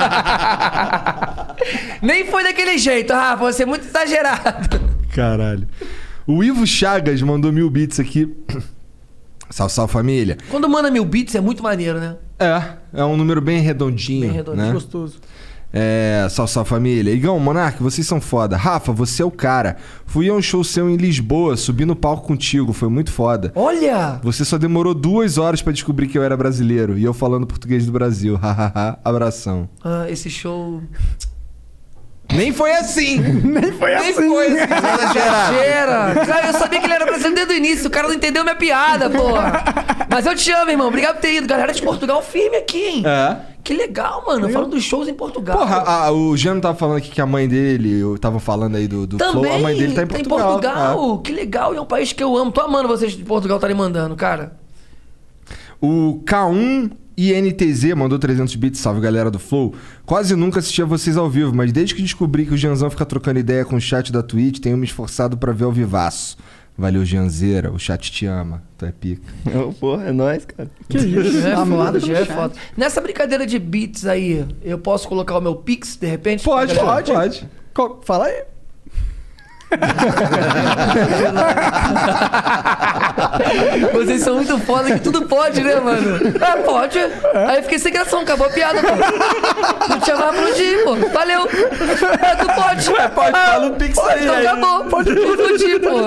Nem foi daquele jeito, Rafa, você é muito exagerado. Caralho. O Ivo Chagas mandou 1000 bits aqui. Salve, família. Quando manda 1000 bits é muito maneiro, né? É um número bem redondinho. Bem redondinho, né? gostoso. Salve, família. Igão, Monark, vocês são foda. Rafa, você é o cara. Fui a um show seu em Lisboa, subi no palco contigo, foi muito foda. Olha! Você só demorou 2 horas pra descobrir que eu era brasileiro. E eu falando português do Brasil. Hahaha, abração. Esse show... Nem foi assim! Nem foi assim! Exagera! Cara, eu sabia que ele era brasileiro desde o início, o cara não entendeu minha piada, porra! Mas eu te amo, irmão, obrigado por ter ido. Galera de Portugal firme aqui, hein? Que legal, mano, falando dos shows em Portugal. Porra, o Jean tava falando aqui que a mãe dele, eu tava falando aí do também, Flow, a mãe dele tá em Portugal. Que legal, e é um país que eu amo. Tô amando vocês de Portugal estarem mandando, cara. O K1 INTZ mandou 300 bits, salve galera do Flow. Quase nunca assisti a vocês ao vivo, mas desde que descobri que o Janzão fica trocando ideia com o chat da Twitch, tenho me esforçado pra ver ao vivaço. Valeu, Gianzeira. O chat te ama. Tu é pica. Porra, é nóis, cara. Que isso? É Amado foda, pelo é chat. foda. Nessa brincadeira de beats aí, eu posso colocar o meu Pix, de repente? Pode. Fala aí. Vocês são muito foda que tudo pode, né, mano? Ah, pode. Aí eu fiquei sem gração, acabou a piada, pô. Não te chamar pra explodir, pô. Valeu. Tu pode. Pode, fala o Pix aí. Então acabou. Pode explodir, pô.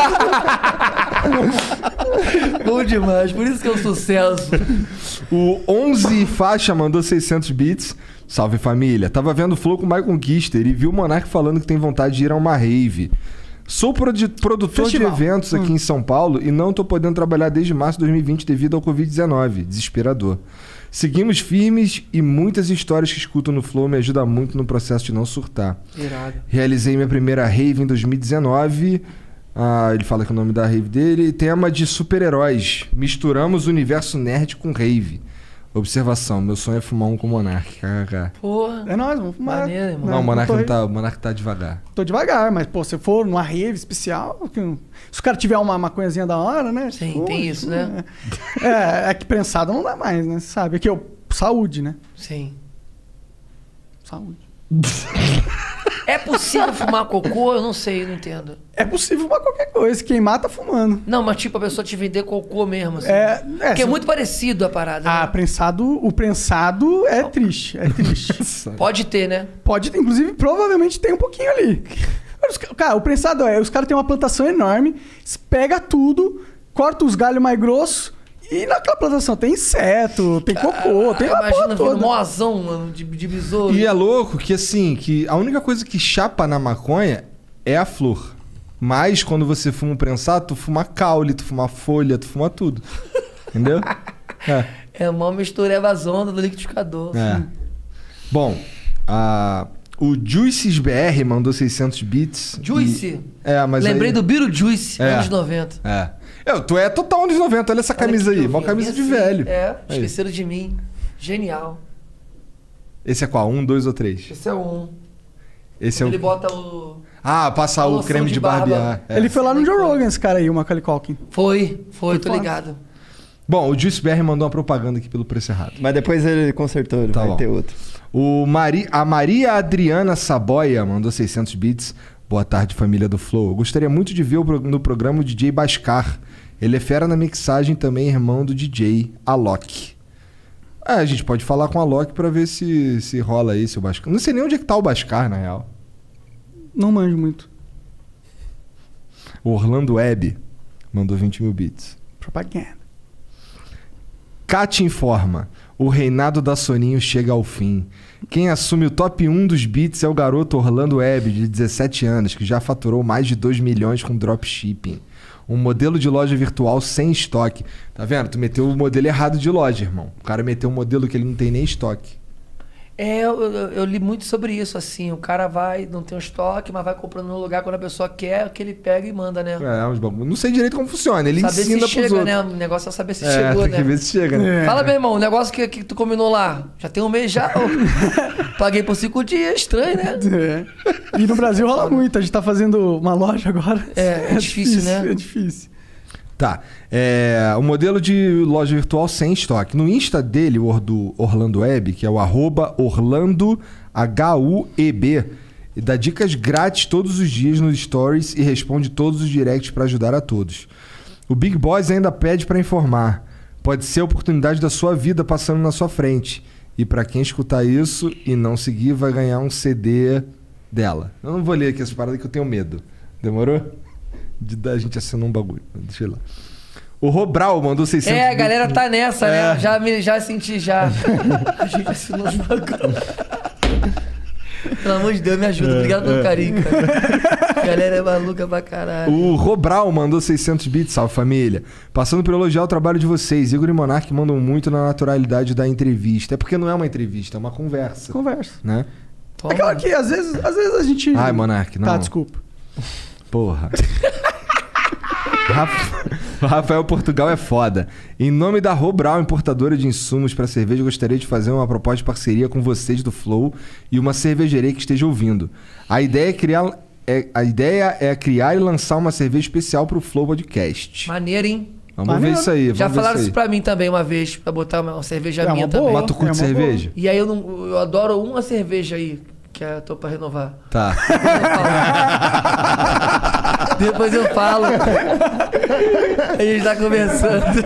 Bom demais, por isso que é um sucesso. O 11 Faixa mandou 600 bits. Salve, família. Tava vendo o Flow com o My Conquister e vi o Monark falando que tem vontade de ir a uma rave. Sou produtor Festival. de eventos aqui em São Paulo e não tô podendo trabalhar desde março de 2020 devido ao Covid-19. Desesperador. Seguimos firmes e muitas histórias que escuto no Flow me ajudam muito no processo de não surtar. Irado. Realizei minha primeira rave em 2019. Ele fala que é o nome da rave dele. Tema de super-heróis. Misturamos o universo nerd com rave. Observação, meu sonho é fumar um com o Monark. Porra. É nóis, vamos fumar. Maneiro, irmão. Não, o Monark, tô não tá, o Monark tá devagar. Tô devagar, mas, pô, se for numa rave especial, se o cara tiver uma maconhazinha da hora, né? Sim, Pô, tem isso, né? É que prensado não dá mais, né? Você sabe? É que saúde, né? Sim. Saúde. É possível fumar cocô? Eu não sei, eu não entendo. É possível fumar qualquer coisa. Quem mata tá fumando. Não, mas tipo, a pessoa te vender cocô mesmo, assim. Porque é muito parecido a parada. Ah, né? o prensado é triste. É triste. Pode ter, né? Pode ter, inclusive, provavelmente tem um pouquinho ali. Cara, o prensado os caras têm uma plantação enorme, pega tudo, corta os galhos mais grossos e naquela plantação tem inseto, tem cocô, tem uma porra Imagina vendo toda. mozão, mano, de besouro. E é louco que assim, que a única coisa que chapa na maconha é a flor. Mas quando você fuma um prensado, tu fuma caule, tu fuma folha, tu fuma tudo. Entendeu? É uma mistura zona do liquidificador. É. Bom, o Juices BR mandou 600 bits. Juice? Mas lembrei aí... do Beetlejuice, anos 90. Tu é total anos 90, olha essa camisa aí. Uma camisa de velho. Esqueceram de mim. Genial. Esse é qual? 1, 2 ou 3? Esse é o 1. Esse é o... Ele bota o... passa o creme de barbear. Ele foi lá no Joe Rogan, esse cara aí, o Macaulay Culkin. Foi, tô ligado. Bom, o Juice BR mandou uma propaganda aqui pelo preço errado. Mas depois ele consertou, ele vai ter outro. A Maria Adriana Saboia mandou 600 bits. Boa tarde, família do Flow. Eu gostaria muito de ver no programa o DJ Bascar. Ele é fera na mixagem também, irmão do DJ Alok. A gente pode falar com a Alok pra ver se rola aí, se o Bascar... Não sei nem onde é que tá o Bascar, na real. Não manjo muito. O Orlando Web mandou 20 mil bits. Propaganda. Kat informa. O reinado da Soninho chega ao fim. Quem assume o top 1 dos beats é o garoto Orlando Web, de 17 anos, que já faturou mais de 2 milhões com dropshipping. Um modelo de loja virtual sem estoque. Tá vendo? Tu meteu o modelo errado de loja, irmão. O cara meteu um modelo que ele não tem nem estoque. Eu li muito sobre isso, assim. O cara não tem um estoque, mas vai comprando no lugar quando a pessoa quer, que ele pega e manda, né? Não sei direito como funciona. Ele saber ensina se pros chega, outros. né? O negócio é saber se chegou, tem né? que ver se chega, né? Fala, meu irmão, o negócio que tu combinou lá, já tem um mês já. Paguei por 5 dias, estranho, né? E no Brasil rola muito. A gente tá fazendo uma loja agora. É difícil, né? É difícil. Tá. O modelo de loja virtual sem estoque. No Insta dele, do Orlando Web, que é o @OrlandoHUEB, dá dicas grátis todos os dias nos stories e responde todos os directs para ajudar a todos. O Big Boss ainda pede para informar. Pode ser a oportunidade da sua vida passando na sua frente. E para quem escutar isso e não seguir, vai ganhar um CD dela. Eu não vou ler aqui essa parada que eu tenho medo. Demorou? A gente assinou um bagulho. Deixa eu ir lá. O Robral mandou 600... a galera tá nessa, né? Já senti, já. A gente assinou um bagulho. Pelo amor de Deus, me ajuda. Obrigado pelo carinho, cara. A galera é maluca pra caralho. O Robral mandou 600 bits. Salve, família. Passando por elogiar o trabalho de vocês. Igor e Monark mandam muito na naturalidade da entrevista. É porque não é uma entrevista, é uma conversa. Conversa. Né? É claro que às vezes a gente... Ai, Monark, não. Tá, desculpa. Porra. Rafael Portugal é foda. Em nome da Robral, importadora de insumos para cerveja, gostaria de fazer uma proposta de parceria com vocês do Flow e uma cervejaria que esteja ouvindo. A ideia a ideia é criar e lançar uma cerveja especial pro Flow Podcast. Maneiro, hein? Vamos ver isso aí. Já falaram isso pra mim também uma vez, pra botar uma cerveja minha também. Mas tu curte cerveja? E aí eu adoro uma cerveja aí, que eu tô pra renovar. Tá. Depois eu falo. A gente tá conversando.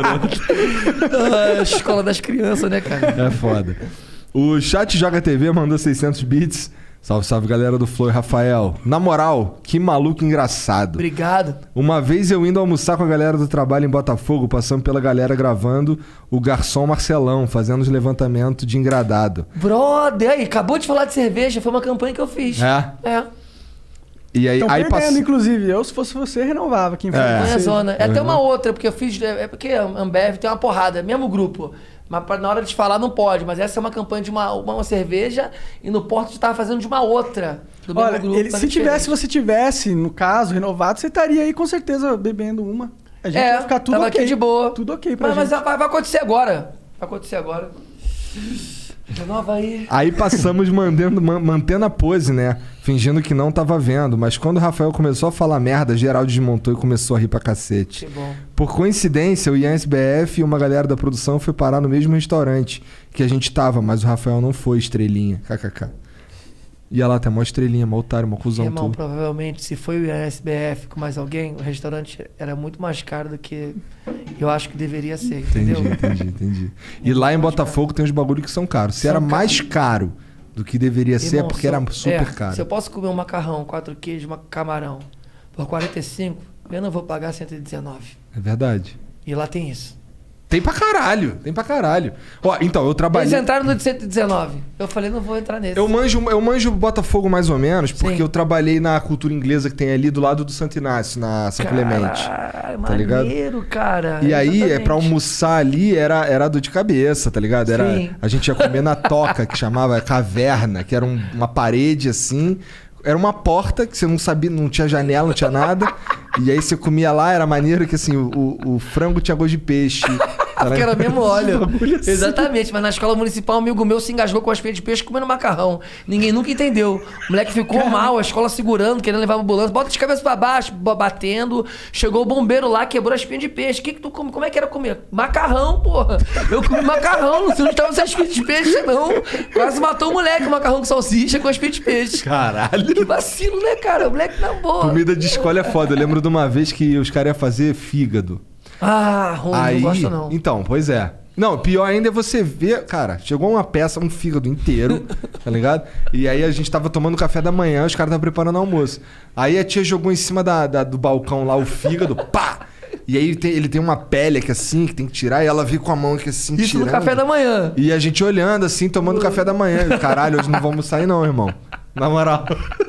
Escola das crianças, né, cara? É foda. O Chat Joga TV mandou 600 bits. Salve, salve, galera do Flow e Rafael. Na moral, que maluco engraçado. Obrigado. Uma vez eu indo almoçar com a galera do trabalho em Botafogo, passando pela galera gravando o garçom Marcelão, fazendo os levantamentos de engradado. Brother, aí, acabou de falar de cerveja, foi uma campanha que eu fiz. É? E aí, aí perdendo, inclusive. Eu, se fosse você, renovava. Quem foi É zona. É até uma outra, porque eu fiz... É porque a Ambev tem uma porrada, mesmo grupo. Mas na hora de falar não pode. Mas essa é uma campanha de uma cerveja e no Porto estava fazendo de uma outra. Do mesmo grupo, se você tivesse, no caso, renovado, você estaria aí com certeza bebendo uma. A gente ia ficar tudo ok. Aqui de boa. Tudo ok pra gente. Mas vai acontecer agora. Vai acontecer agora. Renova aí. Aí passamos mantendo a pose, né? Fingindo que não tava vendo. Mas quando o Rafael começou a falar merda, geral desmontou e começou a rir pra cacete. Que bom. Por coincidência, o Ian SBF e uma galera da produção foi parar no mesmo restaurante que a gente tava, mas o Rafael não foi, estrelinha. KKK. Ia lá, tem uma estrelinha, mó otário, mó cuzão. Irmão, tudo. provavelmente, se foi o Ian SBF com mais alguém, o restaurante era muito mais caro do que eu acho que deveria ser, entendeu? Entendi. E lá em Botafogo tem uns bagulho que são caros. Se era mais caro do que deveria ser, é porque era super caro. Se eu posso comer um macarrão, 4 queijos, camarão, por 45, eu não vou pagar 119. É verdade. E lá tem isso. Tem pra caralho. Ó, então, eu trabalhei... Eles entraram no de 119. Eu falei, não vou entrar nesse. Eu manjo Botafogo mais ou menos, porque Sim. eu trabalhei na cultura inglesa que tem ali do lado do Santo Inácio, na São Clemente. Tá ligado? Maneiro, cara. E aí, exatamente. pra almoçar ali, era dor de cabeça, tá ligado? Sim. A gente ia comer na toca, que chamava caverna, que era uma parede assim... Era uma porta que você não sabia, não tinha janela, não tinha nada. E aí você comia lá, era maneiro que assim, o frango tinha gosto de peixe. Porque era mesmo óleo. Assim. Exatamente, mas na escola municipal, um amigo meu se engasgou com as feias de peixe comendo macarrão. Ninguém nunca entendeu. O moleque ficou mal, a escola segurando, querendo levar a ambulância, bota de cabeça pra baixo, batendo. Chegou o bombeiro lá, quebrou as espinhas de peixe. O que tu come? Como é que era comer? Macarrão, porra. Eu comi macarrão, você não estava sem as espinhas de peixe, não. Quase matou o moleque, o macarrão com salsicha com as espinhas de peixe. Caralho. Que vacilo, né, cara? O moleque na boa. Comida de escola é foda. Eu lembro de uma vez que os caras iam fazer fígado. Ah, ruim, aí, não gosto não. Então, pois é. Não, pior ainda é você ver, cara, chegou uma peça, um fígado inteiro, tá ligado? E aí a gente tava tomando café da manhã, os caras estavam preparando almoço. Aí a tia jogou em cima do balcão lá o fígado, pá! E aí ele tem uma pele aqui assim, que tem que tirar, e ela veio com a mão aqui assim, Isso tirando. no café da manhã. E a gente olhando assim, tomando café da manhã. E, caralho, hoje não vamos sair não, irmão. Na moral.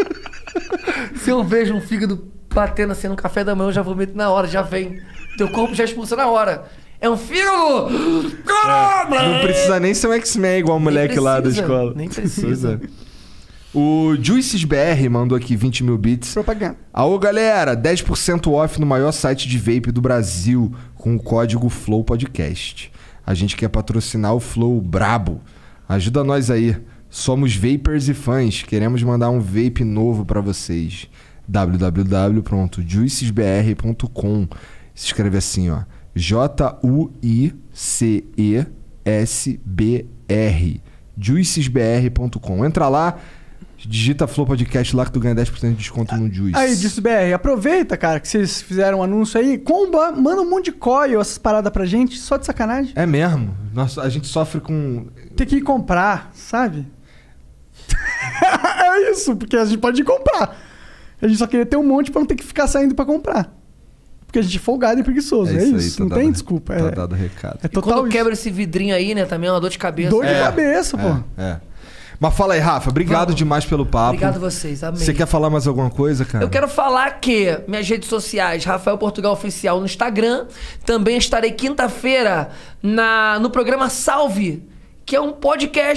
Se eu vejo um fígado batendo assim no café da manhã, eu já vomito na hora, já vem. Teu corpo já expulsa na hora. É um fígado! Não precisa nem ser um X-Men igual o moleque lá da escola. Nem precisa. O Juices BR mandou aqui 20 mil bits. Propaganda. Alô, galera! 10% off no maior site de vape do Brasil com o código Flow Podcast. A gente quer patrocinar o Flow brabo. Ajuda nós aí. Somos vapers e fãs. Queremos mandar um vape novo pra vocês. www.juicesbr.com. Se escreve assim, ó. JUICESBR. Juicesbr.com. Entra lá, digita Flow Podcast lá que tu ganha 10% de desconto no Juice. Aí, JuiceBR, aproveita, cara, que vocês fizeram um anúncio aí. Comba, manda um monte de coil, essas paradas pra gente, só de sacanagem. É mesmo. Nossa, a gente sofre com... Tem que ir comprar, sabe? É isso, porque a gente pode ir comprar. A gente só queria ter um monte pra não ter que ficar saindo pra comprar. Porque a gente é folgado e preguiçoso. É isso. Aí, não tem desculpa. Tá dado o recado. É total. E quando quebra esse vidrinho aí, né? Também é uma dor de cabeça. Dor de cabeça, pô. Mas fala aí, Rafa. Obrigado demais pelo papo. Obrigado a vocês. Amém. Você quer falar mais alguma coisa, cara? Eu quero falar que minhas redes sociais, Rafael Portugal Oficial no Instagram. Também estarei quinta-feira no programa Salve, que é um podcast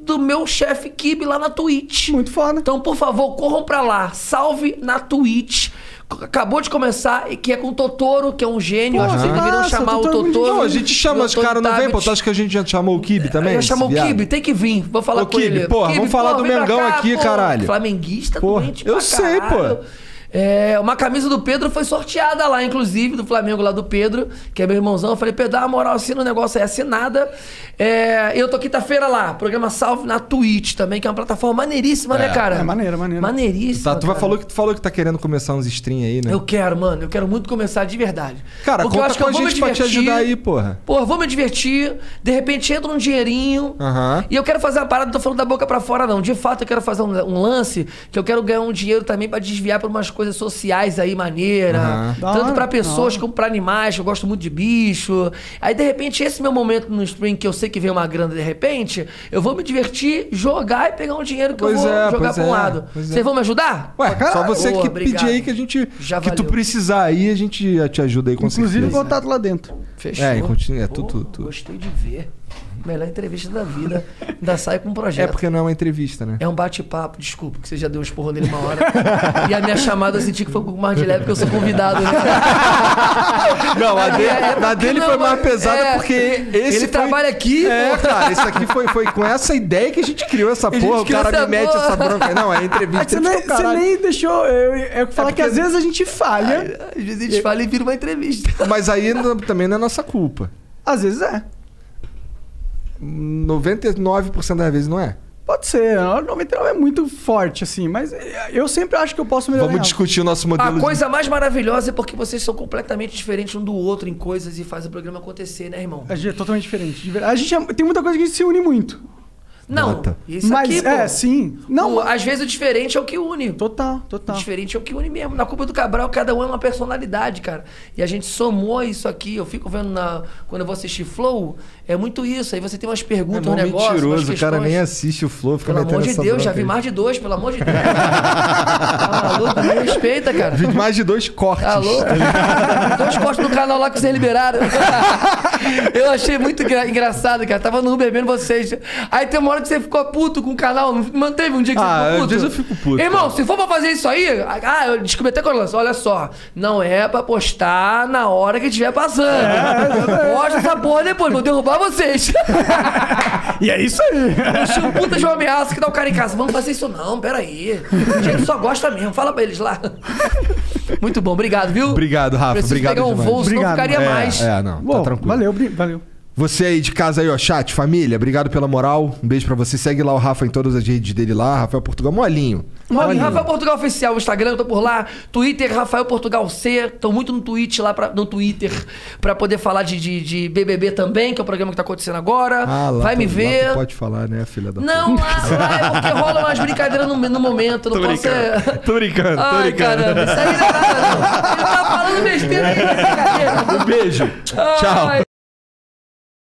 do meu chefe Kibe lá na Twitch. Muito foda. Então, por favor, corram pra lá. Salve na Twitch. Acabou de começar, que é com o Totoro, que é um gênio. Pô, Vocês deveriam massa, chamar o Totoro é muito Totoro. Não, a gente chama os caras, não vem, pô. Tu acha que a gente já chamou o Kibe também? Já chamou o esse viado? Kibe, tem que vir. Vou falar Ô, com Kibe, ele. porra, vamos falar do vem pra Mengão cá, aqui, porra. caralho. Flamenguista Porra, doente eu pra sei, caralho. pô. Uma camisa do Pedro foi sorteada lá, inclusive, do Flamengo lá do Pedro, que é meu irmãozão. Eu falei, Pedro, dá uma moral, assina o negócio aí, assinada. Eu tô quinta-feira lá, programa Salve na Twitch também, que é uma plataforma maneiríssima, né, cara? É maneiro. Maneiríssima. Tá, tu cara. falou que tá querendo começar uns stream aí, né? Eu quero, mano. Eu quero muito começar de verdade. Cara, porque eu conta acho que com eu a vou me gente pra te divertir. ajudar aí, porra. Porra, vou me divertir. De repente entra um dinheirinho. Aham. E eu quero fazer uma parada, não tô falando da boca pra fora, não. De fato, eu quero fazer um lance que eu quero ganhar um dinheiro também pra desviar pra umas coisas sociais aí, maneiras. Aham. Tanto pra pessoas como pra animais, que eu gosto muito de bicho. Aí, de repente, esse meu momento no stream, que eu sei que vem uma grana de repente, eu vou me divertir, jogar e pegar um dinheiro que eu vou jogar pra um lado. Vocês vão me ajudar? Ué, só você Boa, que obrigado. pedir aí que a gente. Já que tu valeu. precisar aí, a gente te ajuda aí com Inclusive, certeza. contato lá dentro. Fechou. É, e continua. Pô, Tu. Gostei de ver. Melhor entrevista da vida. Ainda sai com um É projeto. porque não é uma entrevista, né? É um bate-papo, desculpa, que você já deu um esporro nele uma hora. E a minha chamada eu senti que foi um pouco mais de leve, porque eu sou convidado, né? Não, a dele não, foi mais mas- pesada porque esse Ele foi... trabalha aqui, É, pô. cara, isso aqui foi com essa ideia que a gente criou essa gente porra. O criou cara essa me mete porra. essa bronca aí. Não, é entrevista. Você ele nem, ficou, você caralho. nem deixou. Eu falar que às vezes a gente falha. Às vezes a gente fala e vira uma entrevista. Mas aí também não é nossa culpa. Às vezes é. 99% das vezes não é. Pode ser. 99 é muito forte, assim. Mas eu sempre acho que eu posso melhorar. Vamos discutir o nosso modelo. A coisa mais maravilhosa é porque vocês são completamente diferentes um do outro em coisas e fazem o programa acontecer, né, irmão? A gente é totalmente diferente. A gente tem muita coisa que a gente se une muito. Não, Nota. isso Mas aqui, pô. sim. Não, Pô, às vezes o diferente é o que une. total. O diferente é o que une mesmo. Na Culpa do Cabral, cada um é uma personalidade, cara. E a gente somou isso aqui. Eu fico vendo quando eu vou assistir Flow, é muito isso. Aí você tem umas É perguntas, mó um negócio, umas mentiroso, o questões. cara nem assiste o Flow, fica Pelo metendo amor de essa Deus, bronca já vi aí. mais de 2, pelo amor de Deus. Tá maluco? Me respeita, cara. Vi mais de 2 cortes. Tá louco? 2 cortes no canal lá que vocês liberaram. Eu achei muito engraçado, cara. Tava no bebendo vocês. Aí tem uma hora que você ficou puto com o canal. Não manteve um dia que você ficou puto? às vezes eu fico puto. Irmão, se for pra fazer isso aí... eu descobri até quando eu lanço. Olha só. Não é pra postar na hora que estiver passando. Posta essa porra depois. Vou derrubar vocês. E é isso aí. Eu tinha um puta de uma ameaça que dá o cara em casa. Vamos fazer isso não, peraí. A gente só gosta mesmo. Fala pra eles lá. Muito bom. Obrigado, viu? Obrigado, Rafa. Preciso Obrigado pegar um demais. voo, senão Obrigado. ficaria mais. Não, Bom, tá tranquilo. valeu. Você aí de casa aí, ó, chat, família, obrigado pela moral. Um beijo pra você. Segue lá o Rafa em todas as redes dele lá, Rafael Portugal, molinho. Rafael Portugal Oficial, o Instagram, eu tô por lá. Twitter, Rafael Portugal C. Tô muito no Twitch lá, no Twitter, pra poder falar de BBB também, que é o programa que tá acontecendo agora. Vai me ver. Lá tu pode falar, né, filha da Não, lá é porque rola umas brincadeiras no momento. Não posso ser... Tô brincando, Ai, caramba, isso aí não é nada, não. Ele tá falando besteira aí, brincadeira. Um beijo. Tchau. Ai,